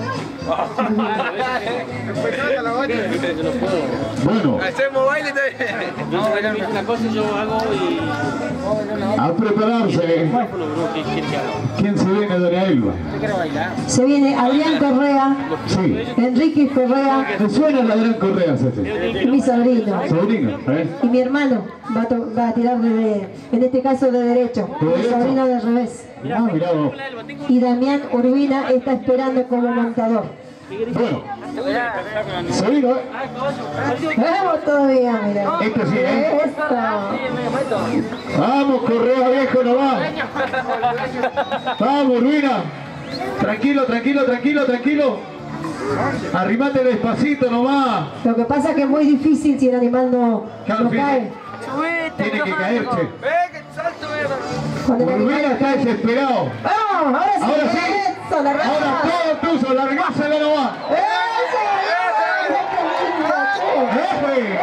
Bueno, Hacemos baile también. No, bueno, una cosa yo hago y... a prepararse. ¿Qué quiere que haga? ¿Quién se viene, doña Elba? Yo quiero bailar. Se viene Adrián Correa, Sí. Enrique Correa Me suena la gran Correa, este. y mi sobrino. Sobrino, ¿eh? Y mi hermano va a, to- va a tirar de, en este caso de derecho, ¿De mi derecho? sobrino de revés. Ah, mirá vos. Y Damián Urbina está esperando como montador. Bueno, sobrino, ¿eh? Vamos todavía, mira. Este sí, ¿eh? Esto. Vamos, Correa viejo, no va. Vamos, Ruina. Tranquilo, tranquilo, tranquilo, tranquilo. Arrimate despacito nomás. Lo que pasa es que es muy difícil si el animal no, Claro, no fíjate. cae. Tiene que caer, che. ¡Ve que salto, ve! Cuando el Urbina animal está cae. desesperado. ¡Vamos! Ahora sí. Ahora sí. Eso, la raza. Ahora todo tuyo, largáselo nomás. ¡Eso! ¡Qué lindo, che! ¡Efe!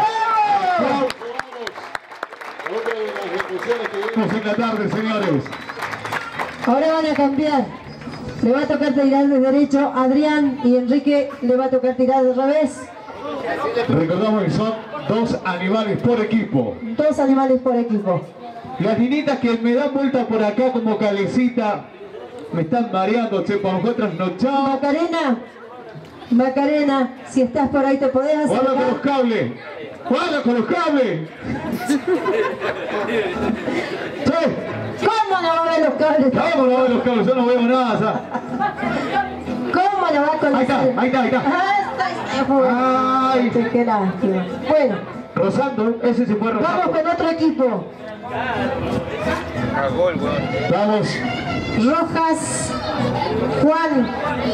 Otra de las ejecuciones que vimos en la tarde, señores. Ahora van a cambiar. Le va a tocar tirar de derecho a Adrián y Enrique le va a tocar tirar de revés. Recordamos que son dos animales por equipo. Dos animales por equipo. Las niñitas que me dan vuelta por acá como calecita me están mareando, che, por nosotros no chao. Macarena, Macarena, si estás por ahí te podés Guarda con los acercar. cables. Guarda con los cables. Che, ¿Cómo no va a ver los cables? vamos a ver los cables, yo no veo nada. ya. ¿Cómo no va a conocer? Ahí está, ahí está, ahí está. Ah, está, está. Ay. Qué lástima. Bueno, Rozando, ese se fue vamos rozando. con otro equipo. A gol, weón. Vamos. Rojas, Juan,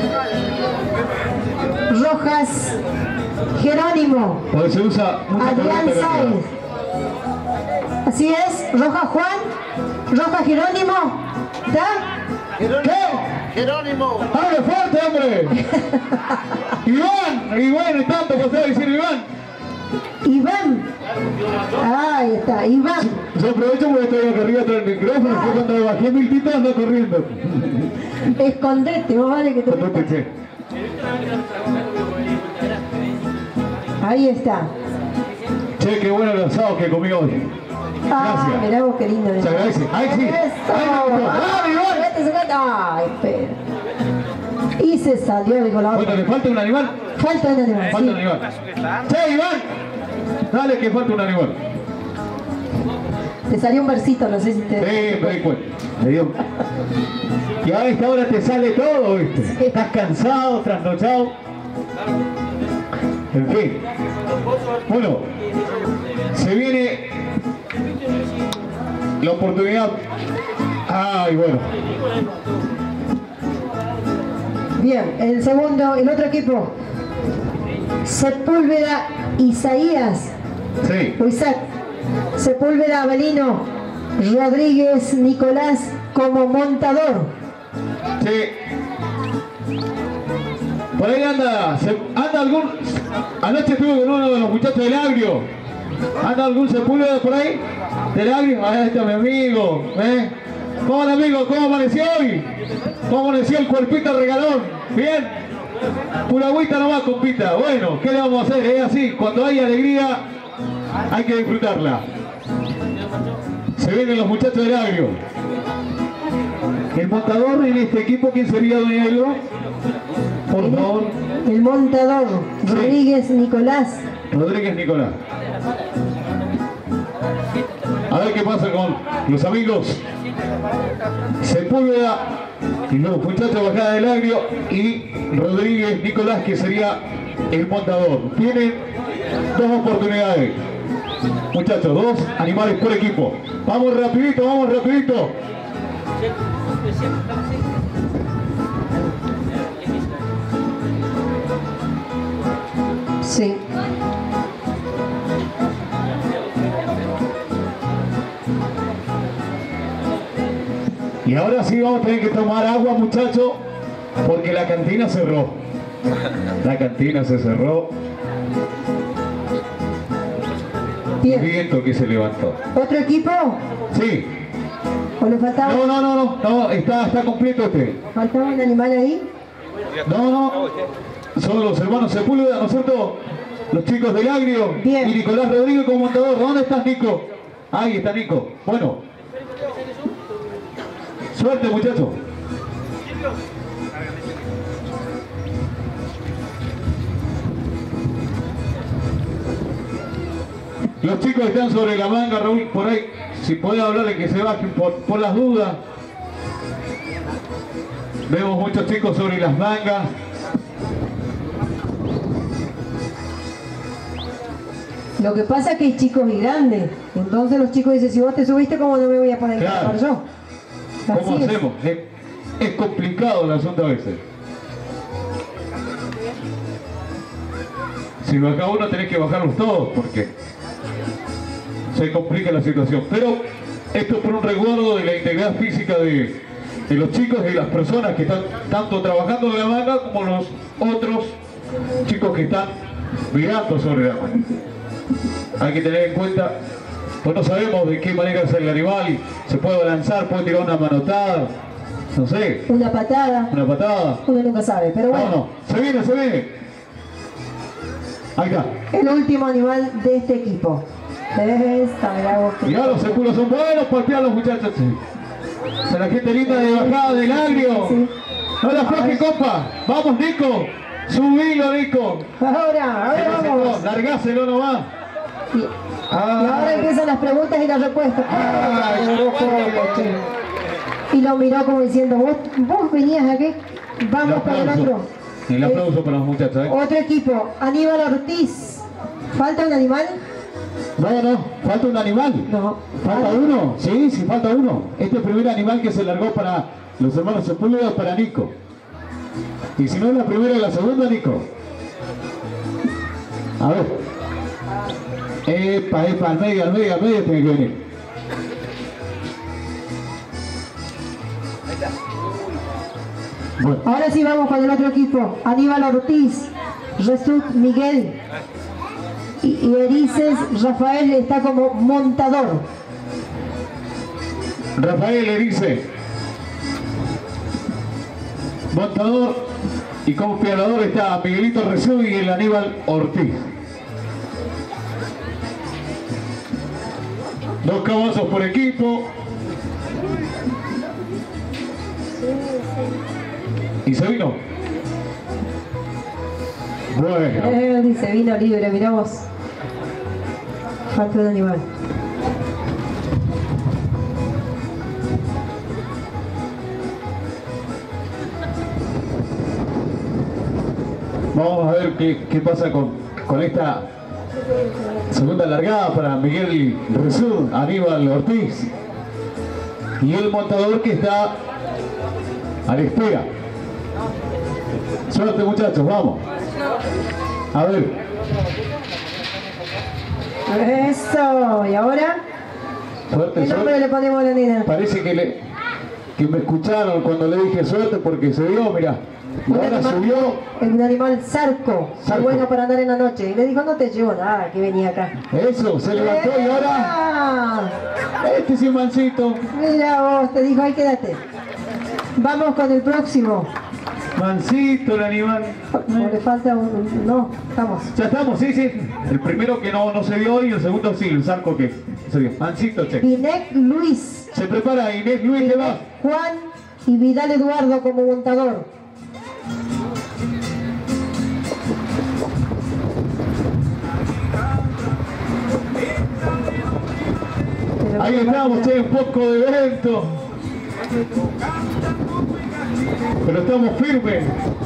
Rojas, Jerónimo, Porque se usa mucha Adrián corriente Sáenz. Así es, Rojas Juan, Rojas Jerónimo. ¿Está? ¿Qué? Jerónimo. ¡Abre fuerte, hombre! Iván, y bueno, y tanto que usted decir Iván. Iván. Ahí está, Iván. Yo aprovecho porque estoy acá arriba del micrófono, después cuando bajé mil titos ando corriendo. Escondete, vos vale que te Contate, che. Ahí está. Che, qué bueno el asado que comí hoy. Ah, Gracias. mirá vos qué lindo. Se agradece. Ahí sí. Eso. Ahí me gustó. ¡Dale, Iván! Vete, sacate. Ay, espera. Y se salió, dijo la Bueno, otra. ¿le falta un animal? Falta un animal. Falta sí. un animal. Che, Iván. Dale que falta un animal. Te salió un versito, no sé si te... Sí, me di cuenta. Me dio. Y a esta hora te sale todo, ¿viste? Estás cansado, trasnochado. En fin. Bueno, se viene la oportunidad. Ay, bueno. Bien, el segundo, el otro equipo. Sepúlveda Isaías. Sí. O Isaac. Sepúlveda Avelino Rodríguez Nicolás como montador. Sí. Por ahí anda, se, anda algún... Anoche estuve con uno de los muchachos del Agrio. ¿Anda algún Sepúlveda por ahí? ¿Del Agrio? Ahí está mi amigo. ¿eh? ¿Cómo anda, amigo? ¿Cómo amaneció hoy? ¿Cómo amaneció el cuerpito regalón? ¿Bien? Pura agüita nomás, compita. Bueno, ¿qué le vamos a hacer? Es así, cuando hay alegría hay que disfrutarla. Se vienen los muchachos del Agrio. El montador en este equipo, ¿quién sería, doña Elba? Por favor. El montador, Sí. Rodríguez Nicolás. Rodríguez Nicolás. A ver qué pasa con los amigos Sepúlveda y los muchachos bajada del Agrio y Rodríguez Nicolás, que sería el montador. Tienen dos oportunidades, muchachos, dos animales por equipo. Vamos rapidito, vamos rapidito. Sí. Y ahora sí vamos a tener que tomar agua, muchachos, porque la cantina cerró. La cantina se cerró. Bien. Viento que se levantó. ¿Otro equipo? Sí. ¿O le faltaba, No, no, no, no, no, está, está completo este. faltaba un animal ahí? No, no, son los hermanos Sepúlveda, ¿no es cierto? Los chicos del Agrio. Bien. Y Nicolás Rodríguez como montador. ¿Dónde estás, Nico? Ahí está Nico. Bueno. Suerte, muchachos. Los chicos están sobre la manga, Raúl, por ahí. Si podés hablarle que se bajen por, por las dudas. Vemos muchos chicos sobre las mangas. Lo que pasa es que hay chicos y grandes. Entonces los chicos dicen, si vos te subiste, ¿cómo no me voy a poner a Claro. escapar yo? ¿Cómo Así es. hacemos? Es, es complicado el asunto a veces. Si baja uno tenés que bajarlos todos porque se complica la situación. Pero esto es por un resguardo de la integridad física de, de los chicos y las personas que están tanto trabajando en la manga como los otros chicos que están mirando sobre la manga. Hay que tener en cuenta, pues no sabemos de qué manera es el animal, se puede balanzar, puede tirar una manotada, no sé, Una patada. una patada. Uno nunca sabe, pero bueno. No, no, se viene, se viene. Ahí está. El último animal de este equipo. Esta, mirá vos que- Mirá, los sepulos son buenos para pillar los muchachos. Sí. O sea, la gente linda de bajada del Agrio. Sí. No la afloje, compa. Vamos, Nico. Subilo, Nico. Ahora, ahora vamos. Largáselo nomás. Y, y ahora empiezan las preguntas y las respuestas. Ay, Ay, vos, pobre, che. Y lo miró como diciendo, vos, vos venías aquí, El vamos para el aplauso. otro. El aplauso para los muchachos, ¿eh? Otro equipo, Aníbal Ortiz. ¿Falta un animal? No, no, falta un animal. No. ¿Falta uno? Sí, sí, falta uno. Este es el primer animal que se largó para los hermanos Sepúlveda, para Nico. Y si no es la primera y la segunda, Nico. A ver. Epa, epa, al medio, al medio, al medio tiene que venir. Bueno, Ahora sí vamos con el otro equipo. Aníbal Ortiz, Jesús Miguel y, y Erices Rafael está como montador. Rafael le dice, montador, y como pialador está Miguelito Resú y el Aníbal Ortiz. Dos caballos por equipo. Y se vino. Bueno. Eh, dice, vino libre, mirá vos. Falta un animal. Vamos a ver qué, qué pasa con, con esta segunda largada para Miguel Resú, Aníbal Ortiz. Y el montador que está a la espera. Suerte, muchachos, vamos. A ver. Eso, ¿y ahora? Suerte, ¿Qué nombre suerte. le ponemos a la nena? Parece que, le, que me escucharon cuando le dije suerte porque se vio, mirá. Y Un ahora animal- subió. Un animal zarco, Zarco. muy bueno para andar en la noche. Y le dijo, no te llevo nada, que venía acá. Eso, se levantó y ahora. ¡Ah! Este es un mancito. Mira vos, te dijo, ahí quédate. Vamos con el próximo. Mancito el animal. No le falta un... No, vamos. Ya estamos, sí, sí. El primero que no, no se vio y el segundo sí, el zarco que se vio. Mancito, che. Vinec Luis, Se prepara Inés Luis, ¿qué va? Juan y Vidal Eduardo como montador. Ahí estamos, che, un poco de evento. Pero estamos firmes.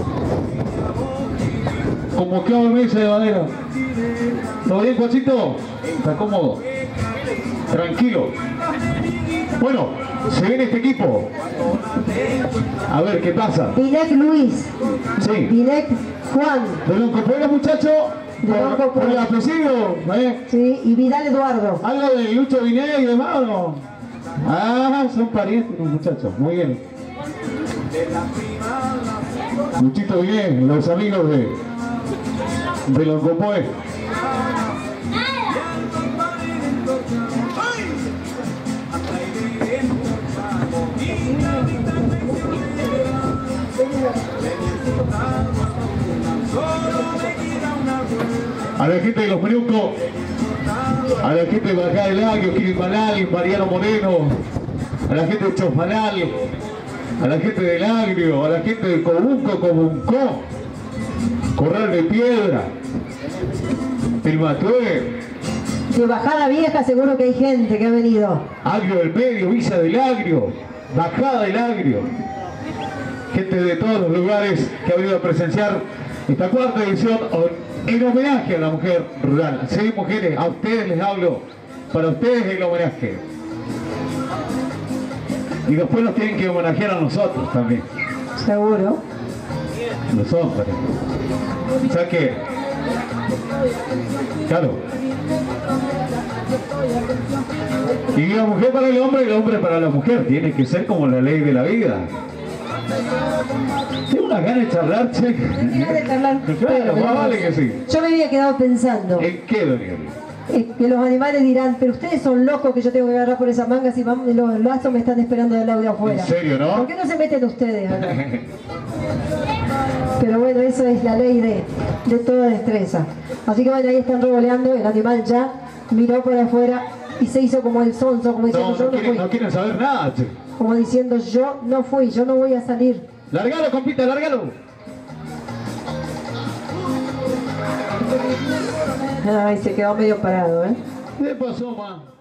Como que hago mesa de madera. ¿Todo bien, Juancito? ¿Está cómodo? Tranquilo. Bueno, se viene este equipo. A ver, ¿qué pasa? Vinec Luis, Sí. Vinec Juan, ¿De lo incorpora, muchacho? De ¿Por, Lonco por el Pueblo. apellido? ¿Eh? sí, y Vidal Eduardo. ¿Algo de Lucho Viné y demás o no? Ah, son parientes los muchachos, muy bien. Luchito Viné, los amigos de, de los Copoe. A la gente de los Menucos, a la gente de Bajá del Agrio, Quilimanal, Mariano Moreno, a la gente de Chofanal, a la gente del Agrio, a la gente de Cobunco, Cobuncó, Corral de Piedra, el Matué, De Bajada Vieja seguro que hay gente que ha venido. Agrio del Medio, Villa del Agrio, Bajada del Agrio, gente de todos los lugares que ha venido a presenciar esta cuarta edición en homenaje a la mujer rural. Sí, mujeres, a ustedes les hablo, para ustedes el homenaje. Y después nos tienen que homenajear a nosotros también, Seguro. los hombres. O sea que, claro. Y la mujer para el hombre y el hombre para la mujer, tiene que ser como la ley de la vida. Tengo una gana de charlar, che. Tenía de charlar, Claro, pero- más vale que sí. Yo me había quedado pensando ¿En qué, Daniel? eh, que los animales dirán, pero ustedes son locos que yo tengo que agarrar por esas mangas y vamos, los lazos me están esperando del audio afuera. ¿En serio, no? ¿Por qué no se meten ustedes acá? Pero bueno, eso es la ley de, de toda destreza. Así que bueno, ahí están revoleando, el animal ya miró por afuera y se hizo como el sonso, como diciendo No, yo no no quieren, fui. no quieren saber nada, che. Como diciendo yo no fui, yo no voy a salir. Largalo, compita, largalo. Ay, se quedó medio parado, ¿eh? ¿Qué pasó, ma?